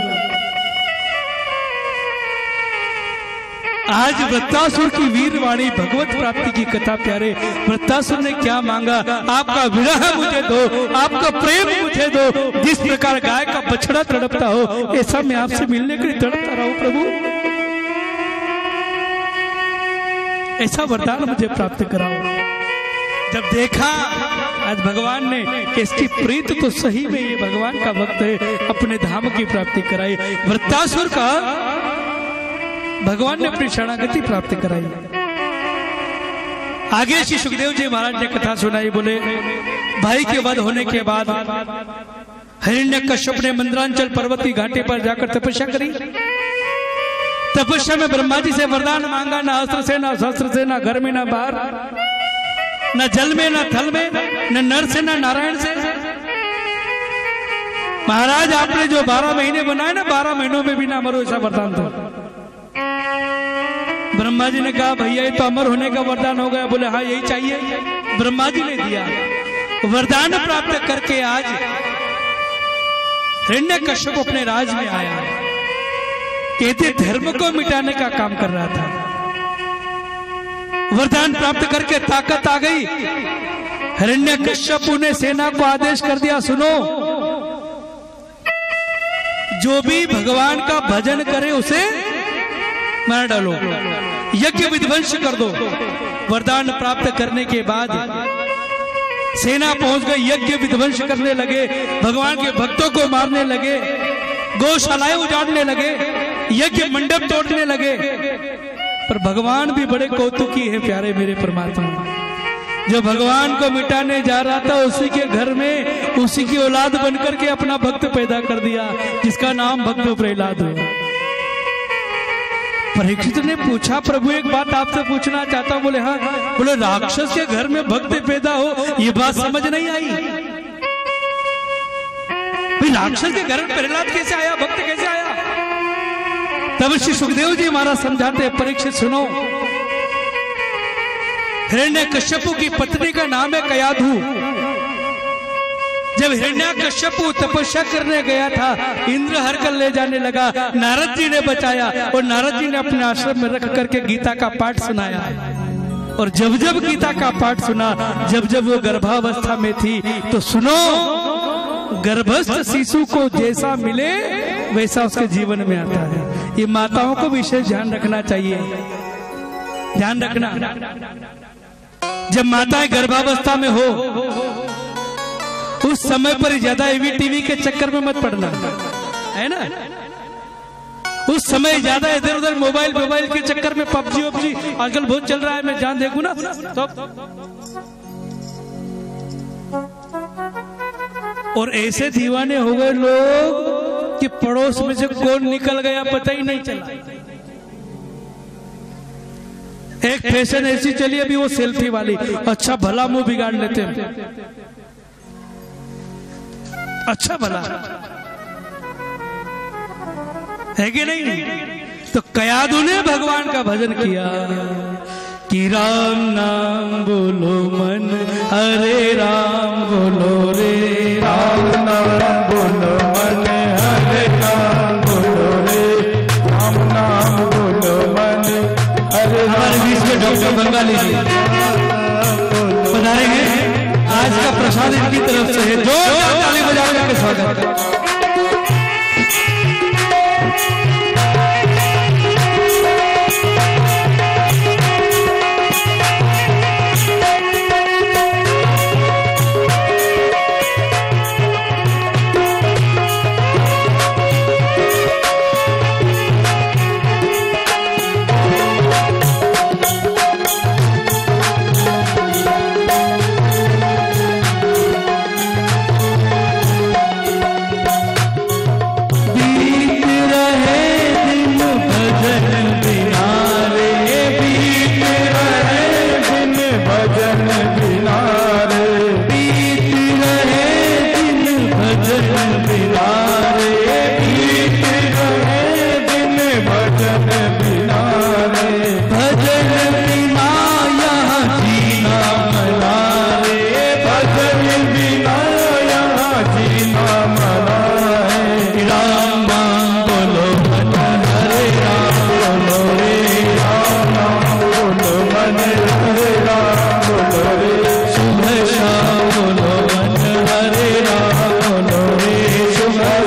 आज वृत्तासुर की वीरवाणी भगवत प्राप्ति की कथा प्यारे। वृत्तासुर ने क्या मांगा? आपका विरह मुझे दो, आपका प्रेम मुझे दो। जिस प्रकार गाय का बछड़ा तड़पता हो, ऐसा मैं आपसे मिलने के लिए तड़पता रहूं प्रभु। ऐसा वरदान मुझे प्राप्त कराओ। जब देखा आज भगवान ने कि इसकी प्रीत तो सही में ये भगवान का भक्त है, अपने धाम की प्राप्ति कराई। वृत्तासुर का भगवान ने अपनी शरणागति प्राप्त कराई। आगे श्री सुखदेव जी महाराज ने कथा सुनाई। बोले भाई के वध होने के बाद हिरण्यकश्यप ने मंदरांचल पर्वती घाटी पर जाकर तपस्या करी। तपस्या में ब्रह्मा जी से वरदान मांगा, ना अस्त्र से, ना शस्त्र से, ना घर में, ना बाहर, न जल में, न थल में, न नर से, न नारायण से। महाराज आपने जो बारह महीने बनाए ना, बारह महीनों में भी ना मरो, ऐसा वरदान था। ब्रह्मा जी ने कहा भैया ये तो अमर होने का वरदान हो गया। बोले हाँ यही चाहिए। ब्रह्मा जी ने दिया वरदान प्राप्त करके आज हिरण्यकश्यप अपने राज में आया। कहते धर्म को मिटाने का काम कर रहा था। वरदान प्राप्त करके ताकत आ गई। हिरण्यकश्यप ने सेना को आदेश कर दिया, सुनो जो भी भगवान का भजन करे उसे मार डालो, यज्ञ विध्वंस कर दो। वरदान प्राप्त करने के बाद सेना पहुंच गई, यज्ञ विध्वंस करने लगे, भगवान के भक्तों को मारने लगे, गौशालाएं उजाड़ने लगे, यज्ञ मंडप तोड़ने लगे। पर भगवान भी बड़े कौतुकी है प्यारे मेरे परमात्मा। जो भगवान को मिटाने जा रहा था उसी के घर में उसी की औलाद बनकर के अपना भक्त पैदा कर दिया, जिसका नाम भक्त प्रहलाद हुआ। परीक्षित ने पूछा प्रभु एक बात आपसे पूछना चाहता हूं। बोले हाँ। बोले राक्षस के घर में भक्त पैदा हो, ये बात समझ नहीं आई। राक्षस के घर में प्रहलाद कैसे आया, भक्त कैसे आया? तब श्री सुखदेव जी महाराज समझाते हैं, परीक्षित सुनो। हिरण्यकश्यपु की पत्नी का नाम है कयाधु। जब हिरण्यकश्यपु तपस्या करने गया था, इंद्र हर कर ले जाने लगा, नारद जी ने बचाया और नारद जी ने अपने आश्रम में रख करके गीता का पाठ सुनाया। और जब जब गीता का पाठ सुना, जब जब वो गर्भावस्था में थी, तो सुनो गर्भस्थ शिशु को जैसा मिले वैसा उसके जीवन में आता है। ये माताओं को विशेष ध्यान रखना चाहिए। ध्यान रखना, जब माताएं गर्भावस्था में हो उस समय पर ज्यादा एवी टीवी के चक्कर में मत पड़ना, है ना। उस समय ज्यादा इधर उधर मोबाइल मोबाइल के चक्कर में पबजी वबजी आजकल बहुत चल रहा है, मैं जान देखूं ना तो। और ऐसे दीवाने हो गए लोग कि पड़ोस में से कौन निकल गया पता ही नहीं चला। एक फैशन ऐसी चली अभी वो सेल्फी वाली, अच्छा भला मुंह बिगाड़ लेते हैं, अच्छा भला है कि नहीं। तो कयाधु ने भगवान का भजन किया कि राम नाम बोलो मन, हरे राम बोलो रे, राम नाम बोलो मन, हरे राम बोलो रे, राम नाम बोलो मन, हरे। हमारे बीच में डॉक्टर बंगाली जी पधारेंगे, आज का प्रसाद इनकी तरफ से है, जो ताली बजा के स्वागत। शुभ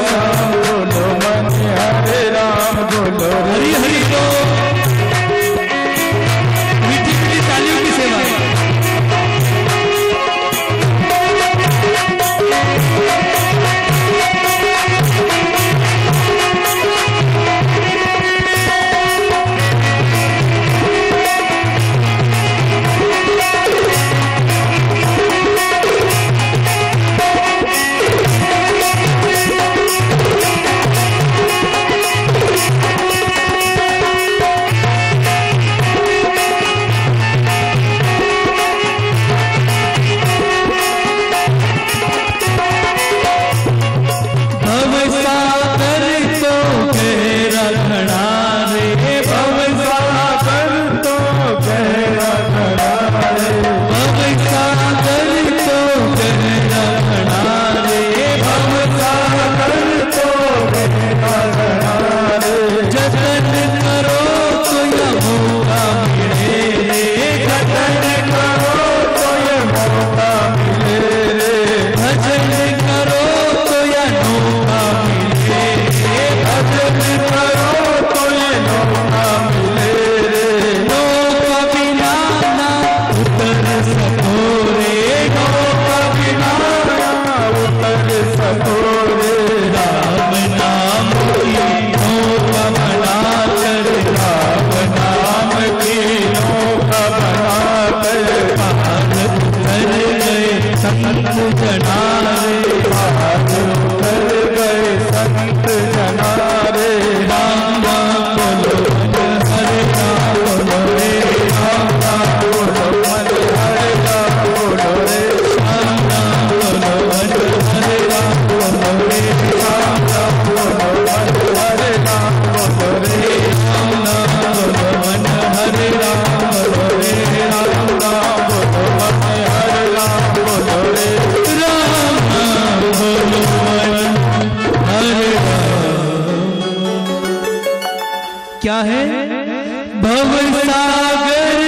है? भव सागर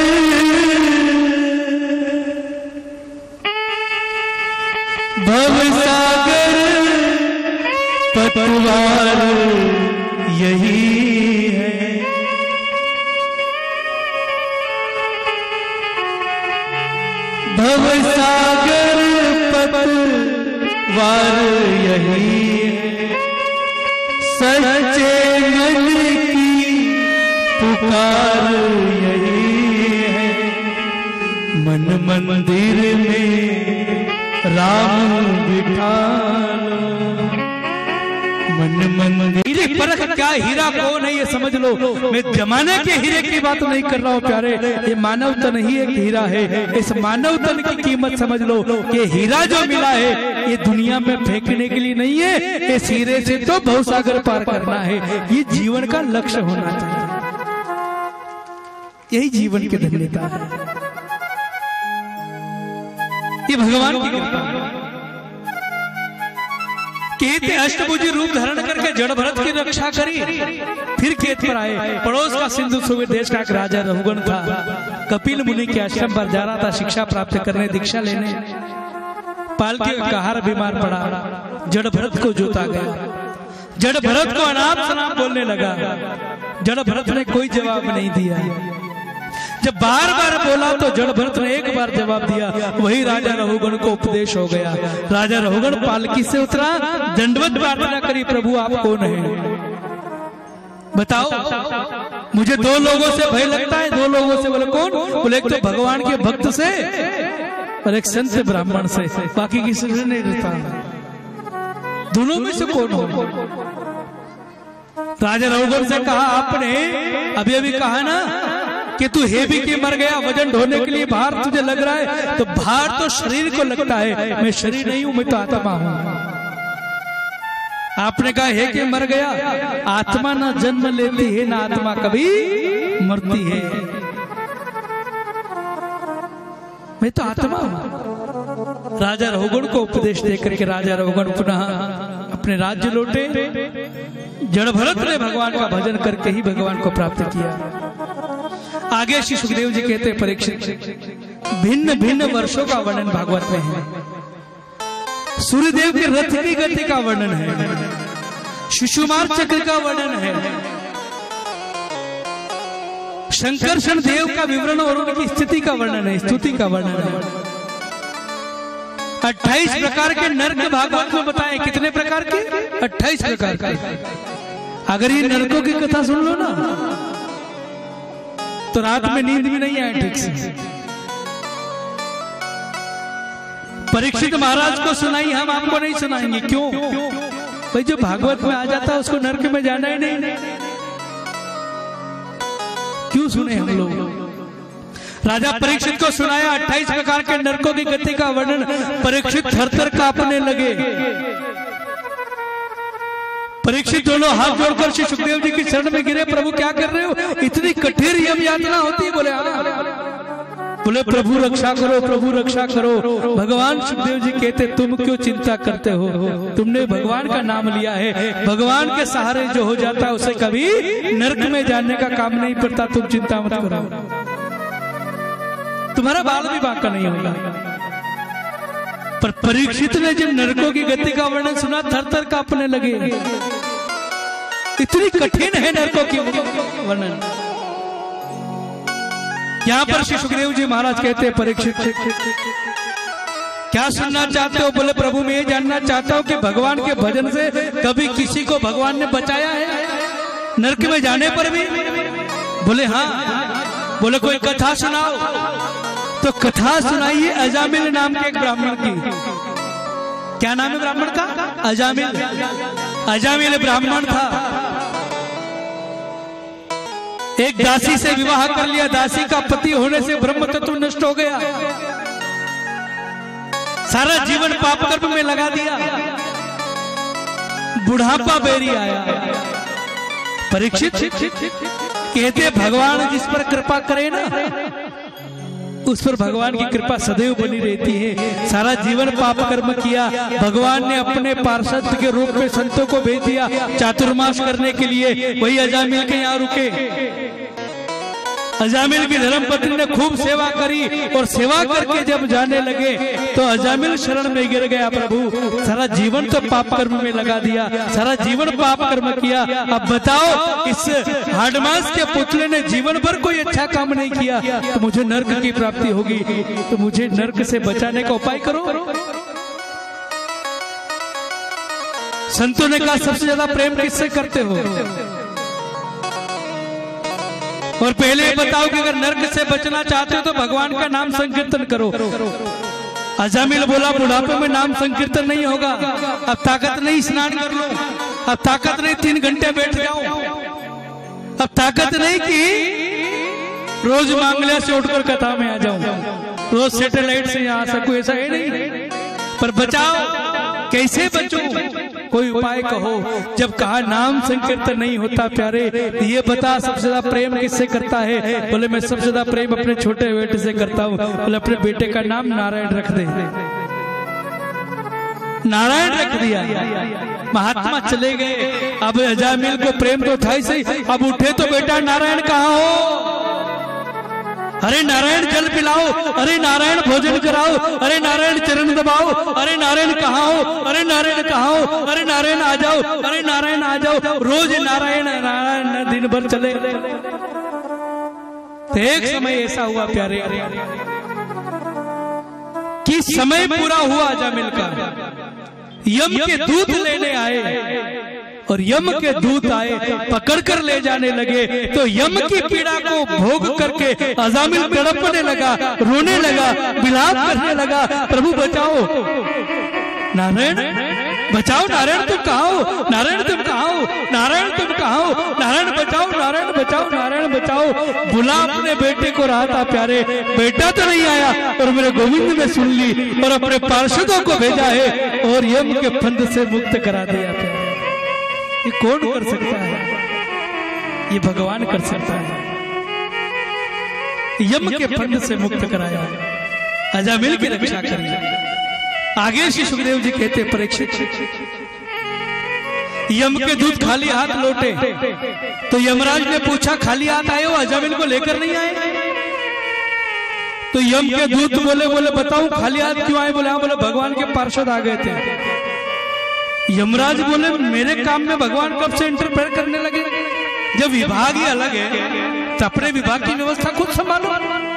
भव सागर पतवार यही है। भव सागर पतवार यही है। सच्चे मन की पुकार यही है। मन मंदिर में राम बिठा लो। मन मंदिर परख क्या हीरा कौन है ये समझ लो। मैं जमाने के हीरे की बात नहीं कर रहा हूँ प्यारे। ये मानव तन ही एक हीरा है। इस मानव तन की कीमत समझ लो कि हीरा जो मिला है ये दुनिया में फेंकने के लिए नहीं है। इस हीरे से तो भवसागर पार करना है। ये जीवन का लक्ष्य होना चाहिए। यही जीवन की धन्यता है। ये भगवान की कृपा कहते अष्टभुजी रूप धारण करके जड़ भरत की रक्षा करी। फिर खेत पर आए। पड़ोस का सिंधु सूबे देश का एक राजा रघुगण था। कपिल मुनि के आश्रम पर जा रहा था शिक्षा प्राप्त करने, दीक्षा लेने। पालकी का कहार बीमार पड़ा। जड़ भरत को जोता गया। जड़ भरत को अनाप शनाप बोलने लगा। जड़ भरत ने कोई जवाब नहीं दिया। जब बार बार बोला तो जड़ भरत ने एक बार जवाब दिया। वही राजा रघुगण को उपदेश हो गया। राजा रघुगण पालकी से उतरा, दंडवत प्रार्थना करी, प्रभु आप कौन है बताओ। मुझे दो लोगों से भय लगता है। दो लोगों से बोले कौन? बोले एक तो भगवान के भक्त से और एक संत ब्राह्मण से, बाकी किसी से नहीं रहता। दोनों में से कौन हो? राजा रघुगण से कहा आपने अभी अभी कहा ना कि तू हेवी के मर गया, वजन ढोने के लिए भार तुझे लग रहा है। तो भार तो शरीर को लगता है, मैं शरीर नहीं हूं, मैं तो आत्मा हूं। आपने कहा हे के मर गया। आत्मा ना जन्म लेती है ना आत्मा कभी मरती है। मैं तो आत्मा हूं। राजा रघुगण को उपदेश देकर के राजा रघुगण पुनः अपने राज्य लौटे। जड़ भरत ने भगवान का भजन करके ही भगवान को प्राप्त किया। आगे श्री सुखदेव जी कहते हैं परीक्षित भिन्न भिन्न वर्षों का वर्णन भागवत में है। सूर्यदेव के रथ की गति का वर्णन है। शिशुमार चक्र का वर्णन है। शंकरषण देव का विवरण और उनकी स्थिति का वर्णन है, स्तुति का वर्णन है। अट्ठाईस प्रकार के नरक भागवत में बताए। कितने प्रकार के? अट्ठाईस प्रकार के। अगर ये नरकों की कथा सुन लो ना तो रात में नींद भी नहीं आए ठीक से। परीक्षित महाराज को सुनाई, हम आपको नहीं सुनाएंगे। क्यों? भाई जो भागवत में आ जाता है उसको नरक में जाना ही नहीं। क्यों सुने हम लोग? राजा परीक्षित को सुनाया अट्ठाईस प्रकार के नरकों की गति का वर्णन। परीक्षित थर-थर कांपने लगे। परीक्षित दोनों हाथ जोड़कर श्री सुखदेव जी की शरण में गिरे। प्रभु क्या कर रहे हो? इतनी कठिन यम यातना होती है? बोले हाँ। बोले प्रभु रक्षा करो, प्रभु रक्षा करो। भगवान सुखदेव जी कहते तुम क्यों चिंता करते हो? तुमने भगवान का नाम लिया है। भगवान के सहारे जो हो जाता है उसे कभी नरक में जाने का काम नहीं पड़ता। तुम चिंता मत करो, तुम्हारा बाल भी बांका नहीं होगा। पर परीक्षित ने जब नरकों की गति का वर्णन सुना थर थर कांपने लगे। इतनी कठिन है नरकों की वर्णन। यहाँ पर श्री सुखदेव जी महाराज कहते हैं परीक्षित क्या सुनना चाहते हो? बोले प्रभु मैं ये जानना चाहता हूँ कि भगवान के भजन से कभी किसी को भगवान ने बचाया है नरक में जाने पर भी? बोले हाँ। बोले कोई कथा सुनाओ। तो कथा सुनाइए अजामिल नाम के एक ब्राह्मण की। क्या नाम है ब्राह्मण का? अजामिल। अजामिल ब्राह्मण था। एक दासी से विवाह कर लिया। दासी का पति होने से ब्रह्म तत्व नष्ट हो गया। सारा जीवन पाप कर्म में लगा दिया। बुढ़ापा बेरी आया। परीक्षित कहते भगवान जिस पर कृपा करे ना उस पर भगवान की कृपा सदैव बनी रहती है। सारा जीवन पाप कर्म किया, भगवान ने अपने पार्षद के रूप में संतों को भेज दिया चातुर्मास करने के लिए। वही अजामिल के यहाँ रुके। अजामिल की धर्मपत्नी ने खूब सेवा करी और सेवा करके जब जाने लगे तो अजामिल शरण में गिर गया। प्रभु सारा जीवन तो पाप कर्म में लगा दिया, सारा जीवन पाप कर्म किया। अब बताओ इस हाडमास के पुतले ने जीवन भर कोई अच्छा काम नहीं किया तो मुझे नरक की प्राप्ति होगी, तो मुझे नरक से बचाने का उपाय करो। संतों ने कहा सबसे ज्यादा प्रेम किससे करते हो? और पहले ये बताओ कि अगर नरक से बचना चाहते हो तो भगवान का नाम संकीर्तन करो। अजामिल बोला बुढ़ापे में नाम संकीर्तन नहीं होगा, अब ताकत नहीं स्नान कर लो, अब ताकत नहीं तीन घंटे बैठ जाओ, अब ताकत नहीं कि रोज मांगलिया से उठकर कथा में आ जाऊं, रोज सैटेलाइट से यहाँ आ सकूं, ऐसा है नहीं। पर बचाओ, कैसे बचूं? कोई उपाय कहो। जब कहा नाम संकीर्तन नहीं होता प्यारे, ये बता सबसे ज्यादा प्रेम किससे करता है? बोले मैं सबसे ज्यादा प्रेम अपने छोटे बेटे से करता हूँ। बोले अपने बेटे का नाम नारायण रख दे। नारायण रख दिया। महात्मा चले गए। अब अजामिल को प्रेम तो था ही सही, अब उठे तो बेटा नारायण कहाँ हो? अरे नारायण जल पिलाओ, अरे नारायण भोजन कराओ, अरे नारायण चरण दबाओ, अरे नारायण कहाँ हो? अरे नारायण कहाँ हो? अरे नारायण आ जाओ, अरे नारायण आ जाओ। रोज नारायण नारायण दिन भर चले। तो एक समय ऐसा हुआ प्यारे कि समय पूरा हुआ अजामिल का। यम के दूत लेने आए और यम के दूत आए, पकड़कर ले जाने लगे तो यम की पीड़ा को भोग करके अजामिल तड़पने लगा, रोने लगा, विलाप करने लगा, प्रभु बचाओ, नारायण बचाओ, नारायण तुम कहाँ हो? नारायण तुम कहाँ हो? नारायण तुम कहाँ हो? नारायण बचाओ, नारायण बचाओ, नारायण बचाओ। बुला अपने बेटे को रहा था प्यारे, बेटा तो नहीं आया और मेरे गोविंद ने सुन ली और अपने पार्षदों को भेजा है और यम के फंद से मुक्त करा दिया। ये कौन कर सकता है? ये भगवान कर सकता है। यम के फंद से मुक्त कराया, अजामिल की रक्षा करी। आगे श्री सुखदेव जी कहते परीक्षित, यम के दूत खाली हाथ लौटे तो यमराज ने पूछा खाली हाथ आए हो, अजामिल को लेकर नहीं आए? तो यम के दूत बोले बोले बताओ खाली हाथ क्यों आए? बोले हाँ, बोले भगवान के पार्षद आ गए थे। यमराज बोले मेरे काम में भगवान कब से इंटरफेयर करने लगे? जब विभाग ही अलग है तो अपने विभाग की व्यवस्था खुद संभालो।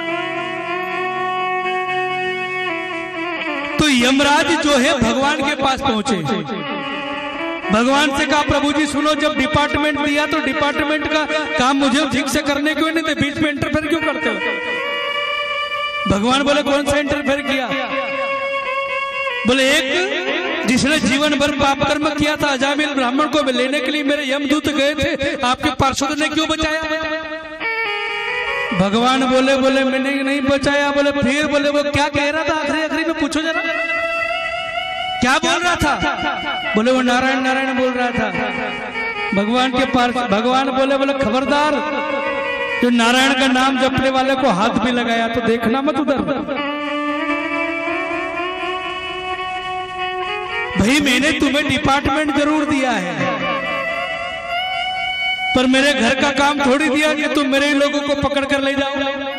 तो यमराज जो है भगवान के पास पहुंचे, भगवान से कहा प्रभु जी सुनो, जब डिपार्टमेंट दिया तो डिपार्टमेंट का काम मुझे ठीक से करने क्यों नहीं थे? बीच में इंटरफेयर क्यों करते हो? भगवान बोले कौन सा इंटरफेयर किया? बोले एक जिसने जीवन भर पाप कर्म किया था, अजामिल ब्राह्मण को लेने के लिए मेरे यमदूत गए थे, आपके पार्षद ने क्यों बचाया? भगवान बोले बोले मैंने नहीं बचाया। बोले फिर? बोले वो क्या कह रहा था आखिरी आखिरी में, पूछो जरा क्या बोल रहा था? बोले वो नारायण नारायण बोल रहा था। भगवान के पार्षद भगवान बोले बोले खबरदार, जो नारायण का नाम जपने वाले को हाथ भी लगाया तो देखना मत उधर। भाई मैंने तुम्हें डिपार्टमेंट जरूर दिया है पर मेरे घर का काम थोड़ी दिया कि तुम मेरे लोगों को पकड़ कर ले जाओ।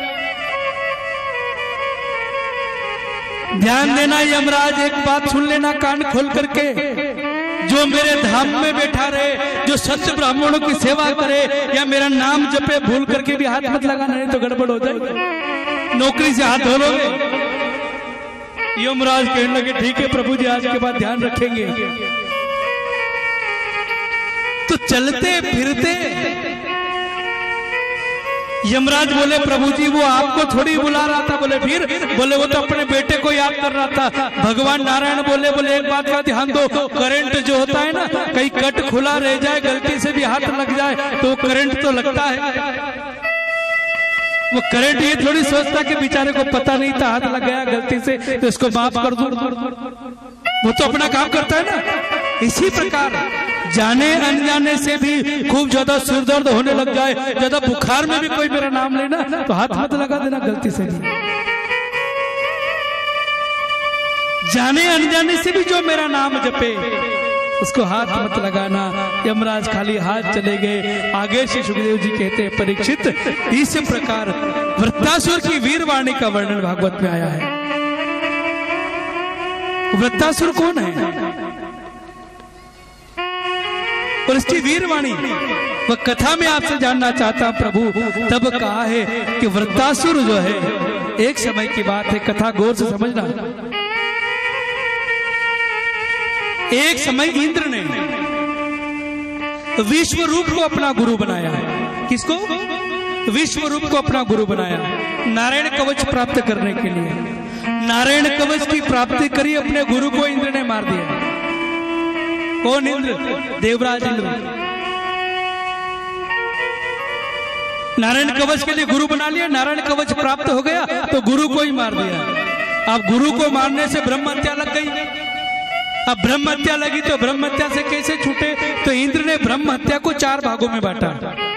ध्यान देना यमराज, एक बात सुन लेना कान खोल करके, जो मेरे धाम में बैठा रहे, जो सत्य ब्राह्मणों की सेवा करे या मेरा नाम जपे, भूल करके भी हाथ मत लगाना, नहीं तो गड़बड़ हो जाए, नौकरी से हाथ धो लोगे। यमराज कहने लगे ठीक है प्रभु जी, आज के बाद ध्यान रखेंगे। तो चलते फिरते यमराज बोले प्रभु जी वो आपको थोड़ी बुला रहा था। बोले फिर? बोले वो तो अपने बेटे को याद कर रहा था। भगवान नारायण बोले बोले एक बात का ध्यान दो, करंट जो होता है ना, कहीं कट खुला रह जाए, गलती से भी हाथ लग जाए तो करंट तो लगता है। वो करंट ये थोड़ी सोचता कि बेचारे को पता नहीं था, हाथ लग गया गलती से तो इसको माफ कर दूं। वो तो अपना काम करता है ना। इसी प्रकार जाने अनजाने से भी खूब ज्यादा सिर दर्द होने लग जाए, ज्यादा बुखार में भी कोई मेरा नाम लेना तो हाथ हाथ लगा देना गलती से भी। जाने अनजाने से भी जो मेरा नाम जपे उसको हाथ मत लगाना। यमराज खाली हाथ चले गए। आगे से सुखदेव जी कहते हैं, परीक्षित इस प्रकार वृत्तासुर की वीरवाणी का वर्णन भागवत में आया है। वृत्तासुर कौन है और इसकी वीरवाणी वह कथा में आपसे जानना चाहता प्रभु। तब कहा है कि वृत्तासुर जो है, एक समय की बात है, कथा गौर से समझना। एक समय इंद्र ने विश्व रूप को अपना गुरु बनाया। किसको? विश्व रूप को अपना गुरु बनाया, नारायण कवच प्राप्त करने के लिए। नारायण कवच की प्राप्ति करी, अपने गुरु को इंद्र ने मार दिया। कौन इंद्र? देवराज इंद्र। नारायण कवच के लिए गुरु बना लिया, नारायण कवच प्राप्त हो गया तो गुरु को ही मार दिया। अब गुरु को मारने से ब्रह्म हत्या लग गई। अब ब्रह्म हत्या लगी तो ब्रह्म हत्या से कैसे छूटे? तो इंद्र ने ब्रह्म हत्या को चार भागों में बांटा।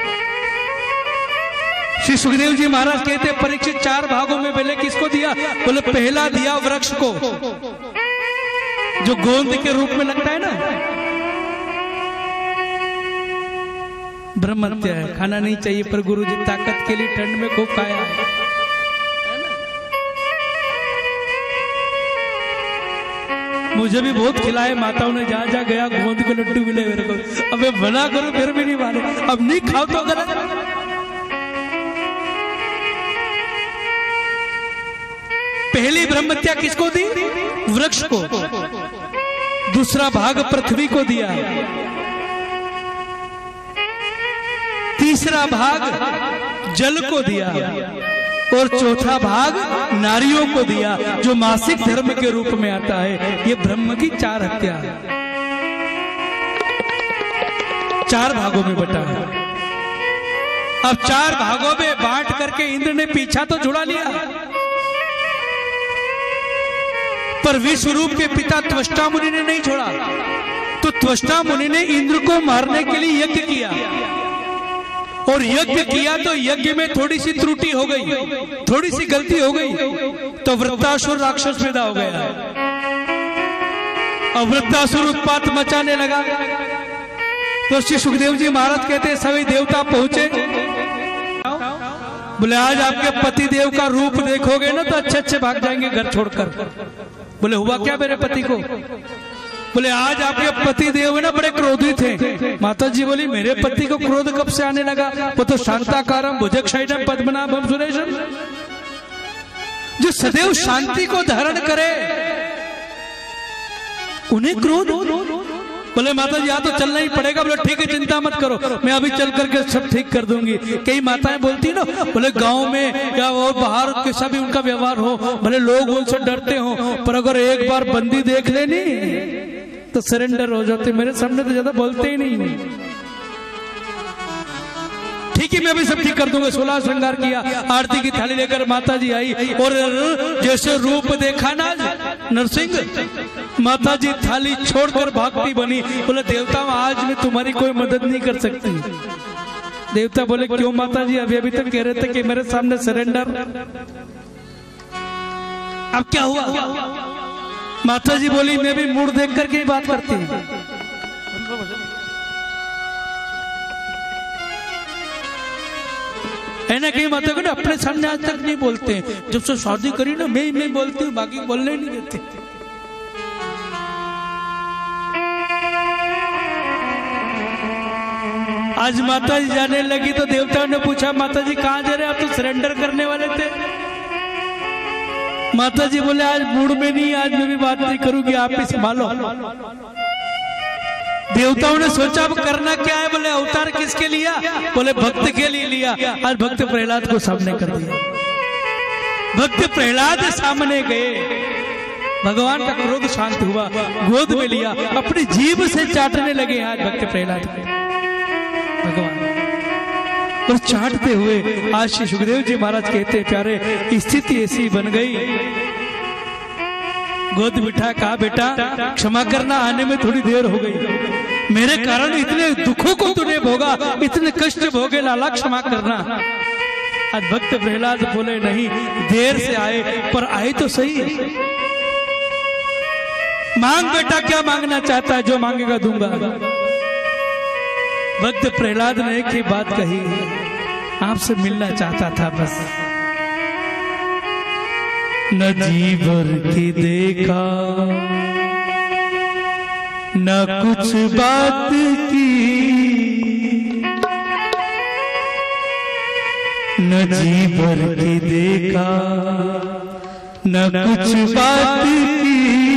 श्री सुखदेव जी महाराज कहते, परीक्षित चार भागों में पहले किसको दिया? बोले पहला दिया वृक्ष को, जो गोंद के रूप में लगता है ना। ब्रह्म हत्या है, खाना नहीं चाहिए, पर गुरु जी ताकत के लिए ठंड में खूब खाया है। मुझे भी बहुत खिलाए माताओं ने, जहां जहां गया गोंद के लड्डू मिले मेरे को। अब मैं बना करूं फिर भी नहीं माने, अब नहीं खाओ तो गलत। पहली ब्रह्मत्या किसको दी? वृक्ष को। दूसरा भाग पृथ्वी को दिया। तीसरा भाग जल को दिया और चौथा भाग नारियों को दिया, जो मासिक धर्म के रूप में आता है। ये ब्रह्म की चार हत्या चार भागों में बटा है। अब चार भागों में बांट करके इंद्र ने पीछा तो छुड़ा लिया, पर विश्वरूप के पिता त्वष्टा मुनि ने नहीं छोड़ा। तो त्वष्टा मुनि ने इंद्र को मारने के लिए यज्ञ किया, और यज्ञ किया तो यज्ञ में थोड़ी सी त्रुटि हो गई, थोड़ी सी गलती हो गई, तो वृत्तासुर राक्षस पैदा हो गया। और वृत्तासुर उत्पात मचाने लगा। तो श्री सुखदेव जी महाराज कहते, सभी देवता पहुंचे। बोले आज आपके पति देव का रूप देखोगे ना तो अच्छे अच्छे भाग जाएंगे घर छोड़कर। बोले हुआ क्या मेरे पति को? बोले आज आपके पति देव है ना बड़े क्रोधी थे। माता जी बोली, मेरे पति को क्रोध कब से आने लगा? वो तो शांताकारम भुजगशयनम पद्मनाभम सुरेशम, जो सदैव शांति को धारण करे, उन्हें क्रोध? बोले माता जी यहाँ तो चलना ही पड़ेगा। बोले ठीक है, चिंता मत करो, मैं अभी चल करके सब ठीक कर दूंगी। कई माताएं बोलती ना, बोले गांव में या वो बाहर कैसा भी उनका व्यवहार हो, भले लोग उनसे डरते हो, पर अगर एक बार बंदी देख लेनी तो सरेंडर हो जाते। मेरे सामने तो ज्यादा बोलते ही नहीं। ठीक है, मैं भी सब ठीक कर दूंगा। सोलह श्रृंगार किया, आरती की थाली लेकर माता जी आई, और जैसे रूप देखा ना नरसिंह, माता जी थाली छोड़कर भागती बनी। बोले देवता आज मैं तुम्हारी कोई मदद नहीं कर सकती। देवता बोले क्यों माता जी? अभी अभी तक कह रहे थे कि मेरे सामने सरेंडर। अब क्या हुआ? माता जी बोली मैं भी मूड देख करके ही बात करती हूँ। है ना, कहीं माता को ना अपने सामने आज तक नहीं बोलते हैं। जब से शादी करी ना मैं ही मैं बोलती हूँ, बाकी बोलने नहीं देते। आज माता जी जाने लगी तो देवताओं ने पूछा, माता जी कहाँ जा रहे? आप तो सरेंडर करने वाले थे। माता जी बोले आज मूड में नहीं, आज मैं भी बात नहीं करूंगी, आप ही संभालो। देवताओं ने सोचा अब करना क्या है? बोले अवतार किसके लिया? बोले भक्त के लिए लिया। आज भक्त प्रहलाद को सामने कर दिया। भक्त प्रहलाद सामने गए, भगवान का क्रोध शांत हुआ, गोद में लिया, अपनी जीभ से चाटने लगे आज भक्त प्रहलाद भगवान, और चाटते हुए आज श्री सुखदेव जी महाराज कहते प्यारे स्थिति ऐसी बन गई। गोद बिठा, कहा बेटा क्षमा करना, आने में थोड़ी देर हो गई, मेरे कारण इतने दुखों को तूने भोगा, इतने कष्ट भोगे, लाला क्षमा करना। आज भक्त प्रहलाद बोले नहीं, देर से आए पर आए तो सही। मांग बेटा, क्या मांगना चाहता है? जो मांगेगा दूंगा। भक्त प्रहलाद ने एक ही बात कही, आपसे मिलना चाहता था बस। न जी भर के देखा, न कुछ बात की, न जी भर के देखा, न कुछ बात की,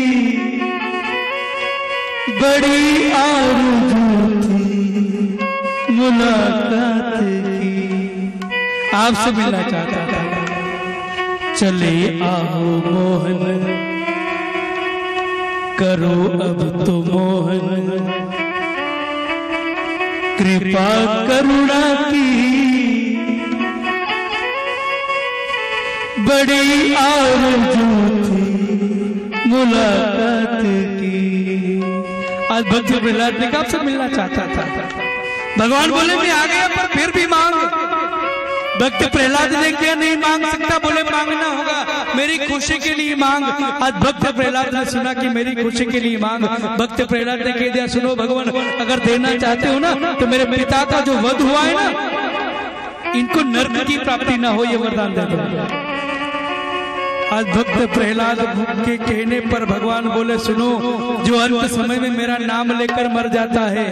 बड़ी आरज़ू थी मुलाकात की। आपसे मिलना चाहता था। चले आओ मोहन, करो अब तो मोहन, कृपा करुणा की, बड़ी आरज़ू थी मुलाकात की। आज भक्त प्रहलाद ने आपसे मिलना चाहता था। भगवान बोले मैं आ गया, पर फिर भी मांग। भक्त प्रहलाद ने क्या नहीं मांग सकता? बोले मांगना होगा, मेरी खुशी के लिए मांग। आज भक्त प्रहलाद ने सुना कि मेरी खुशी के लिए मांग। भक्त प्रहलाद ने कह दिया, सुनो भगवान, अगर देना चाहते हो ना तो मेरे पिता का जो वध हुआ है ना, इनको नरक की प्राप्ति ना हो, ये वरदान दे दो। आज भक्त प्रहलाद के कहने पर भगवान बोले, सुनो, जो अंत समय में मेरा नाम लेकर मर जाता है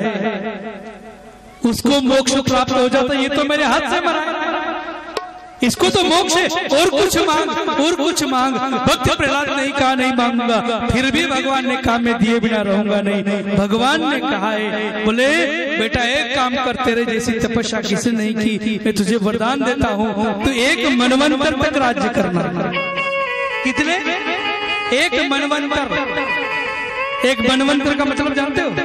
उसको मोक्ष प्राप्त हो जाता है। ये तो मेरे हाथ से मरा, इसको तो मोक्ष है, और कुछ मांग, और कुछ मांग। भक्त प्रहलाद नहीं कहा नहीं मांगूंगा, फिर भी भगवान ने कहा मैं दिए बिना रहूंगा नहीं। भगवान ने कहा है, बोले बेटा एक काम कर, तेरे जैसी तपस्या किसी नहीं की, मैं तुझे वरदान देता हूँ, तो एक मनवंतर तक राज्य करना। कितने? एक मनवंतर। एक मनवंतर का मतलब जानते हो?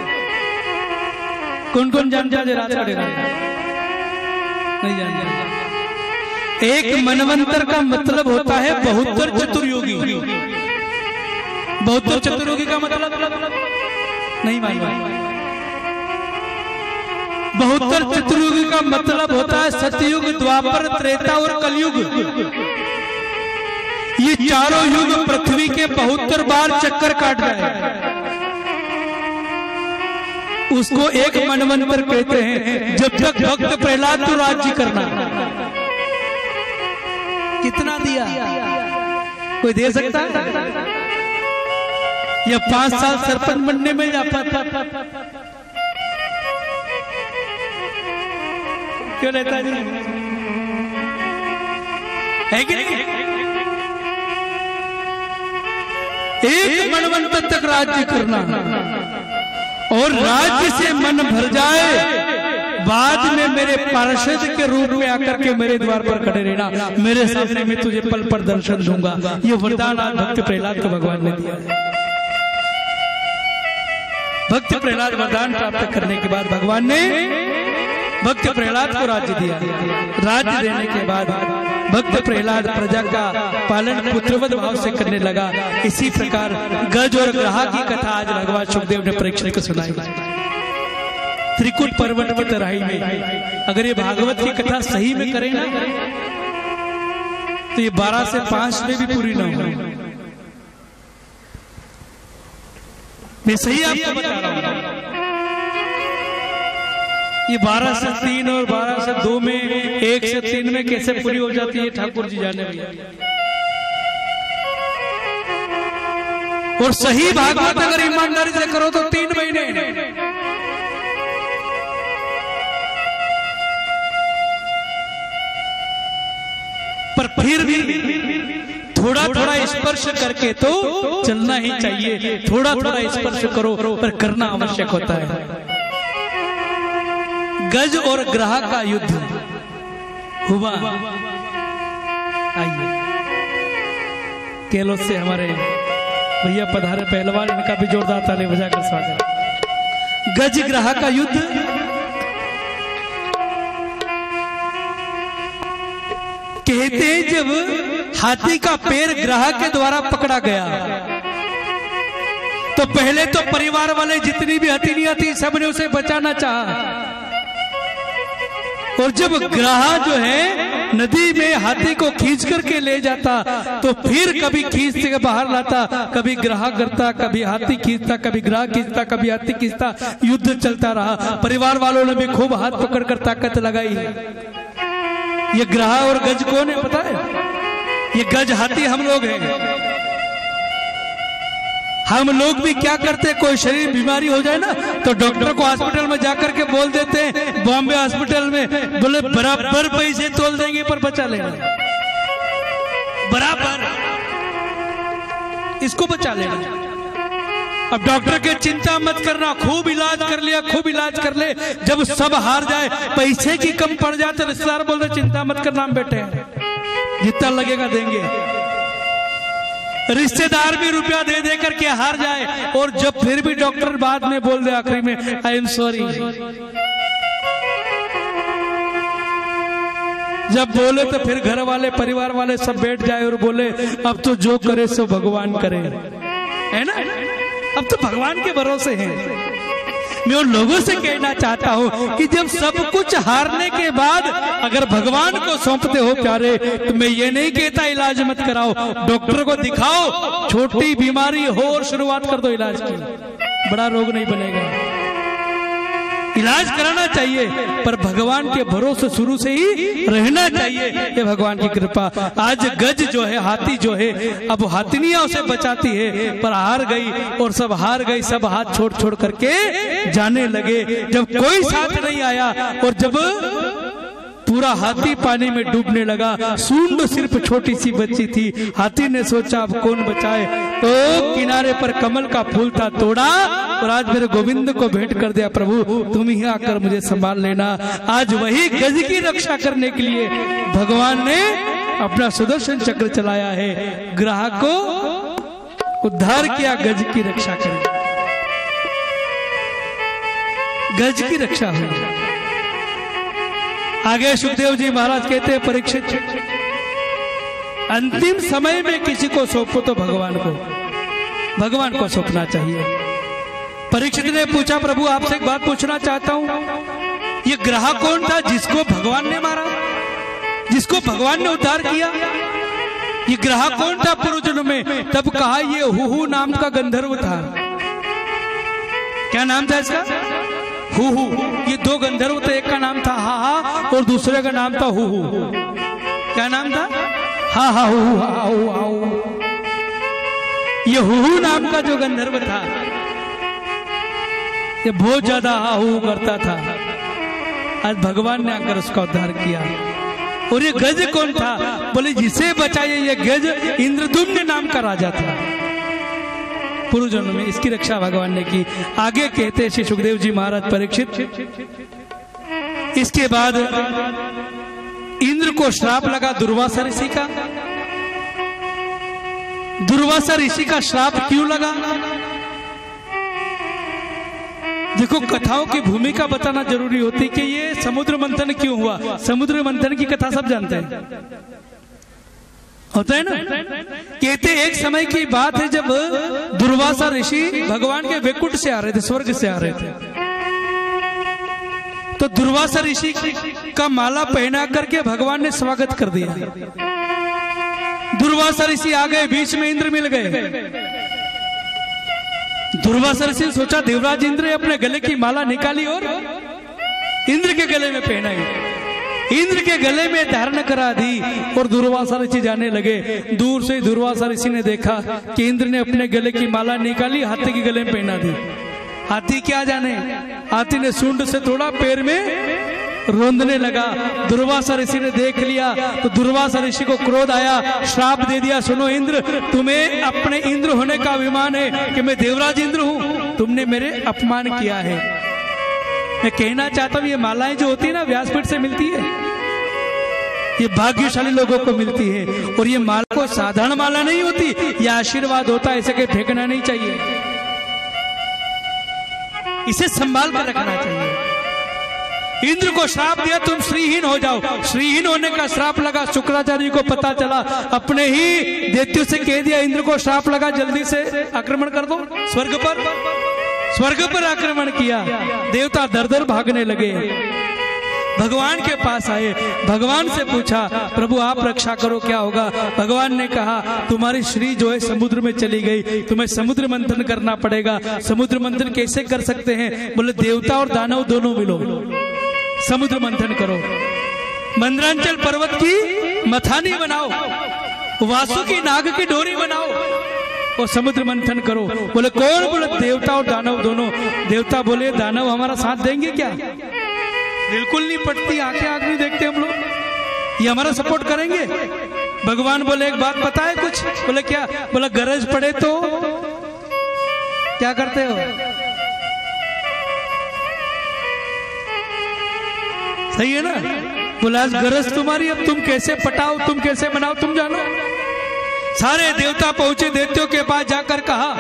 कौन कौन जानते हैं? रात का डेरा नहीं जानते। एक मनवंतर का मतलब होता है बहत्तर चतुर्योगी। बहत्तर चतुर्योगी का मतलब नहीं मालूम। बहत्तर चतुर्युगी का मतलब होता है सतयुग, द्वापर, त्रेता और कलयुग। ये चारों युग पृथ्वी के बहत्तर बार चक्कर काट जाए, उसको एक मनवंतर कहते हैं। जब तक भक्त प्रहलाद तो राज्य करना। कितना दिया? कोई दे सकता है? या पांच साल सरपंच बनने में जा पाता? क्यों लेता है? है कि नहीं? एक मनवंतर तक राज्य करना, और राज्य से मन भर जाए, बाद में मेरे पार्षद के रूप में आकर के मेरे द्वार पर खड़े रहना, मेरे सामने में तुझे पल पर दर्शन दूंगा। ये वरदान आज भक्त प्रहलाद को भगवान ने दिया। भक्त प्रहलाद वरदान प्राप्त करने के बाद भगवान ने भक्त प्रहलाद को राज्य दिया। राज्य देने के बाद भक्त प्रहलाद प्रजा का पालन पुत्रवत भाव से करने लगा। इसी प्रकार गज और ग्राह की कथा आज भगवान सुखदेव ने परीक्षित को सुनाई। त्रिकुट पर्वत की तराई में अगर ये भागवत की कथा सही में करें ना, तो ये बारह से पांच में भी पूरी ना हो। मैं सही आपको बता रहा हूं, ये बारह से तीन और बारह से दो में, एक से तीन में कैसे पूरी हो जाती है ठाकुर जी जाने भैया। और सही भागवत अगर ईमानदारी से करो तो तीन महीने। पर फिर भी थोड़ा थोड़ा स्पर्श करके तो चलना ही चाहिए। थोड़ा थोड़ा स्पर्श करो, पर करना आवश्यक होता है। गज और ग्राह का युद्ध हुआ। आइए केलो से हमारे भैया पधारे पहलवान, इनका भी जोरदार ताली बजाकर स्वागत। गज ग्राह का युद्ध कहते हैं जब हाथी का पैर ग्राह के द्वारा पकड़ा गया तो पहले तो परिवार वाले जितनी भी हथेलियां थी सबने उसे बचाना चाहा, और जब ग्राह जो है नदी में हाथी को खींच करके ले जाता, तो फिर कभी खींच के बाहर लाता, कभी ग्राह करता, कभी हाथी खींचता, कभी ग्राह खींचता, कभी हाथी खींचता, युद्ध चलता रहा। परिवार वालों ने भी खूब हाथ पकड़कर ताकत लगाई। ये ग्राह और गज कौन है पता है? ये गज हाथी हम लोग हैं। हम लोग भी क्या करते हैं, कोई शरीर बीमारी हो जाए ना तो डॉक्टर को हॉस्पिटल में जाकर के बोल देते हैं, बॉम्बे हॉस्पिटल में बोले बराबर पैसे तोल देंगे पर बचा लेना, बराबर इसको बचा लेना। अब डॉक्टर के चिंता मत करना, खूब इलाज कर लिया, खूब इलाज कर ले, जब सब हार जाए, पैसे की कम पड़ जाए तो रिश्तेदार बोलते चिंता मत करना हम बैठे हैं, जितना लगेगा देंगे। रिश्तेदार भी रुपया दे दे करके हार जाए, और जब फिर भी डॉक्टर बाद में बोल दे आखिरी में आई एम सॉरी, जब बोले तो फिर घर वाले परिवार वाले सब बैठ जाए और बोले अब तो जो करे सो भगवान करे, है ना? अब तो भगवान के भरोसे हैं। मैं उन लोगों से कहना चाहता हूँ कि जब सब कुछ हारने के बाद अगर भगवान को सौंपते हो प्यारे, तो मैं ये नहीं कहता इलाज मत कराओ, डॉक्टर को दिखाओ, छोटी बीमारी हो और शुरुआत कर दो इलाज की, बड़ा रोग नहीं बनेगा। इलाज कराना चाहिए पर भगवान के भरोसे शुरू से ही रहना चाहिए, ये भगवान की कृपा। आज गज जो है, हाथी जो है, अब हाथिनियां उसे बचाती है पर हार गई, और सब हार गई, सब हाथ छोड़ छोड़ करके जाने लगे। जब कोई साथ नहीं आया और जब पूरा हाथी पानी में डूबने लगा, सूंड सिर्फ छोटी सी बच्ची थी, हाथी ने सोचा अब कौन बचाए, तो किनारे पर कमल का फूल था, तोड़ा और आज मेरे गोविंद को भेंट कर दिया, प्रभु तुम ही आकर मुझे संभाल लेना। आज वही गज की रक्षा करने के लिए भगवान ने अपना सुदर्शन चक्र चलाया है, ग्राहक को उद्धार किया, गज की रक्षा करें, गज की रक्षा हुई। आगे सुखदेव जी महाराज कहते हैं, परीक्षित अंतिम समय में किसी को सौंपो तो भगवान को, भगवान को सौंपना चाहिए। परीक्षित ने पूछा, प्रभु आपसे एक बात पूछना चाहता हूँ, ये ग्राह कौन था जिसको भगवान ने मारा, जिसको भगवान ने उद्धार किया? ये ग्राह कौन था पूर्वजन्म में? तब कहा ये हुहू नाम का गंधर्व था। क्या नाम था इसका? हुहू। ये दो गंधर्व थे, एक का नाम था हा हा और दूसरे का नाम था हुहू। क्या नाम था? हा हा हुहू हा हू हा हू। ये हुहू नाम का जो गंधर्व था, ये बहुत ज्यादा हा हू करता था। आज भगवान ने आकर उसका उद्धार किया। और ये गज कौन था? बोले जिसे बचाइए, ये गज इंद्रदुम्न नाम का राजा था पूर्व जन्म में, इसकी रक्षा भगवान ने की। आगे कहते श्री सुखदेव जी महाराज, परीक्षित इसके बाद इंद्र को श्राप लगा दुर्वासा ऋषि का। दुर्वासा ऋषि का श्राप क्यों लगा? देखो, कथाओं की भूमिका बताना जरूरी होती कि ये समुद्र मंथन क्यों हुआ। समुद्र मंथन की कथा सब जानते हैं, होता है ना। कहते एक समय की बात है जब दुर्वासा ऋषि भगवान के वैकुंठ से आ रहे थे, स्वर्ग से आ रहे थे, तो दुर्वासा ऋषि का माला पहना करके भगवान ने स्वागत कर दिया। दुर्वासा ऋषि आ गए, बीच में इंद्र मिल गए। दुर्वासा ऋषि ने सोचा देवराज इंद्र ने अपने गले की माला निकाली और इंद्र के गले में पहनाई, इंद्र के गले में धारण करा दी और दुर्वासा ऋषि जाने लगे। दूर से दुर्वासा ऋषि ने देखा कि इंद्र ने अपने गले की माला निकाली, हाथी के गले में पहना दी। हाथी क्या जाने, हाथी ने सूंड से थोड़ा पैर में रोंदने लगा। दुर्वासा ऋषि ने देख लिया तो दुर्वासा ऋषि को क्रोध आया, श्राप दे दिया, सुनो इंद्र, तुम्हें अपने इंद्र होने का अभिमान है कि मैं देवराज इंद्र हूं, तुमने मेरे अपमान किया है। मैं कहना चाहता हूं ये मालाएं जो होती है ना, व्यासपीठ से मिलती है, ये भाग्यशाली लोगों को मिलती है। और ये माला को साधारण माला नहीं होती, ये आशीर्वाद होता है, इसे कहीं फेंकना नहीं चाहिए, इसे संभाल कर रखना चाहिए। इंद्र को श्राप दिया तुम श्रीहीन हो जाओ, श्रीहीन होने का श्राप लगा। शुक्राचार्य को पता चला, अपने ही दैत्यों से कह दिया इंद्र को श्राप लगा, जल्दी से आक्रमण कर दो स्वर्ग पर। स्वर्ग पर आक्रमण किया, देवता दर दर भागने लगे। भगवान के पास आए, भगवान से पूछा प्रभु आप रक्षा करो क्या होगा। भगवान ने कहा तुम्हारी श्री जो है समुद्र में चली गई, तुम्हें समुद्र मंथन करना पड़ेगा। समुद्र मंथन कैसे कर सकते हैं? बोले देवता और दानव दोनों मिलो, समुद्र मंथन करो, मंदरांचल पर्वत की मथानी बनाओ, वासुकी नाग की डोरी बनाओ और समुद्र मंथन करो। बोले कौन? बोले देवता और दानव दोनों। देवता बोले दानव हमारा साथ देंगे क्या? बिल्कुल नहीं पटती, आंखें आंख नहीं देखते हम लोग, ये हमारा सपोर्ट करेंगे? भगवान बोले एक बात पता है कुछ? बोले क्या? बोला गरज पड़े तो क्या करते हो? सही है ना? बोला आज गरज तुम्हारी, अब तुम कैसे पटाओ, तुम कैसे बनाओ, तुम जानो। सारे देवता पहुंचे, देवताओं के पास जाकर कहा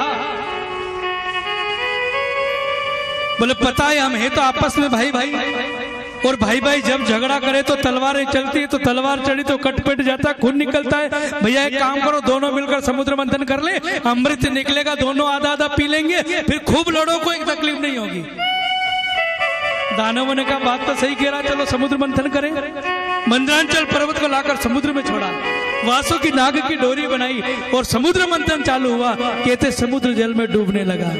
बोले पता है हम है तो आपस में भाई भाई, और भाई भाई जब झगड़ा करे तो तलवारें चलती है, तो तलवार चढ़ी तो कट पिट जाता है, खून निकलता है। भैया एक काम करो, दोनों मिलकर समुद्र मंथन कर ले, अमृत निकलेगा, दोनों आधा आधा पी लेंगे, फिर खूब लड़ो, कोई तकलीफ नहीं होगी। दानवों ने कहा बात तो सही कह रहा, चलो समुद्र मंथन करें। मंदरांचल पर्वत को लाकर समुद्र में छोड़ा, वासु की नाग की डोरी बनाई और समुद्र मंथन चालू हुआ। कहते समुद्र जल में डूबने लगा,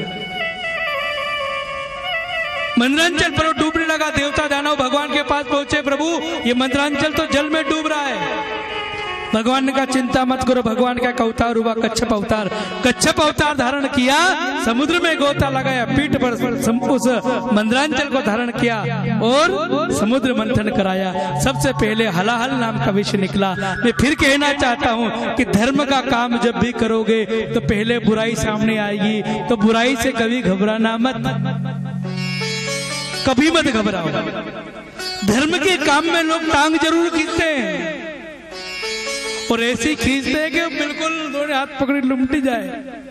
मंदरांचल पर्वत डूबने लगा। देवता दानव भगवान के पास पहुंचे, प्रभु ये मंदरांचल तो जल में डूब रहा है। भगवान ने कहा चिंता मत करो। भगवान का अवतार हुआ कच्छप अवतार, कच्छप अवतार धारण किया, समुद्र में गोता लगाया, पीठ पर उस मंदरांचल को धारण किया और समुद्र मंथन कराया। सबसे पहले हलाहल नाम का विषय निकला। मैं फिर कहना चाहता हूँ कि धर्म का काम जब भी करोगे तो पहले बुराई सामने आएगी, तो बुराई से कभी घबराना मत, कभी मत घबराओ। धर्म के काम में लोग टांग जरूर खींचते हैं और ऐसे ही खींचते हैं कि बिल्कुल दोनों हाथ पकड़ी लुमटी जाए,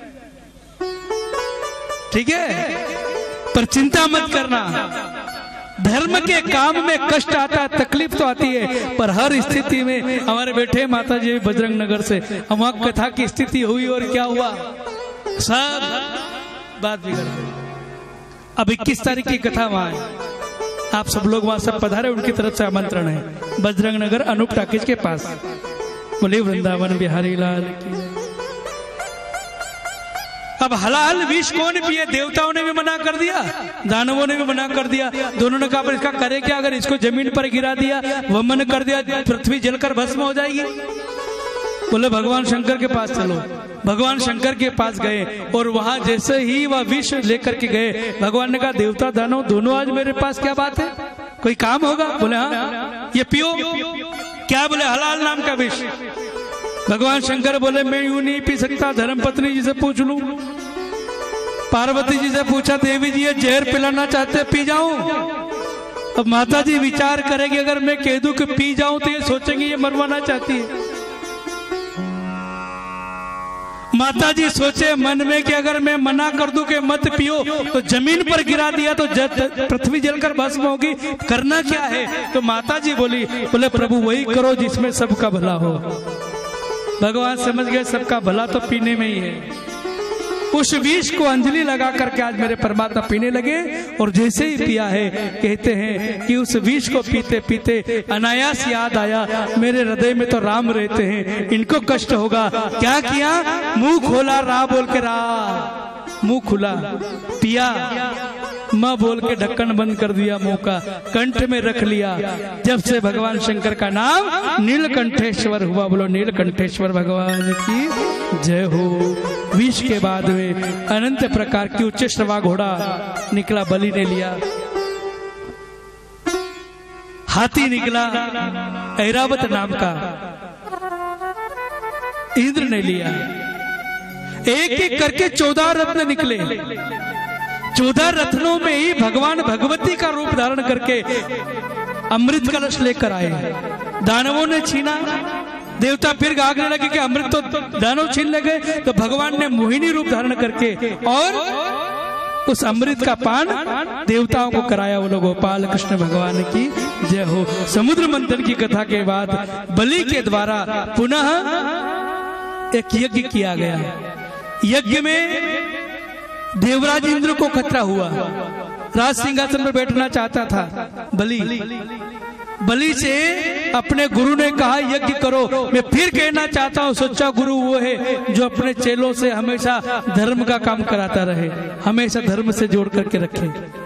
ठीक है? पर चिंता मत करना, धर्म के काम में कष्ट आता है, तकलीफ तो आती है, पर हर स्थिति में हमारे बैठे माता जी बजरंग नगर से, हम वहां कथा की स्थिति हुई और क्या हुआ, सब बात बिगड़ गई। अब इक्कीस तारीख की कथा वहां है, आप सब लोग वहां सब पधारे, उनकी तरफ से आमंत्रण है, बजरंग नगर अनूप टाकीज के पास। बोले वृंदावन बिहारी लाल की। अब हलाल विष कौन पिए? देवताओं ने भी मना कर दिया, दानवों ने भी मना कर दिया। दोनों ने कहा इसका करे क्या? अगर इसको जमीन पर गिरा दिया, वमन कर दिया, पृथ्वी जलकर भस्म हो जाएगी। बोले भगवान शंकर के पास चलो। भगवान शंकर के पास गए और वहां जैसे ही वह विष लेकर के गए, भगवान ने कहा देवता दानव दोनों आज मेरे पास, क्या बात है, कोई काम होगा? बोले हाँ, ये पियो। क्या? बोले हलाल नाम का विष। भगवान शंकर बोले मैं यूं नहीं पी सकता, धर्मपत्नी जी से पूछ लूं। पार्वती जी से पूछा, देवी जी ये जहर पिलाना चाहते, पी जाऊं? अब माता जी विचार करेगी, अगर मैं कह दूं कि पी जाऊं तो ये सोचेंगे ये मरवाना चाहती है। माता जी सोचे मन में कि अगर मैं मना कर दूं कि मत पियो तो जमीन पर गिरा दिया तो पृथ्वी जलकर भस्म होगी, करना क्या है? तो माता जी बोली, बोले प्रभु वही करो जिसमें सबका भला हो। भगवान समझ गए सबका भला तो पीने में ही है। उस विष को अंजलि लगा करके आज मेरे परमात्मा पीने लगे और जैसे ही पिया है, कहते हैं कि उस विष को पीते पीते अनायास याद आया मेरे हृदय में तो राम रहते हैं, इनको कष्ट होगा। क्या किया? मुंह खोला, रा बोल के, रा, मुंह खुला, पिया, माँ बोल के ढक्कन बंद कर दिया, मुंह का कंठ में रख लिया। जब से भगवान शंकर का नाम नीलकंठेश्वर हुआ। बोलो नीलकंठेश्वर भगवान की जय हो। विष के बाद में अनंत प्रकार की उच्च श्रवा घोड़ा निकला, बलि ने लिया। हाथी निकला ऐरावत नाम का, इंद्र ने लिया। एक एक करके चौदह रत्न निकले। चौदह रत्नों में ही भगवान भगवती का रूप धारण करके अमृत कलश लेकर आए। दानवों ने छीना, देवता फिर गागने लगे कि अमृत तो दानव छीन ले गए, तो भगवान ने मोहिनी रूप धारण करके और उस अमृत का पान देवताओं को कराया। बोलो गोपाल कृष्ण भगवान की जय हो। समुद्र मंथन की कथा के बाद बलि के द्वारा पुनः एक यज्ञ किया गया। यज्ञ में देवराज इंद्र को खतरा हुआ, राज सिंहासन पर बैठना चाहता था बलि। बलि से अपने गुरु ने कहा यज्ञ करो। मैं फिर कहना चाहता हूँ सच्चा गुरु वो है जो अपने चेलों से हमेशा धर्म का काम कराता रहे, हमेशा धर्म से जोड़ करके रखे।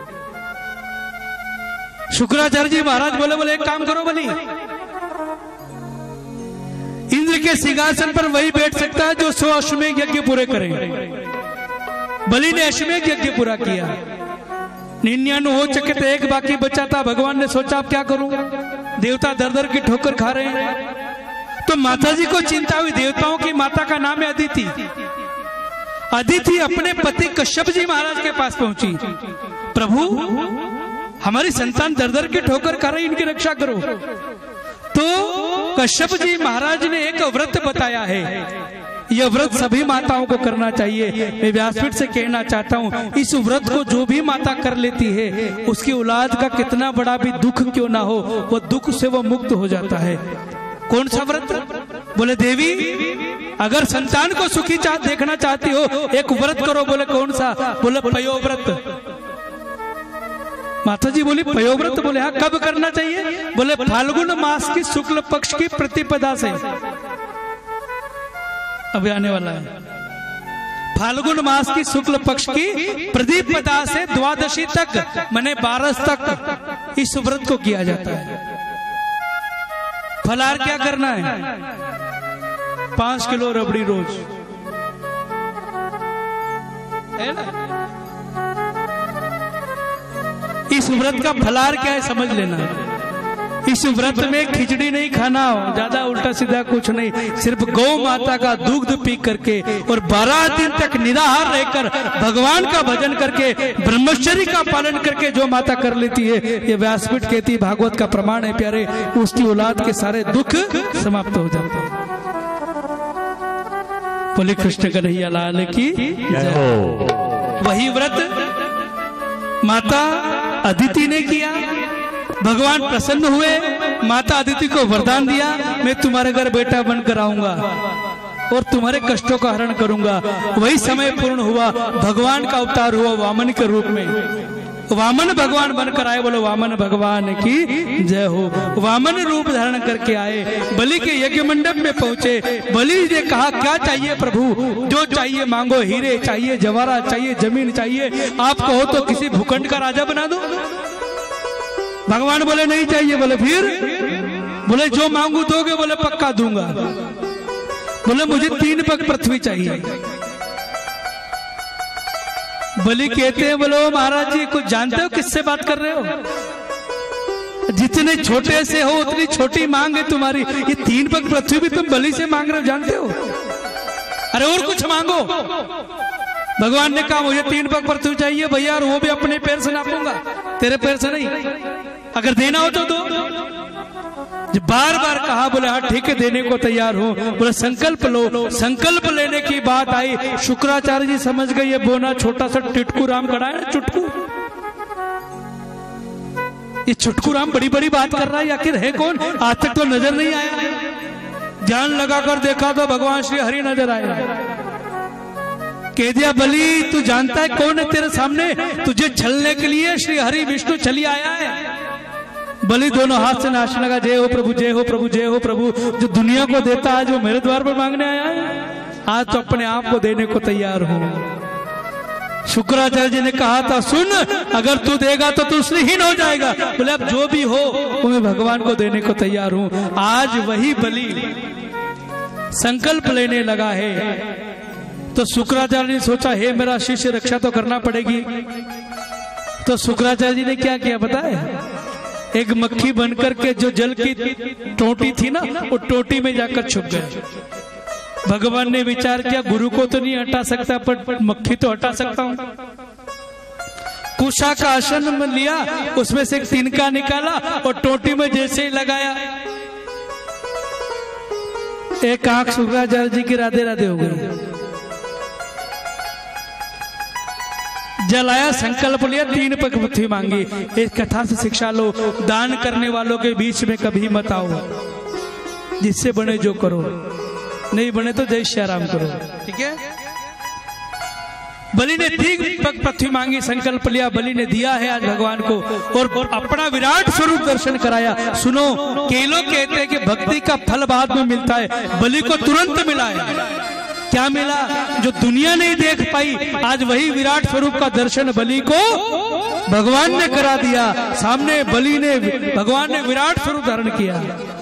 शुक्राचार्य जी महाराज बोले बोले एक काम करो बलि, इंद्र के सिंहासन पर वही बैठ सकता है जो सौ अश्वमेध यज्ञ पूरे करे। बलि ने अश्वमेध यज्ञ पूरा किया, निन्यानु हो चुके थे, एक बाकी बचा था। भगवान ने सोचा अब क्या करूं, देवता दर दर की ठोकर खा रहे हैं। तो माता जी को चिंता हुई। देवताओं की माता का नाम है अदिति। अदिति अपने पति कश्यप जी महाराज के पास पहुंची, प्रभु हमारी संतान दर दर की ठोकर खा रही, इनकी रक्षा करो। तो कश्यप जी महाराज ने एक व्रत बताया है, यह व्रत सभी माताओं को करना चाहिए। मैं व्यासपीठ से कहना चाहता हूँ इस व्रत को जो भी माता कर लेती है उसकी औलाद का कितना बड़ा भी दुख क्यों ना हो, वो दुख से वो मुक्त हो जाता है। कौन सा व्रत? बोले देवी अगर संतान को सुखी चाह देखना चाहती हो एक व्रत करो। बोले कौन सा? बोले पयोव्रत। माता जी बोली पयोव्रत? बोले हाँ, कब करना चाहिए? बोले फाल्गुन मास की शुक्ल पक्ष की प्रतिपदा से, अभी आने वाला है, फाल्गुन मास की शुक्ल पक्ष की प्रतिपदा से द्वादशी तक माने बारस तक इस व्रत को किया जाता है। फलाहार क्या करना है? पांच किलो रबड़ी रोज, है ना? इस व्रत का फलाहार क्या है समझ लेना। इस व्रत में खिचड़ी नहीं खाना, ज्यादा उल्टा सीधा कुछ नहीं, सिर्फ गौ माता का दूध पी करके और बारह दिन तक निराहार रहकर भगवान का भजन करके ब्रह्मचर्य का पालन करके जो माता कर लेती है, ये व्यासपीठ कहती है, भागवत का प्रमाण है प्यारे, उसकी औलाद के सारे दुख समाप्त हो जाते हैं। बोले कृष्ण कन्हैया लाल की जय। वही व्रत माता अदिति ने किया, भगवान प्रसन्न हुए, माता अदिति को वरदान दिया मैं तुम्हारे घर बेटा बनकर आऊंगा और तुम्हारे कष्टों का हरण करूंगा। वही समय पूर्ण हुआ, भगवान का अवतार हुआ वामन के रूप में। वामन भगवान बनकर आए, बोलो वामन भगवान की जय हो। वामन रूप धारण करके आए, बलि के यज्ञ मंडप में पहुंचे। बलि ने कहा क्या चाहिए प्रभु? जो चाहिए मांगो, हीरे चाहिए, जवाहरात चाहिए, जमीन चाहिए, आप कहो तो किसी भूखंड का राजा बना दो। भगवान बोले नहीं चाहिए। बोले फिर? बोले जो मांगू दोगे? बोले पक्का दूंगा। बोले मुझे तीन पग पृथ्वी चाहिए। बलि कहते हैं बोलो महाराज जी कुछ जानते हो किससे बात कर रहे हो? जितने छोटे से हो उतनी छोटी मांग है तुम्हारी, ये तीन पग पृथ्वी भी तुम बलि से मांग रहे हो, जानते हो? अरे और कुछ मांगो। भगवान ने कहा मुझे तीन पग पृथ्वी चाहिए भैया, और वो भी अपने पैर से नापूंगा, तेरे पैर से नहीं, अगर देना हो तो दो। बार बार कहा, बोले हाँ ठीक है देने को तैयार हो। बोले संकल्प लो। संकल्प लेने की बात आई, शुक्राचार्य जी समझ गए ये बोना छोटा सा टिटकू राम खड़ा है ना, चुटकू, ये चुटकू राम बड़ी बड़ी बात कर रहा है, आखिर है कौन? आज तक तो नजर नहीं आया। ध्यान लगाकर देखा तो भगवान श्री हरि नजर आया। कह दिया बलि तू जानता है कौन है तेरे सामने? तुझे छलने के लिए श्री हरि विष्णु चली आया है। बलि दोनों हाथ से नाचने लगा, जय हो प्रभु, जय हो प्रभु, जय हो प्रभु। जो दुनिया को देता है, जो मेरे द्वार पर मांगने आया है, आज तो अपने आप को देने को तैयार हूं। शुक्राचार्य जी ने कहा था सुन, अगर तू देगा तो तू श्रीहीन हो जाएगा। बोले अब जो भी हो वो मैं भगवान को देने को तैयार हूं। आज वही बलि संकल्प लेने लगा है। तो शुक्राचार्य ने सोचा हे मेरा शिष्य रक्षा तो करना पड़ेगी। तो शुक्राचार्य जी ने क्या किया पता है? एक मक्खी बनकर के जो जल की टोटी थी ना, वो टोटी में जाकर छुप गए। भगवान ने विचार किया गुरु को तो नहीं हटा सकता पर मक्खी तो हटा सकता हूं। कुशा का आसन में लिया, उसमें से एक तिनका निकाला और टोटी में जैसे ही लगाया, एक आंख शुक्राचार्य जी की राधे राधे हो गई। जलाया, संकल्प लिया, तीन पग पृथ्वी मांगी। इस कथा से शिक्षा लो, दान करने वालों के बीच में कभी मत आओ। जिससे बने जो करो, नहीं बने तो जय श्री राम करो, ठीक है? बलि ने ठीक पृथ्वी मांगी, संकल्प लिया, बलि ने दिया है आज भगवान को और अपना विराट स्वरूप दर्शन कराया। सुनो, कई लोग कहते हैं कि भक्ति का फल बाद में मिलता है, बलि को तुरंत मिला है। क्या मिला? जो दुनिया नहीं देख पाई, आज वही विराट स्वरूप का दर्शन बलि को भगवान ने करा दिया। सामने बलि ने, भगवान ने विराट स्वरूप धारण किया,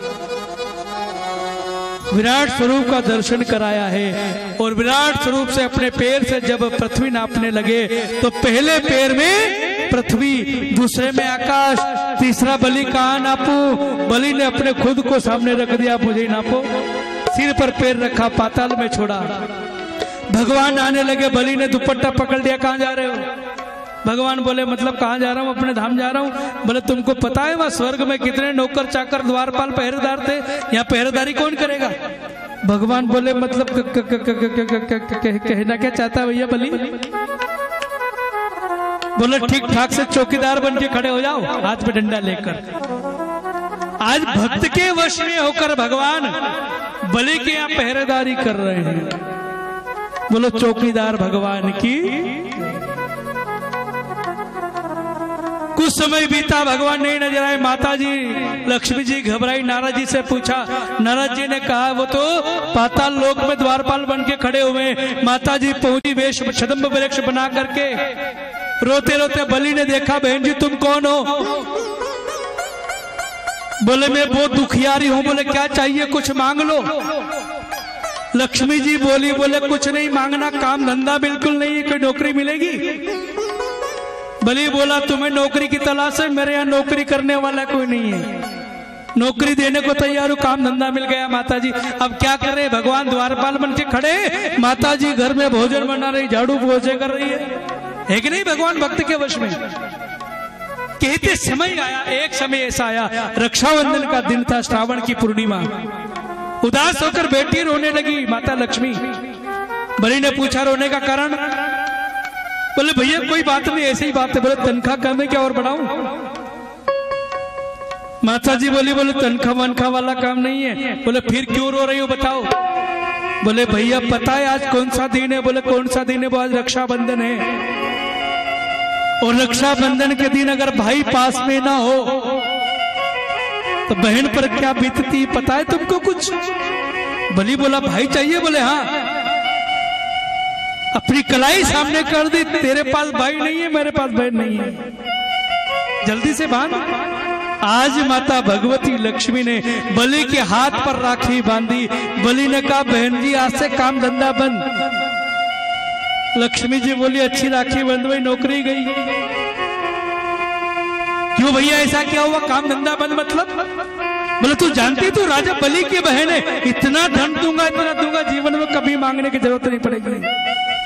विराट स्वरूप का दर्शन कराया है। और विराट स्वरूप से अपने पैर से जब पृथ्वी नापने लगे तो पहले पैर में पृथ्वी, दूसरे में आकाश, तीसरा बलि कहाँ नापू? बलि ने अपने खुद को सामने रख दिया, मुझे नापो। सिर पर पैर रखा, पाताल में छोड़ा। भगवान आने लगे, बलि ने दुपट्टा पकड़ लिया, कहाँ जा रहे हो? भगवान बोले मतलब कहाँ जा रहा हूँ? अपने धाम जा रहा हूँ। बोले तुमको पता है वहां स्वर्ग में कितने नौकर चाकर द्वारपाल पहरेदार थे, यहाँ पहरेदारी कौन करेगा? भगवान बोले मतलब कहना क्या चाहता है भैया बलि? बोले ठीक ठाक से चौकीदार बन के खड़े हो जाओ, हाथ में डंडा लेकर। आज भक्त के वश में होकर भगवान बलि के यहाँ पहरेदारी कर रहे हैं। बोलो चौकीदार भगवान की। कुछ समय बीता, भगवान नहीं नजर आए। माता जी लक्ष्मी जी घबराई, नारद जी से पूछा। नारद जी ने कहा वो तो पाताल लोक में द्वारपाल बन के खड़े हुए। माता जी पहुंची वेश छदम्ब वृक्ष बना करके, रोते रोते बलि ने देखा, बहन जी तुम कौन हो? बोले मैं बहुत दुखियारी हूं। बोले क्या चाहिए, कुछ मांग लो। लक्ष्मी जी बोली, बोले कुछ नहीं मांगना, काम धंधा बिल्कुल नहीं है, कोई नौकरी मिलेगी? बलि बोला तुम्हें नौकरी की तलाश है, मेरे यहाँ नौकरी करने वाला कोई नहीं है, नौकरी देने को तैयार हूँ, काम धंधा मिल गया। माता जी अब क्या करे? भगवान द्वारपाल बन के खड़े, माता जी घर में भोजन बना रही, झाड़ू पोछे कर रही है, है कि नहीं? भगवान भक्त के वश में। कहते समय आया, एक समय ऐसा आया, रक्षाबंधन का दिन था, श्रावण की पूर्णिमा। उदास होकर बेटी रोने लगी माता लक्ष्मी। बलि ने पूछा रोने का कारण? बोले भैया कोई बात नहीं, ऐसी ही बात है। बोले तनख्वाह कम है क्या और बढ़ाऊं? माता जी बोली, बोले तनख्वाह वनखा वाला काम नहीं है। बोले फिर क्यों रो रही हो बताओ? बोले भैया पता है आज कौन सा दिन है? बोले कौन सा दिन है? वो आज रक्षाबंधन है, और रक्षाबंधन के दिन अगर भाई पास में ना हो तो बहन पर क्या बीतती पता है तुमको कुछ? बलि बोला भाई चाहिए? बोले हाँ। अपनी कलाई सामने कर दी, तेरे पास भाई नहीं है, मेरे पास बहन नहीं है, जल्दी से बांध। आज माता भगवती लक्ष्मी ने बलि के हाथ पर राखी बांधी। बलि ने कहा बहन जी आज से काम धंधा बंद। लक्ष्मी जी बोली अच्छी राखी बंद हुई, नौकरी गई। क्यों भैया ऐसा क्या हुआ? काम धंधा बंद मतलब? बोले तू जानती तू राजा बलि की बहन है, इतना धन दूंगा इतना दूंगा, जीवन में कभी मांगने की जरूरत नहीं पड़ेगी।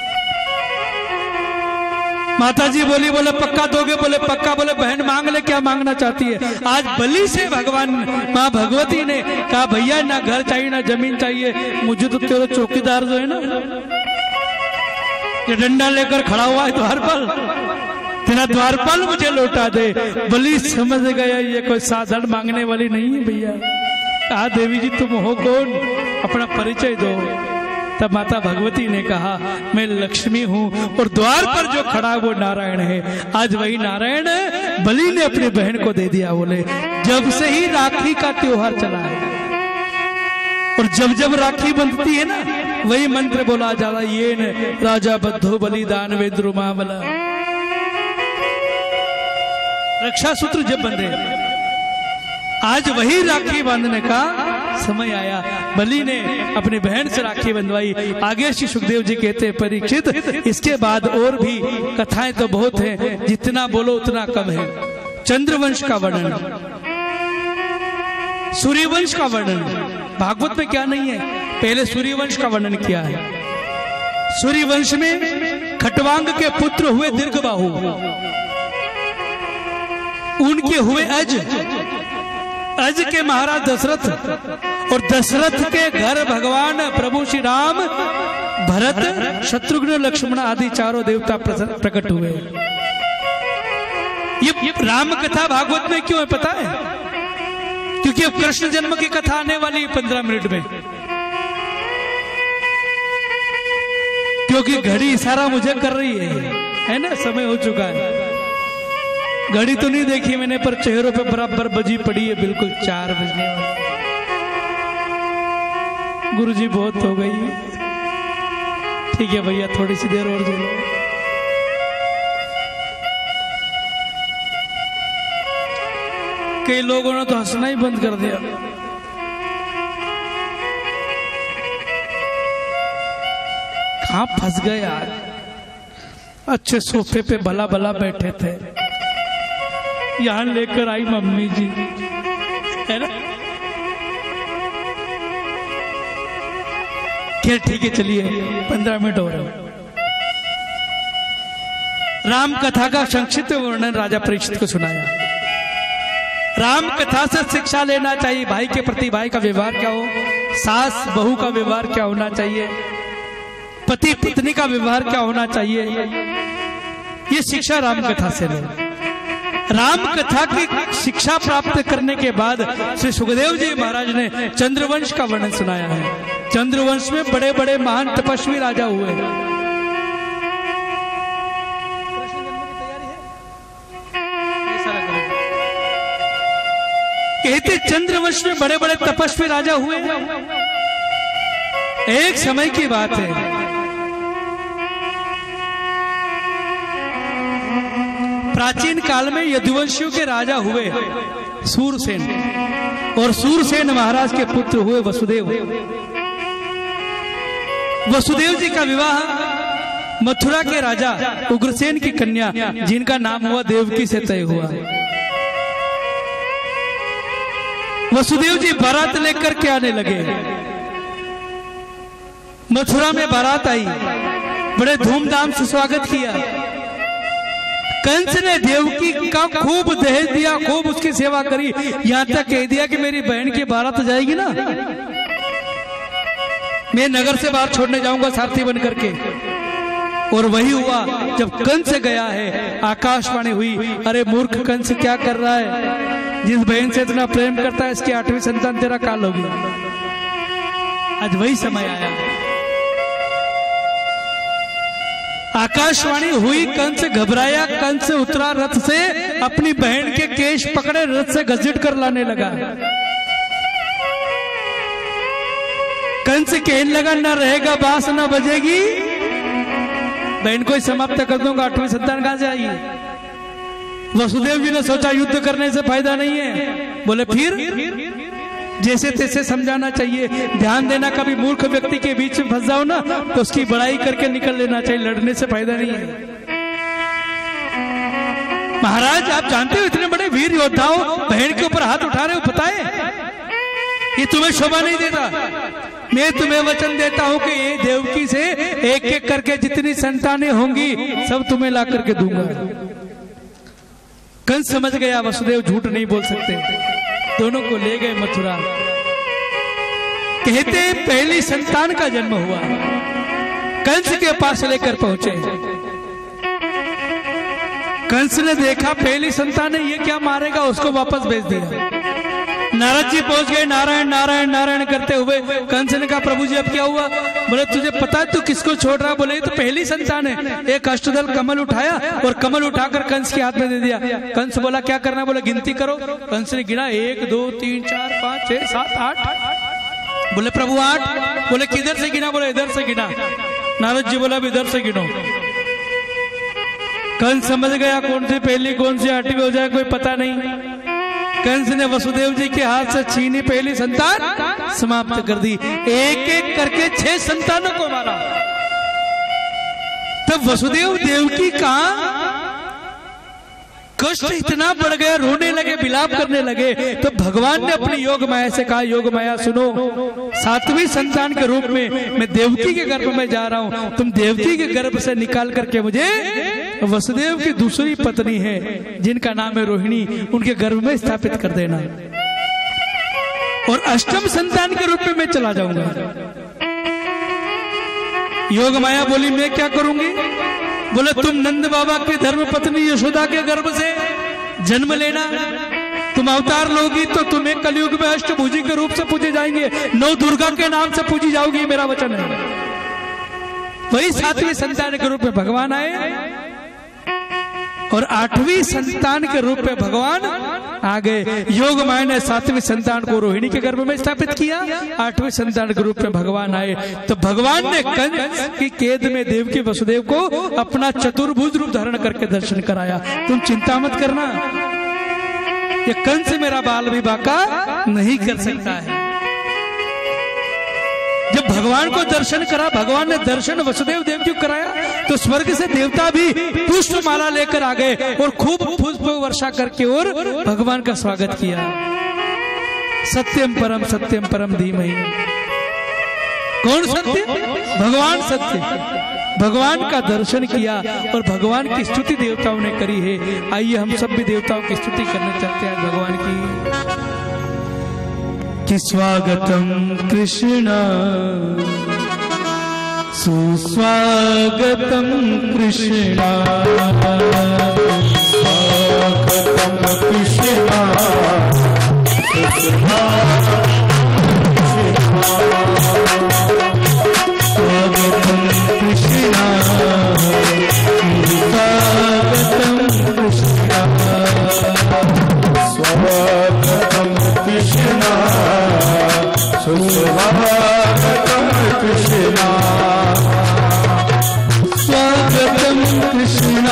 माता जी बोली, बोले पक्का दोगे? बोले पक्का। बोले बहन मांग ले, क्या मांगना चाहती है? आज बलि से भगवान माँ भगवती ने कहा भैया ना घर चाहिए ना जमीन चाहिए, मुझे तो तेरा चौकीदार जो है ना, ये डंडा लेकर खड़ा हुआ है द्वारपाल, तेरा द्वारपाल मुझे लौटा दे। बलि समझ गया ये कोई साधारण मांगने वाली नहीं है भैया। कहा देवी जी तुम हो कौन, अपना परिचय दो। तब माता भगवती ने कहा मैं लक्ष्मी हूँ, और द्वार पर जो खड़ा वो नारायण है। आज वही नारायण बलि ने अपनी बहन को दे दिया। बोले जब से ही राखी का त्योहार चला है, और जब जब राखी बंधती है ना, वही मंत्र बोला जाता, ये न राजा बद्धो बलिदान वेद्रुमा बला। रक्षा सूत्र जब बंधे, आज वही राखी बांधने का समय आया। बलि ने अपनी बहन से राखी बंधवाई। आगे श्री सुखदेव जी कहते हैं परीक्षित, इसके बाद और भी कथाएं तो बहुत हैं, जितना बोलो उतना कम है। चंद्रवंश का वर्णन, सूर्यवंश का वर्णन भागवत में क्या नहीं है, पहले सूर्यवंश का वर्णन किया है। सूर्यवंश में खटवांग के पुत्र हुए दीर्घबाहु, उनके हुए अज, अज के महाराज दशरथ, और दशरथ के घर भगवान प्रभु श्री राम, भरत, शत्रुघ्न, लक्ष्मण आदि चारों देवता प्रकट हुए। ये राम कथा भागवत में क्यों है पता है? क्योंकि अब कृष्ण जन्म की कथा आने वाली है पंद्रह मिनट में। क्योंकि घड़ी इशारा मुझे कर रही है, है ना, समय हो चुका है। घड़ी तो नहीं देखी मैंने, पर चेहरों पे बराबर बजी पड़ी है, बिल्कुल चार बजने वाली। गुरुजी बहुत हो गई है, ठीक है भैया, थोड़ी सी देर और जुड़ो। कई लोगों ने तो हंसना ही बंद कर दिया। कहां फंस गए यार, अच्छे सोफे पे भला भला बैठे थे, यहां लेकर आई मम्मी जी, है ना। खैर ठीक है, चलिए पंद्रह मिनट हो रहे। राम कथा का संक्षिप्त वर्णन राजा परीक्षित को सुनाया। राम कथा से शिक्षा लेना चाहिए, भाई के प्रति भाई का व्यवहार क्या हो, सास बहू का व्यवहार क्या होना चाहिए, पति पत्नी का व्यवहार क्या होना चाहिए, ये शिक्षा राम कथा से ले। राम कथा की शिक्षा प्राप्त करने के बाद श्री सुखदेव जी महाराज ने चंद्रवंश का वर्णन सुनाया है। चंद्रवंश में बड़े बड़े महान तपस्वी राजा हुए। कहते चंद्रवंश में बड़े बड़े तपस्वी राजा हुए। एक समय की बात है, प्राचीन काल में यदुवंशियों के राजा हुए सूरसेन, और सूरसेन महाराज के पुत्र हुए वसुदेव। वसुदेव जी का विवाह मथुरा के राजा उग्रसेन की कन्या, जिनका नाम हुआ देवकी, से तय हुआ। वसुदेव जी बारात लेकर के आने लगे। मथुरा में बारात आई, बड़े धूमधाम से स्वागत किया। कंस ने देवकी का खूब दहेज दिया, खूब उसकी सेवा करी, यहां तक कह दिया कि मेरी बहन की बारात जाएगी ना, मैं नगर से बाहर छोड़ने जाऊंगा सारथी बन करके। और वही हुआ। जब कंस गया है, आकाशवाणी हुई, अरे मूर्ख कंस क्या कर रहा है, जिस बहन से इतना प्रेम करता है इसकी आठवीं संतान तेरा काल होगी। आज वही समय आया। आकाशवाणी हुई, कंस घबराया, कंस उतरा रथ से, अपनी बहन के केश पकड़े रथ से घसीट कर लाने लगा। कंस कहने लगा, न रहेगा बांस न बजेगी, बहन को ही समाप्त कर दूंगा, आठवीं संतान कहां से आएगी। वसुदेव जी ने सोचा युद्ध करने से फायदा नहीं है। बोले फिर जैसे तैसे समझाना चाहिए, ध्यान देना, कभी मूर्ख व्यक्ति के बीच में फंस जाओ ना तो उसकी बड़ाई करके निकल लेना चाहिए, लड़ने से फायदा नहीं है। महाराज आप जानते हो इतने बड़े वीर योद्धा हो, बहन के ऊपर हाथ उठा रहे हो, पता है ये तुम्हें शोभा नहीं देता। मैं तुम्हें वचन देता हूं कि ये देवकी से एक एक करके जितनी संतानें होंगी सब तुम्हें ला करके दूंगा। कंस समझ गया वसुदेव झूठ नहीं बोल सकते, दोनों को ले गए मथुरा। कहते पहली संतान का जन्म हुआ, कंस के पास लेकर पहुंचे। कंस ने देखा पहली संतान है, ये क्या मारेगा, उसको वापस भेज दिया। नारद जी पहुंच गए, नारायण नारायण नारायण करते हुए। कंस ने कहा प्रभु जी अब क्या हुआ। बोले तुझे पता है तू किसको छोड़ रहा। बोले तो पहली संतान है। एक अष्टदल कमल उठाया और कमल उठाकर कंस के हाथ में दे दिया। कंस बोला क्या करना। बोले गिनती करो। कंस ने गिना, एक दो तीन चार पाँच छह सात आठ। बोले प्रभु आठ। बोले किधर से गिना। बोले इधर से गिना। नारद जी बोला अब इधर से गिनो। कंस समझ गया कौन सी पहली कौन सी आठवीं हो जाए कोई पता नहीं। कंस ने वसुदेव जी के हाथ से छीनी पहली संतान, समाप्त कर दी। एक एक करके छह संतानों को मारा। तब वसुदेव देवकी का कष्ट इतना बढ़ गया, रोने लगे, विलाप करने लगे। तो भगवान ने अपनी योग माया से कहा, योग माया सुनो, सातवीं संतान के रूप में मैं देवकी के गर्भ में जा रहा हूं। तुम देवकी के गर्भ से निकाल करके मुझे वसुदेव की दूसरी पत्नी है जिनका नाम है रोहिणी, उनके गर्भ में स्थापित कर देना। और अष्टम संतान के रूप में मैं चला जाऊंगा। योग माया बोली मैं क्या करूंगी। बोले तुम नंद बाबा की धर्म पत्नी यशोदा के गर्भ से जन्म लेना। तुम अवतार लोगी तो तुम्हें कलयुग में अष्टभुजी के रूप से पूजे जाएंगे, नौ दुर्गा के नाम से पूजी जाओगी, मेरा वचन है। वही सातवीं संतान के रूप में भगवान आए और आठवीं संतान के रूप में भगवान आ गए। योग माया ने सातवीं संतान को रोहिणी के गर्भ में स्थापित किया, आठवीं संतान के रूप में भगवान आए। तो भगवान ने कंस की कैद में देवकी वसुदेव को अपना चतुर्भुज रूप धारण करके दर्शन कराया। तुम चिंता मत करना, ये कंस मेरा बाल विवाह का नहीं कर सकता है। जब भगवान को दर्शन करा, भगवान ने दर्शन वसुदेव देव को कराया, तो स्वर्ग से देवता भी पुष्प माला लेकर आ गए और खूब पुष्प वर्षा करके और भगवान का स्वागत किया। सत्यम परम सत्यम परम धीमहि। कौन सत्य? भगवान सत्य। भगवान का दर्शन किया और भगवान की स्तुति देवताओं ने करी है। आइए हम सब भी देवताओं की स्तुति करना चाहते हैं भगवान की। कि स्वागतम कृष्ण सुस्वागतम कृष्ण, स्वागतम कृष्ण स्वागतम कृष्ण स्वागतम कृष्ण सुस्वागतम कृष्ण स्वागतम कृष्ण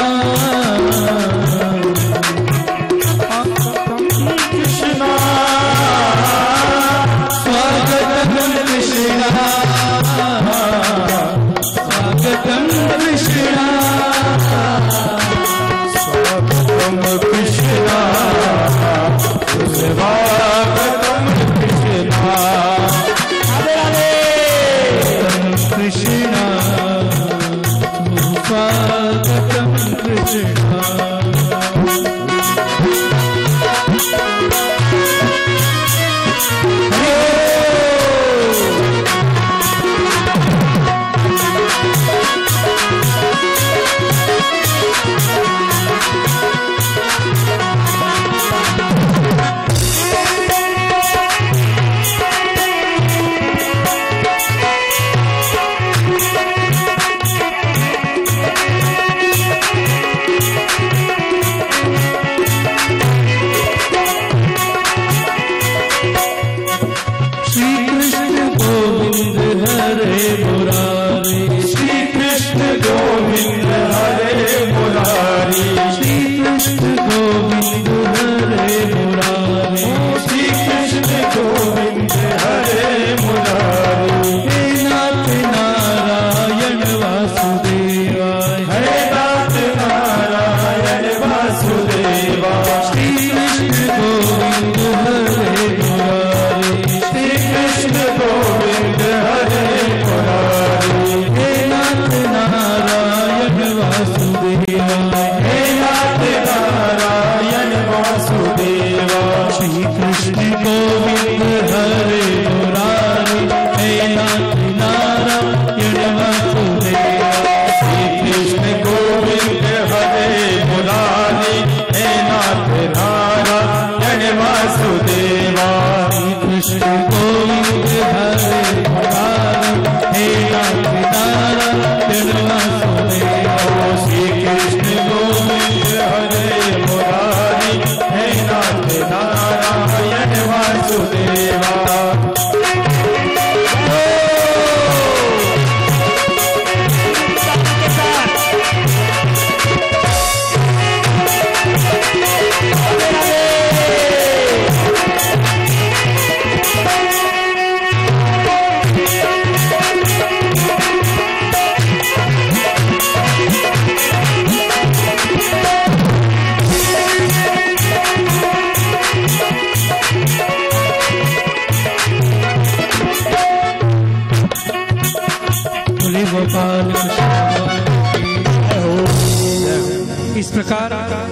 इस प्रकार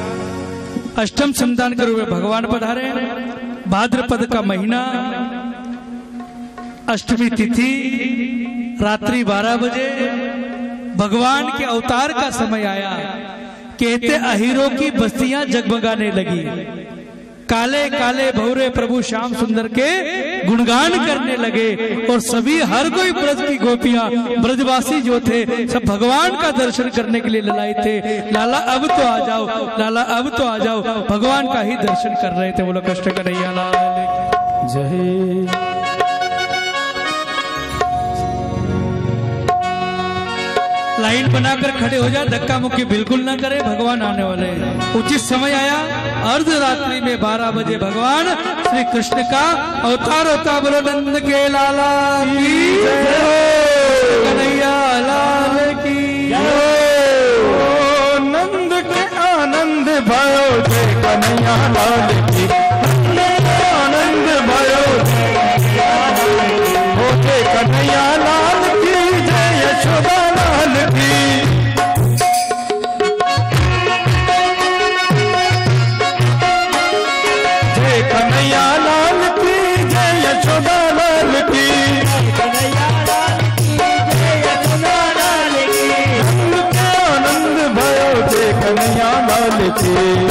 अष्टम संतान के रूप में भगवान पधारे। भाद्रपद का महीना, अष्टमी तिथि, रात्रि बारह बजे भगवान के अवतार का समय आया। कहते अहीरों की बस्तियां जगमगाने लगी। काले काले भौरे प्रभु श्याम सुंदर के गुणगान करने लगे और सभी हर कोई ब्रज की गोपियां ब्रजवासी जो थे सब भगवान का दर्शन करने के लिए ललाए थे। लाला अब तो आ जाओ, लाला अब तो आ जाओ, भगवान का ही दर्शन कर रहे थे। बोलो कष्ट कन्हैया लाल जय। लाइन बनाकर खड़े हो जाए, धक्का मुक्की बिल्कुल ना करे, भगवान आने वाले हैं। उचित समय आया, अर्धरात्रि में बारह बजे भगवान श्री कृष्ण का अवतार होता। बोलो नंद के लाला की जय, कन्हैया लाल की जय। नंद के आनंद भयो जय कन्हैया लाल की, आनंद भयो जय कन्हैया लाल की जय, यशोदा लाल की जय, कन्हैया लाल की जय, यशोदा लाल की आनंद भयो जय कन्हैया लाल की।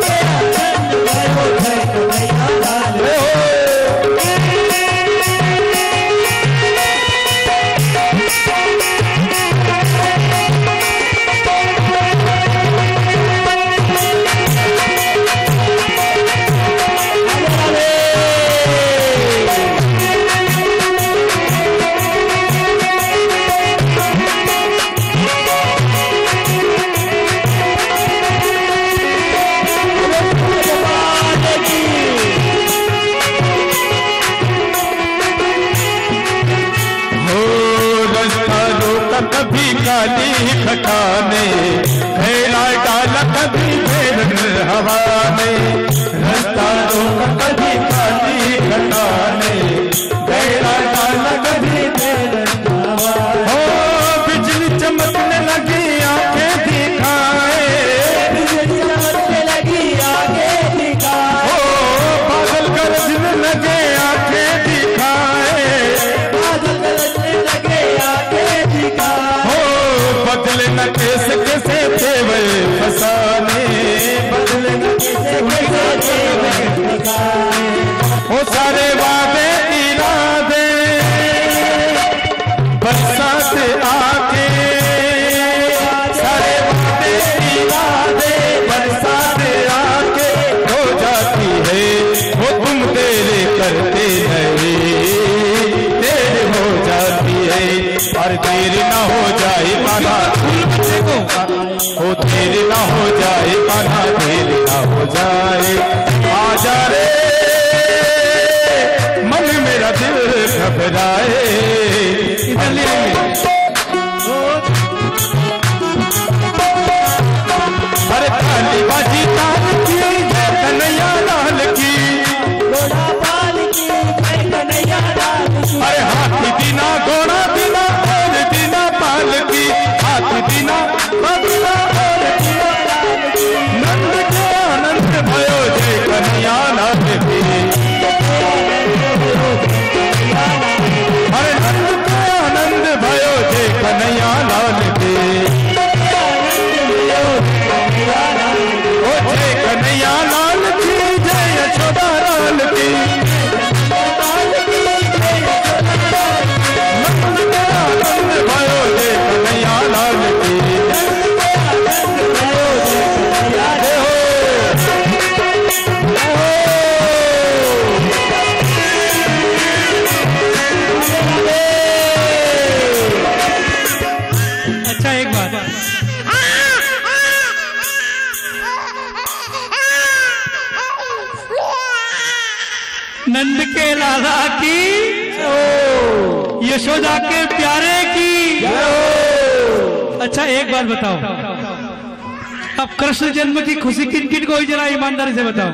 कभी काली खटाने घेरा डाला कभी भेड़ हवा में, रास्ता रोका कभी काली खटाने घेरा डाला कभी भेड़ हवा। हो बिजली चमकने लगी आंखें दिखाए, बिजली चमकने लगी आंखें दिखाए। हो बादल गरजने लगे आंखें दिखाए, बादल गरजने लगे आंखें दिखाए। हो बदले न कैसे कैसे देवे फसाने, बदले न कैसे कैसे देवे फसाने। हो सारे वादे इरादे बरसात आके, सारे वादे इरादे बरसात आके हो जाती है। वो तुम तेरे करते नहीं, तेरे हो जाती है। और तेरी ना हो जाए माना वो, तेरी ना हो जाए माना, तेरी ना हो जाए। आ जा रे मन मेरा दिल घबराए। इधर ले अरे काली बाजी ताल की जय कन्हैया लाल की, घोड़ा पाल की जय कन्हैया लाल की। अरे हाथी बिना घोड़ा बिना और बिना पाल की, हाथी बिना बिना और बिना लाल की। नंद के आनंद भयो जय कन्हैया लाल की, अरे नंद के आनंद भयो जय कन्हैया लाल की। ओ जय कन्हैया लाल की जय, यशोदा लाल की नंद के आनंद भयो जय कन्हैया लाल की। अच्छा एक बात, नंद के लाला की, यशोदा के प्यारे की। अच्छा एक बात बताओ, अब कृष्ण जन्म की खुशी किन किन को हुई, जरा ईमानदारी से बताओ।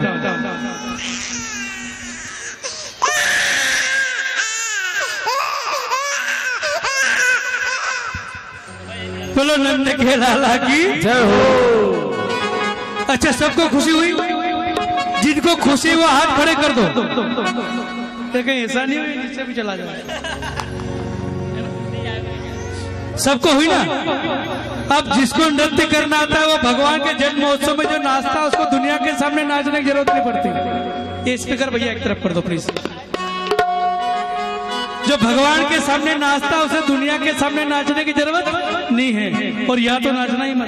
बोलो नंद के लाला की जय हो। अच्छा सबको खुशी हुई, जिनको खुशी वो हाथ खड़े कर दो। लेकिन ऐसा नहीं हुई नीचे भी चला जाए, सबको हुई ना। अब जिसको नृत्य करना आता है वो भगवान के जन्म महोत्सव में जो नाचता है उसको दुनिया के सामने नाचने की जरूरत नहीं पड़ती। ये स्पीकर भैया एक तरफ कर दो प्लीज। जो भगवान के सामने नाचता उसे दुनिया के सामने नाचने की जरूरत नहीं है, और यहाँ तो नाचना ही मत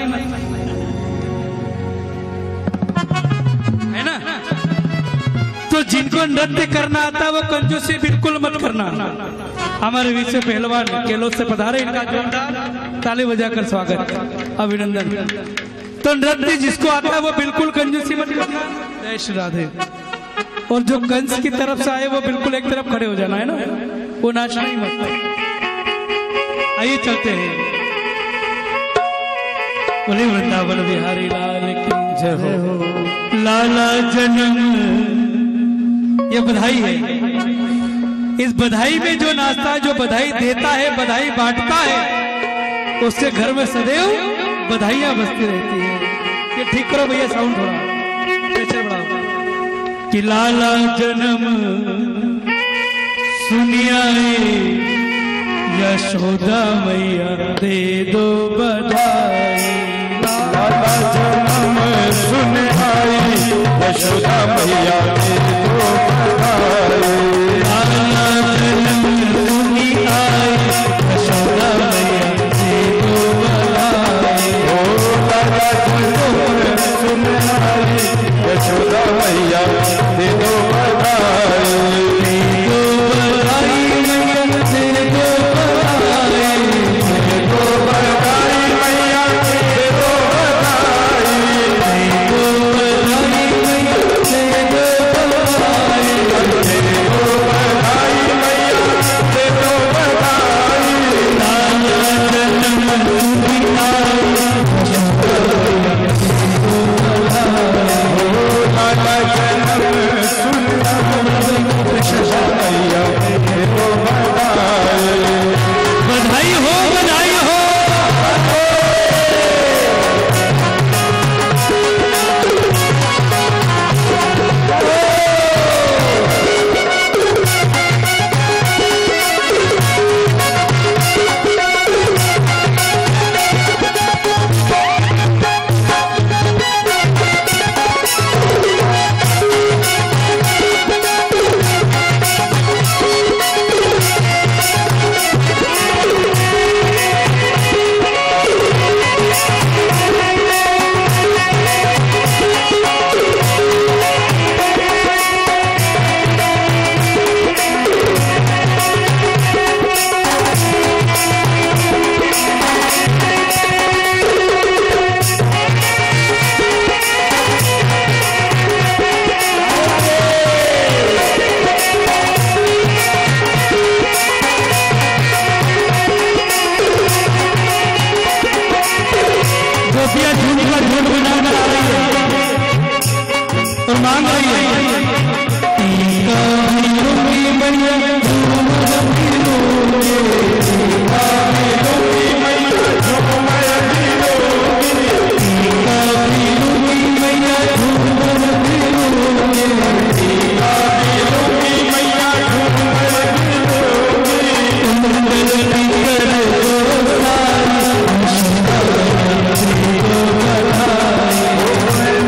है ना। तो जिनको नृत्य करना आता वो कंजूसी बिल्कुल मत करना। हमारे विश्व पहलवान केलो से पधारे, इनका जोरदार ताली बजाकर स्वागत अभिनंदन। तो नृत्य जिसको आता है वो बिल्कुल कंजूसी मत करना। जय श्री राधे। और जो कंस की तरफ से आए वो बिल्कुल एक तरफ खड़े हो जाना है ना, वो नाचना ही मत। आइए चलते हैं। बोले वृंदावन बिहारी लाल की जय हो। लाला जन्म, ये बधाई है। इस बधाई में जो नाचता है, जो बधाई देता है, बधाई बांटता है, उसके घर में सदैव बधाइयां बजती रहती है। ये ठीक करो भैया साउंड थोड़ा प्रेशर बढ़ाओ। कि लाला जन्म सुनिया यशोदा मैया दे दो बधाई। लाला जन्म सुन आई यशोदा मैया दे दो बधाई। लाला जन्म सुनी आई यशोदा मैया दे दो बधाई। ओ लाला जन्म सुन आई यशोदा मैया दे दो बधाई।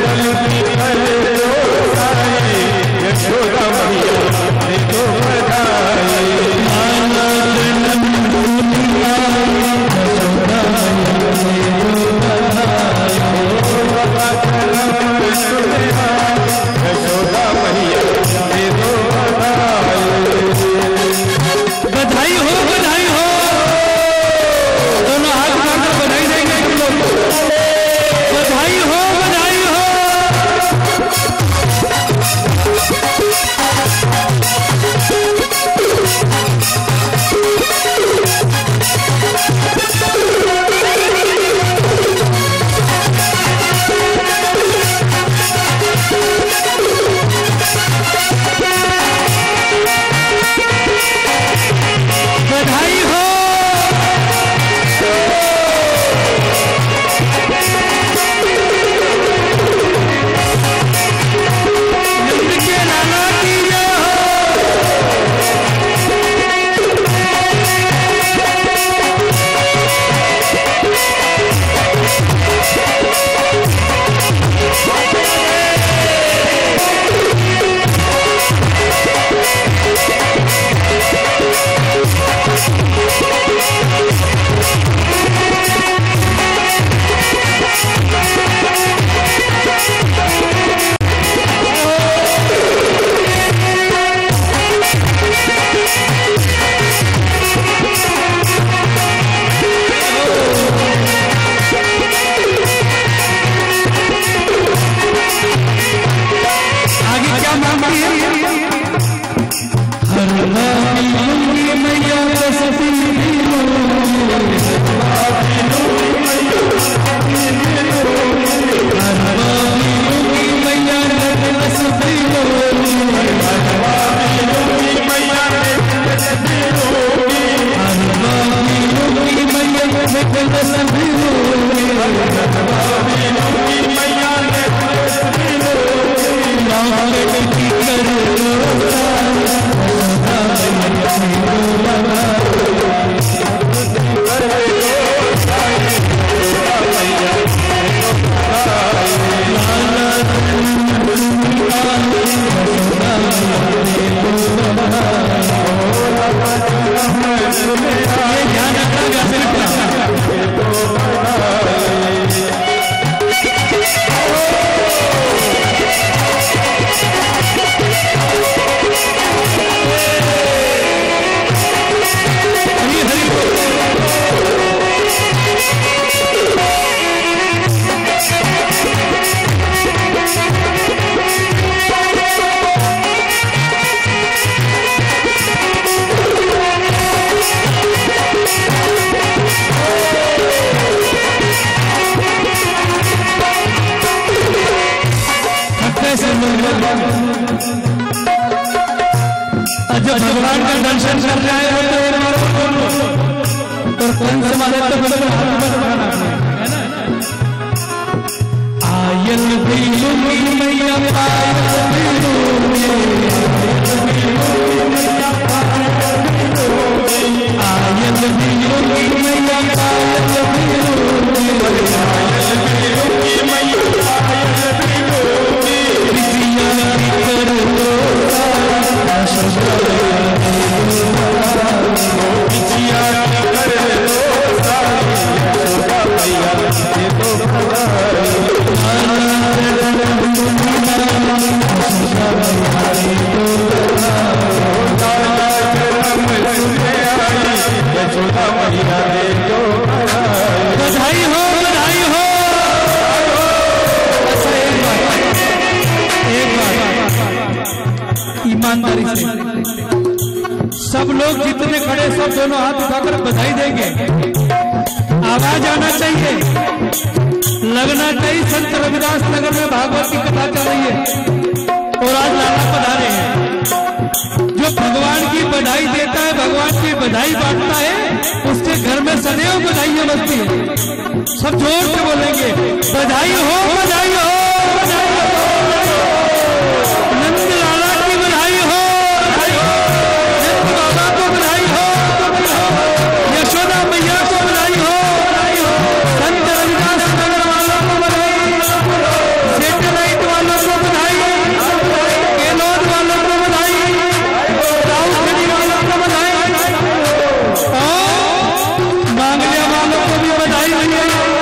यशोदा मैया दे दो बधाई। जब भगवान का दर्शन कर रहे हो तो और कौन से वाले तो बिल्कुल हाथ में उठाना है ना। आयल भैलू मैया पायल भैलू आयल भैलू मैया पायल बधाई हो बधाई हो। एक बार ईमानदारी से सब लोग जितने खड़े सब दोनों हाथ उठाकर बधाई देंगे। आवाज आना चाहिए, लगना चाहिए। संत रविदास नगर में भागवत की कथा चल रही है और आज लाला पधारे हैं। जो भगवान की बधाई देता है, भगवान की बधाई बांटता है, उसके घर में सदैव बधाइयां बजती है। सब जोर से बोलेंगे बधाई हो बधाई हो बधाई हो। नंद लाला की बधाई हो, नंद बाबा को बधाई हो, यशोदा मैया को बधाई हो, संत रविदास नगर वालों को बधाई, सेटेलाइट वालों को बधाई, केलोद वालों को बधाई, राउतगढ़ी वालों को बधाई और मांगलिया वालों को भी बधाई मिले।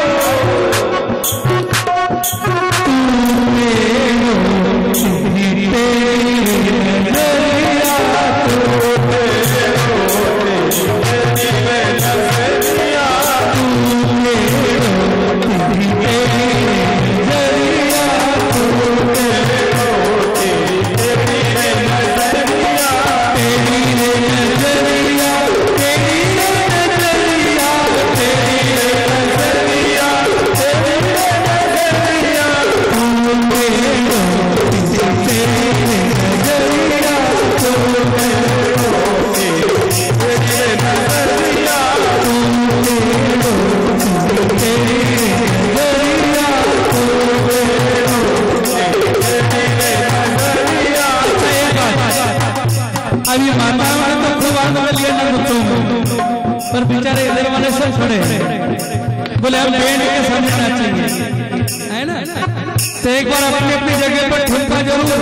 अभी माता वाले तो खूब आनंद लिए ना तुम, पर बेचारे इधर वाले सब खड़े बोले हम बैंड के सामने नाचेंगे, है ना। तो एक बार अपनी अपनी जगह पर ठुमका जरूर।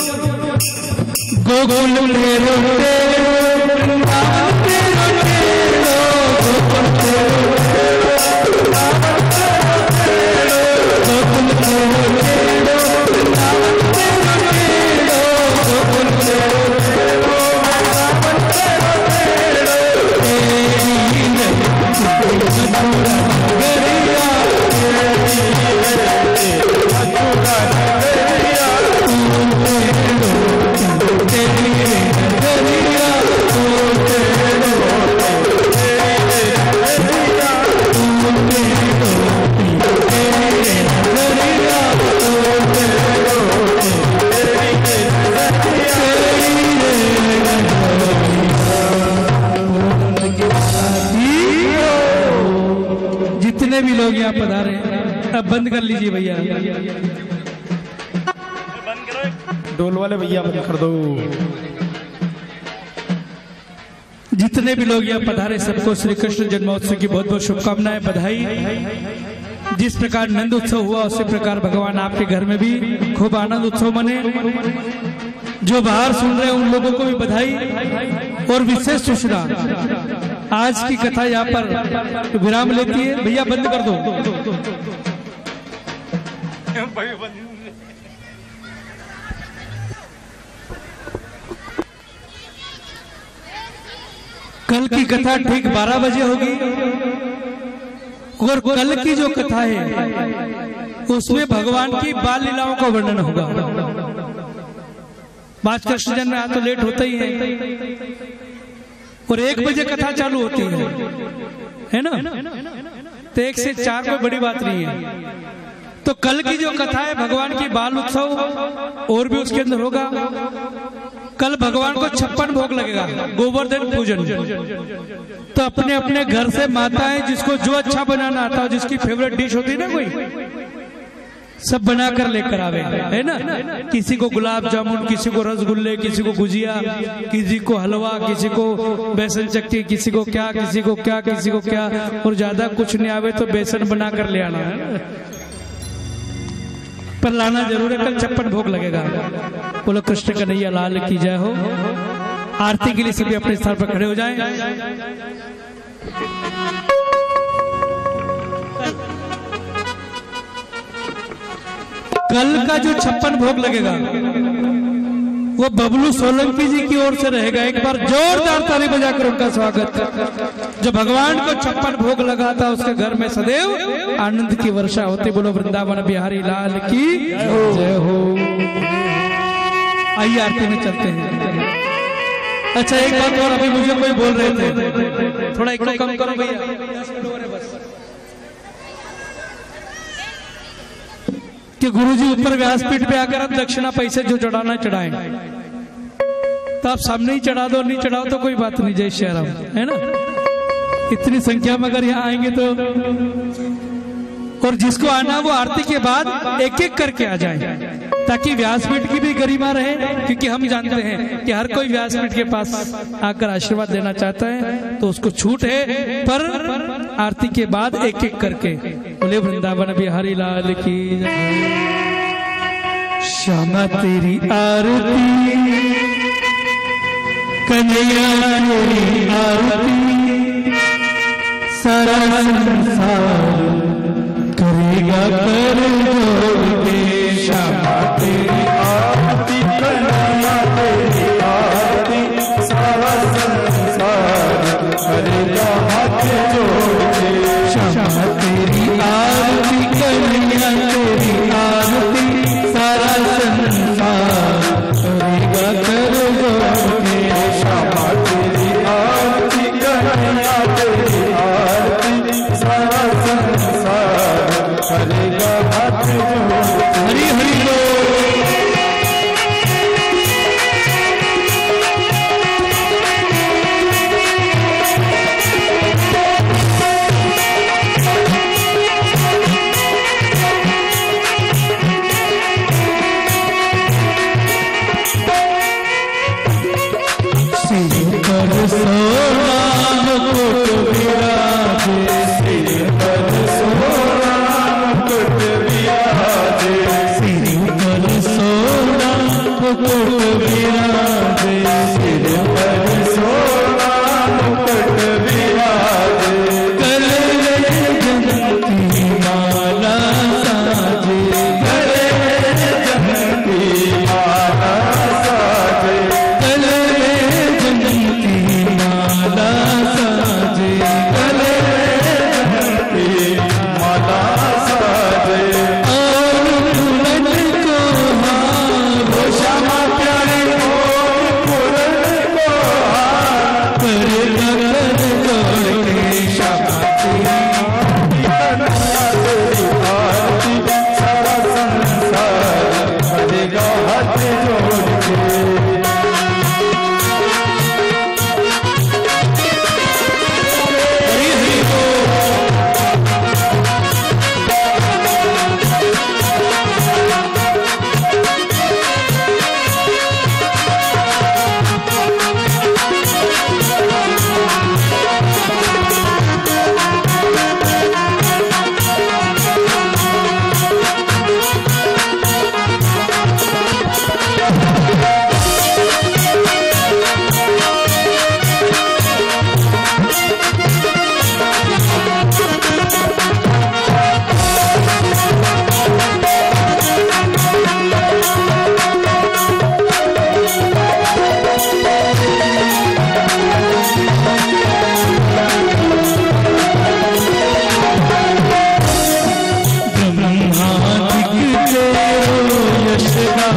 गोकुल में रोते आवते रोते लो, गोकुल में गोकुल में रोते लो, आवते रोते लो, गोकुल में जितने भी लोग यहाँ पधारे अब बंद कर लीजिए भैया, डोल वाले भैया बंद कर दो। जितने भी लोग यहाँ पधारे सबको श्री कृष्ण जन्मोत्सव की बहुत बहुत शुभकामनाएं, बधाई। जिस प्रकार नंद उत्सव हुआ उसी प्रकार भगवान आपके घर में भी खूब आनंद उत्सव मने। जो बाहर सुन रहे हैं उन लोगों को भी बधाई और विशेष सूचना, आज की कथा यहाँ पर विराम लेती है। भैया बंद कर दो। कल की कथा ठीक बारह बजे होगी और कल की जो कथा है उसमें भगवान की बाल लीलाओं का वर्णन होगा। पांच कृष्ण जन्म में तो लेट होता ही है और एक बजे कथा चालू होती है, है ना? तो एक से चार कोई बड़ी बात नहीं है। तो कल की जो कथा है भगवान की बाल उत्सव और भी उसके अंदर होगा। कल भगवान को छप्पन भोग लगेगा, गोवर्धन पूजन। तो अपने अपने घर से माताएं जिसको जो अच्छा बनाना आता है, जिसकी फेवरेट डिश होती है ना कोई, सब बना कर लेकर आवे, है ना? किसी को गुलाब जामुन, किसी को रसगुल्ले, किसी को गुजिया, किसी को हलवा, किसी को बेसन चक्की, किसी को क्या किसी को क्या किसी को क्या। और ज्यादा कुछ नहीं आवे तो बेसन बना कर ले आना, है पर लाना जरूर है। कल छप्पन भोग लगेगा। बोलो कृष्ण कन्हैया लाल की जय हो। आरती के लिए सभी अपने स्थान पर खड़े हो जाएं। कल का जो छप्पन भोग लगेगा वो बबलू सोलंकी जी की ओर से रहेगा। एक बार जोरदार ताली बजाकर उनका स्वागत। जो भगवान को छप्पन भोग लगा था उसके घर में सदैव आनंद की वर्षा होती। बोलो वृंदावन बिहारी लाल की जय हो। आइए आरती में चलते हैं। अच्छा एक बात और, अभी मुझे कोई बोल रहे थे, थोड़ा एक कम करो भैया कि गुरुजी ऊपर व्यासपीठ पे आकर आप दक्षिणा पैसे जो चढ़ाना चढ़ाएं, तो आप सामने ही चढ़ा दो, नहीं चढ़ाओ तो कोई बात नहीं। जय श्री राम, है ना? इतनी संख्या में अगर यहाँ आएंगे तो, और जिसको आना वो आरती के बाद एक एक करके आ जाए ताकि व्यासपीठ की भी गरिमा रहे। क्योंकि हम जानते हैं कि हर कोई व्यासपीठ के पास आकर आशीर्वाद देना चाहता है तो उसको छूट है, पर आरती के बाद एक एक करके। बोले वृंदावन बिहारी लाल की श्यामा तेरी आरती, कन्हैया तेरी आरती, सारा संसार करेगा कर जोड़ के। श्यामा तेरी आरती, कन्हैया तेरी आरती, सारा संसार करेगा हाथ जोड़ के। श्यामा तेरी आरती, कन्हैया तेरी आरती, सारा संसार करेगा कर जोड़ के। श्यामा तेरी आरती, कन्हैया तेरी आरती, सारा संसार करेगा हाथ जोड़ के। हरि हरि बोल।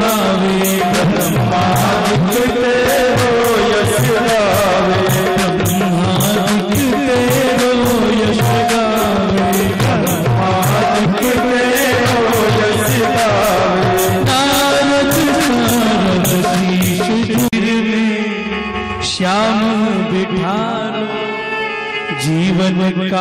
गावे, ब्रह्मा दिखते हो यश गावे, ब्रह्मा दिखते हो यश गावे, ब्रह्मा दिखते हो यश गावे। नारद नारद शीश सिर में श्याम बिठालो, जीवन का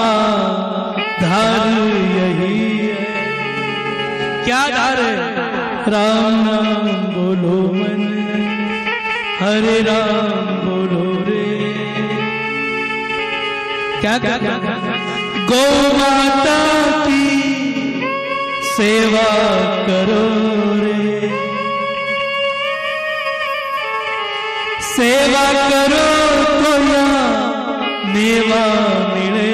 आधार यही है। क्या आधार है? राम नाम बोलो मन, हरे राम बोलो रे। क्या क्या क्या गौ माता की सेवा करो रे, सेवा करो तो यहाँ मेवा मिले।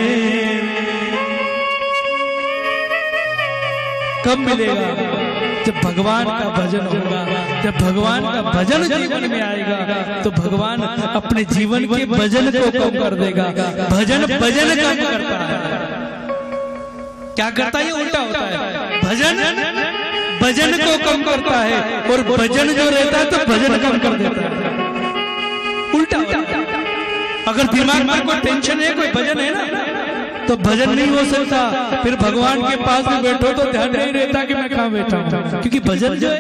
कब मिलेगा? जब भगवान का भजन होगा, जब भगवान का भजन जीवन में आएगा तो भगवान अपने जीवन के भजन को कम कर देगा। भजन भजन कम करता है। क्या करता है? उल्टा होता है। भजन भजन को कम करता है और भजन जो रहता है तो भजन कम कर देता है। उल्टा होता है। अगर दिमाग में कोई टेंशन है, कोई भजन है ना, तो भजन नहीं हो सकता। फिर भगवान के पास भी बैठो तो ध्यान नहीं रहता कि मैं कहाँ बैठा हूँ, क्योंकि भजन जो है,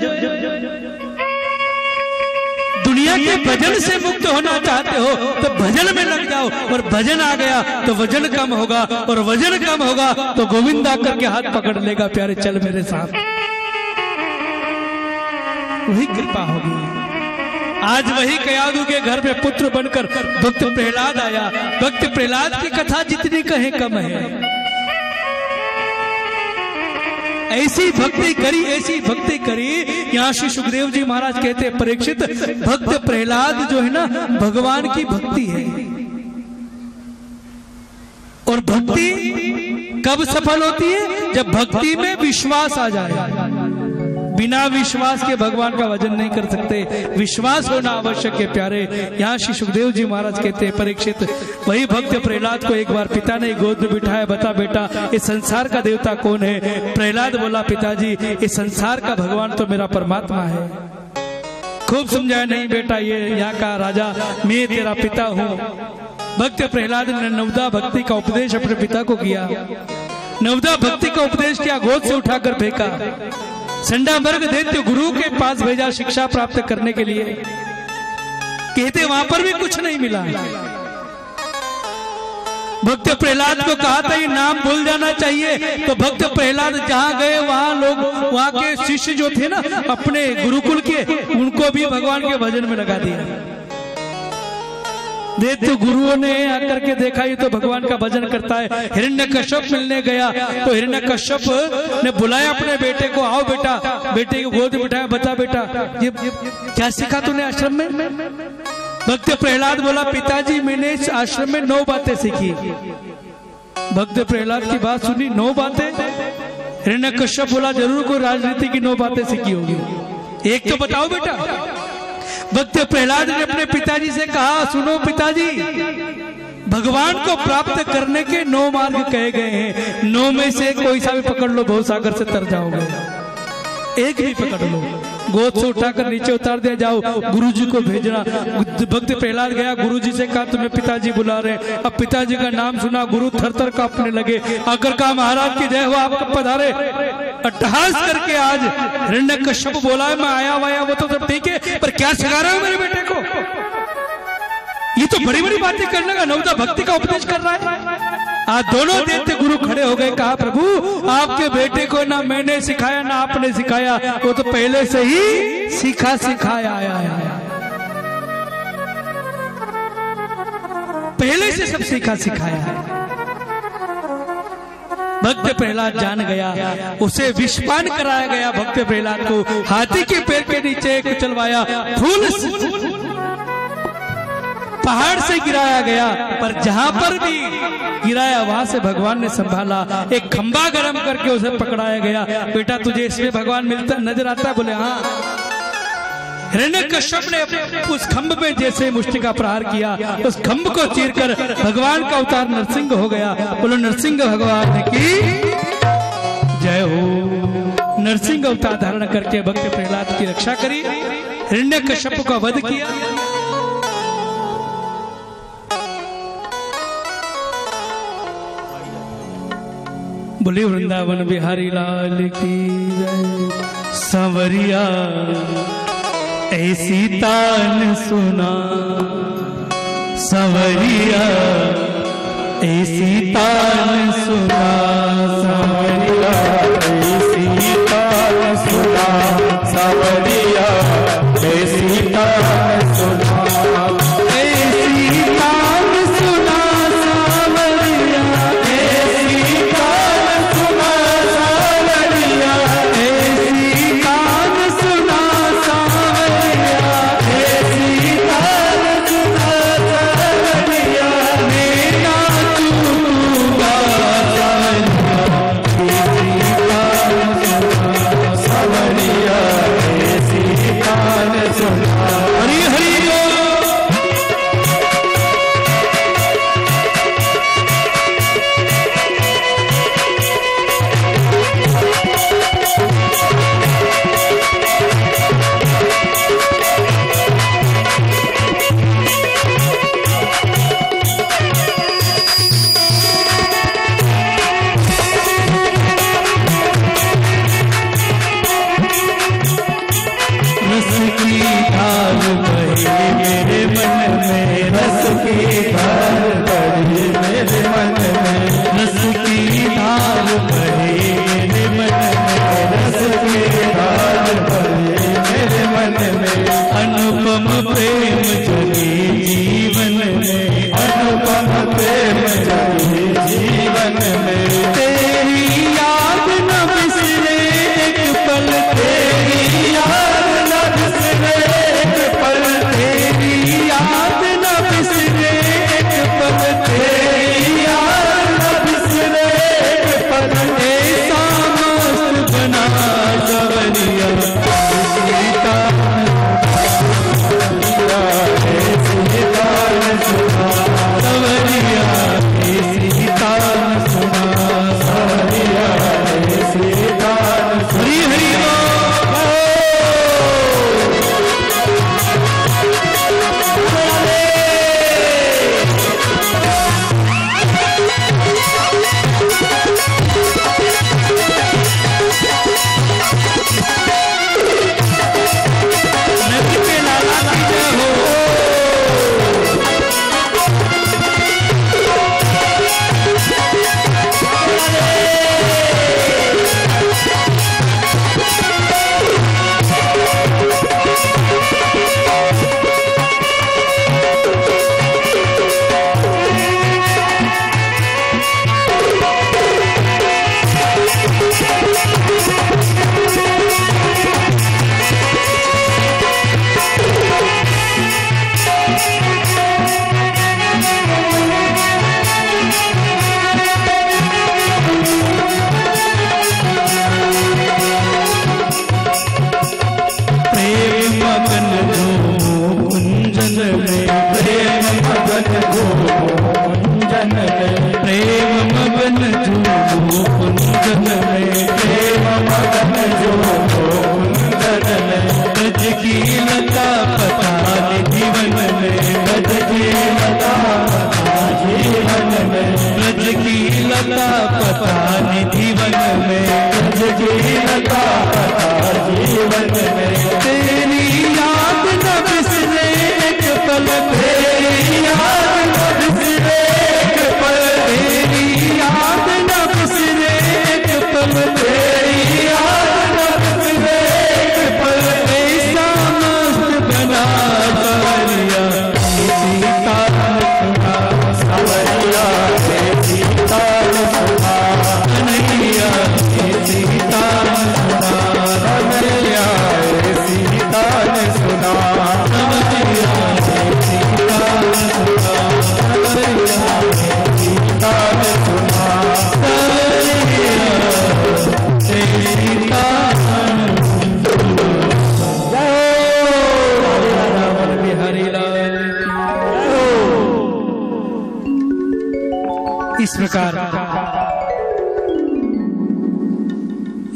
दुनिया के भजन से मुक्त होना चाहते हो तो भजन में लग जाओ। और भजन आ गया तो वजन कम होगा, और वजन कम होगा तो गोविंद आकर के हाथ पकड़ लेगा, प्यारे चल मेरे साथ। वही कृपा होगी। आज वही कयादू के घर में पुत्र बनकर भक्त प्रहलाद आया। भक्त प्रहलाद की कथा जितनी कहे कम है। ऐसी भक्ति करी, ऐसी भक्ति करी। यहाँ श्री सुखदेव जी महाराज कहते हैं, परीक्षित, भक्त प्रहलाद जो है ना, भगवान की भक्ति है। और भक्ति कब सफल होती है? जब भक्ति में विश्वास आ जाए। बिना विश्वास के भगवान का भजन नहीं कर सकते। विश्वास होना आवश्यक है प्यारे। यहाँ श्री सुखदेव जी महाराज कहते हैं, परीक्षित, वही भक्त प्रहलाद को एक बार पिता ने गोद में बिठाया, बता बेटा इस संसार का देवता कौन है? प्रहलाद बोला, पिताजी इस संसार का भगवान तो मेरा परमात्मा है। खूब समझाया, नहीं बेटा ये यहाँ का राजा, मैं तेरा पिता हूँ। भक्त प्रहलाद ने नवदा भक्ति का उपदेश अपने पिता को किया। नवदा भक्ति का उपदेश किया, गोद से उठाकर फेंका, संडामर्ग दैत्य गुरु के पास भेजा शिक्षा प्राप्त करने के लिए। कहते वहां पर भी कुछ नहीं मिला। भक्त प्रहलाद को कहा था ये नाम भूल जाना चाहिए, तो भक्त प्रहलाद जहां गए वहां लोग, वहां के शिष्य जो थे ना अपने गुरुकुल के, उनको भी भगवान के भजन में लगा दिया। दैत्य गुरुओं ने आकर के देखा ये तो भगवान का भजन करता है। हिरण्यकश्यप मिलने गया तो हिरण्यकश्यप ने बुलाया अपने बेटे को, आओ बेटा, बेटे को गोद में बिठाया, बता बेटा ये क्या सीखा तूने आश्रम में? भक्त प्रहलाद बोला, पिताजी मैंने इस आश्रम में नौ बातें सीखी। भक्त प्रहलाद की बात सुनी, नौ बातें? हिरण्यकश्यप बोला, जरूर कोई राजनीति की नौ बातें सीखी होगी, एक तो बताओ बेटा। भक्त प्रहलाद ने अपने पिताजी से कहा, सुनो पिताजी, भगवान को प्राप्त करने के नौ मार्ग कहे गए हैं, नौ में से कोई सा भी पकड़ लो, भव सागर से तर जाओगे। एक भी पकड़ लो, गोद से उठाकर नीचे उतार दिया, जाओ गुरुजी को भेजना। भक्त प्रहलाद गया, गुरुजी से कहा तुम्हें पिताजी बुला रहे। अब पिताजी का नाम सुना, गुरु थर थर कांपने लगे। आकर कहा, महाराज की जय हो, आप कब पधारे? अट्टहास करके आज हिरण्यकश्यप बोला है, मैं आया वाया वो तो सब ठीक है, पर क्या सिखा रहा हूं मेरे बेटे को? ये तो बड़ी बड़ी बातें करने का, नवदा भक्ति का उपदेश कर रहा है। आज दोनों दैत्य गुरु खड़े हो गए, कहा प्रभु आपके बेटे को ना मैंने सिखाया ना आपने सिखाया, वो तो पहले से ही सीखा सिखाया आया है, पहले से सब सीखा सिखाया है। भक्त प्रहलाद जान गया, उसे विषपान कराया गया। भक्त प्रहलाद को हाथी के पैर के नीचे कुचलवाया, फूल पहाड़ से गिराया गया, पर जहां पर भी गिराया वहां से भगवान ने संभाला। एक खंबा गरम करके उसे पकड़ाया गया, बेटा तुझे इसमें भगवान मिलता नजर आता है? बोले हाँ। हिरण्यकश्यप ने उस खंभ पे जैसे मुष्टिका प्रहार किया, उस खंभ को चीरकर भगवान का अवतार नरसिंह हो गया। बोलो नरसिंह भगवान की जय हो, नरसिंह अवतार धारण करके भक्त प्रहलाद की रक्षा करी, हिरण्यकश्यप का वध किया। बोले वृंदावन बिहारी लाल की जय। सांवरिया ऐसी तान सुना, सांवरिया ऐसी तान सुना, सांवरिया ऐसी तान सुना, सांवरिया ऐसी तान सुना, ऐसी तान सुना, सांवरिया ऐसी तान सुना, सांवरिया ऐसी तान सुना, सांवरिया ऐसी तान सुना, सांवरिया मेरा तूगा, सांवरिया ऐसी तान सुना। हरि हरि रस की धार बहे मेरे मन में, रस की धार बहे मेरे मन में, रस की धार बहे मेरे मन में, रस की धार बहे मेरे मन में, अनुपम प्रेम जगे जीवन में, अनुपम प्रेम जगे जीवन में, तेरी याद न बिसरे एक पल, तेरी याद न बिसरे एक पल, तेरी याद न बिसरे एक पल, तेरी याद न बिसरे एक पल, ऐसा मस्त बना सांवरिया ऐसी तान सुना, सांवरिया ऐसी तान सुना, सांवरिया ऐसी तान सुना। हरि हरि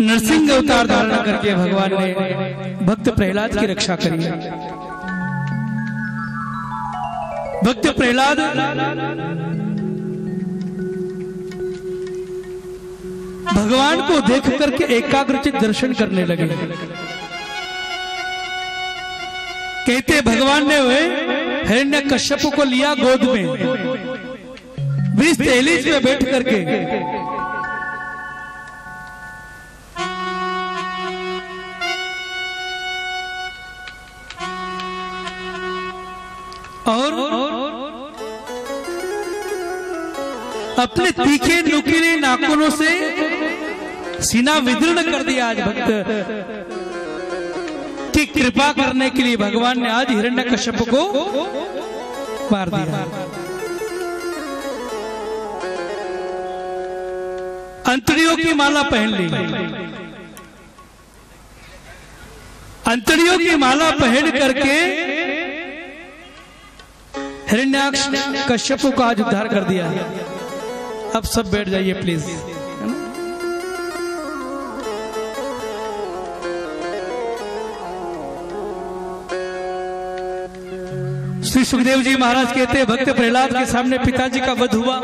नरसिंह अवतार धारण करके भगवान ने भक्त प्रहलाद की रक्षा करी। भक्त प्रहलाद भगवान को देख करके एकाग्रचित दर्शन करने लगे। कहते भगवान ने हुए हिरण्यकश्यप को लिया गोद में, बीस तेलीस में बैठ करके और अपने तीखे नुकीले नाखूनों से सीना विदीर्ण कर दिया। आज भक्त की कृपा करने के लिए भगवान ने आज हिरण्यकश्यप को मार दिया। अंतड़ियों की माला पहन ली। अंतड़ियों की माला पहन करके हिरण्याक्ष कश्यप को आज उद्धार कर दिया। अब सब बैठ जाइए प्लीज। श्री सुखदेव जी महाराज कहते हैं भक्त प्रहलाद के सामने पिताजी का वध हुआ।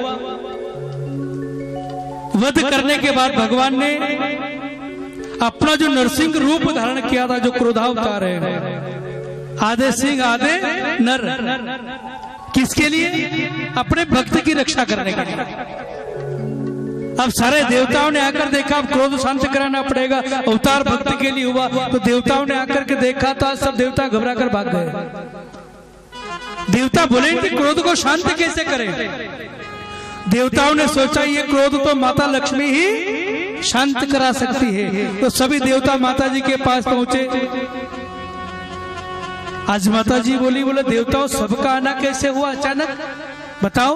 वध करने के बाद भगवान ने अपना जो नरसिंह रूप धारण किया था, जो क्रोधावतार है, आधे सिंह आधे नर, किसके लिए? अपने भक्त की रक्षा करने के लिए। अब सारे देवताओं ने आकर देखा, अब क्रोध शांत कराना पड़ेगा, अवतार भक्त के लिए हुआ। तो देवताओं ने आकर के देखा था, सब देवता घबरा कर भाग गए। देवता बोले कि क्रोध को शांत कैसे करें? देवताओं ने सोचा ये क्रोध तो माता लक्ष्मी ही शांत करा सकती है। तो सभी देवता माता जी के पास पहुंचे। आज माता जी बोली, बोले देवताओं सबका आना कैसे हुआ अचानक, बताओ।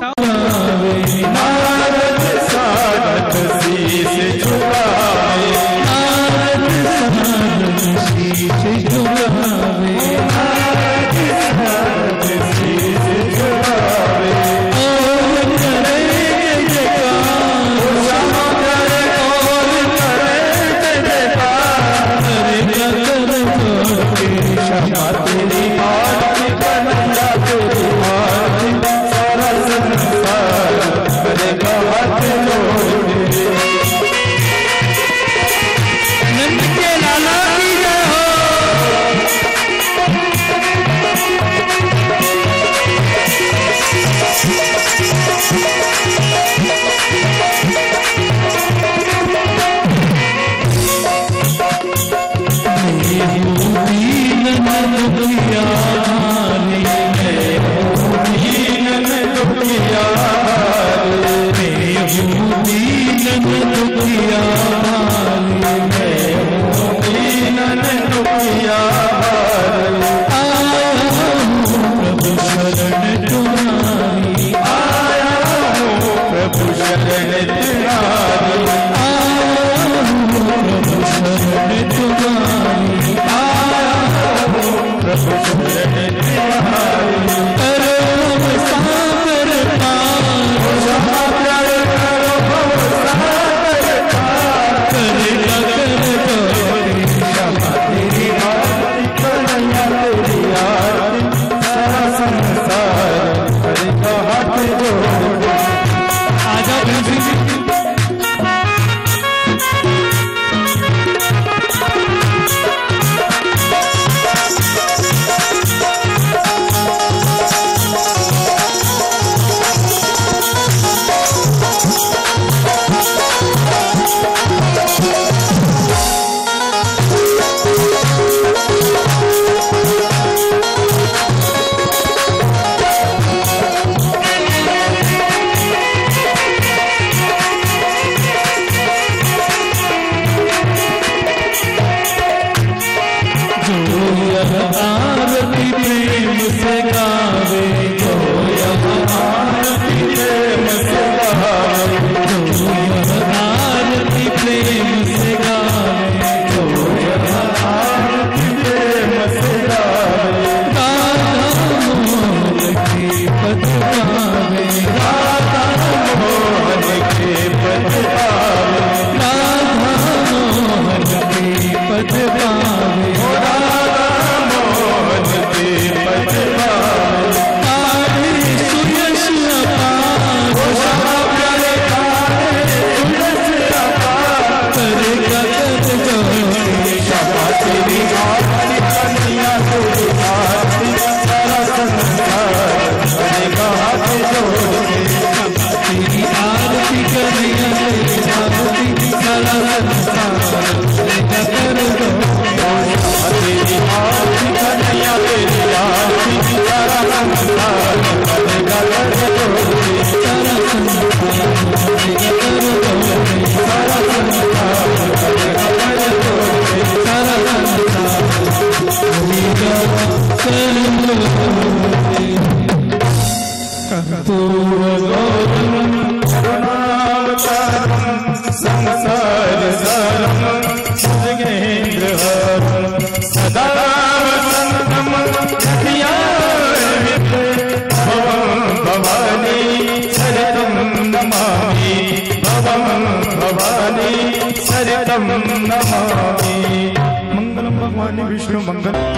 विष्णु मंगल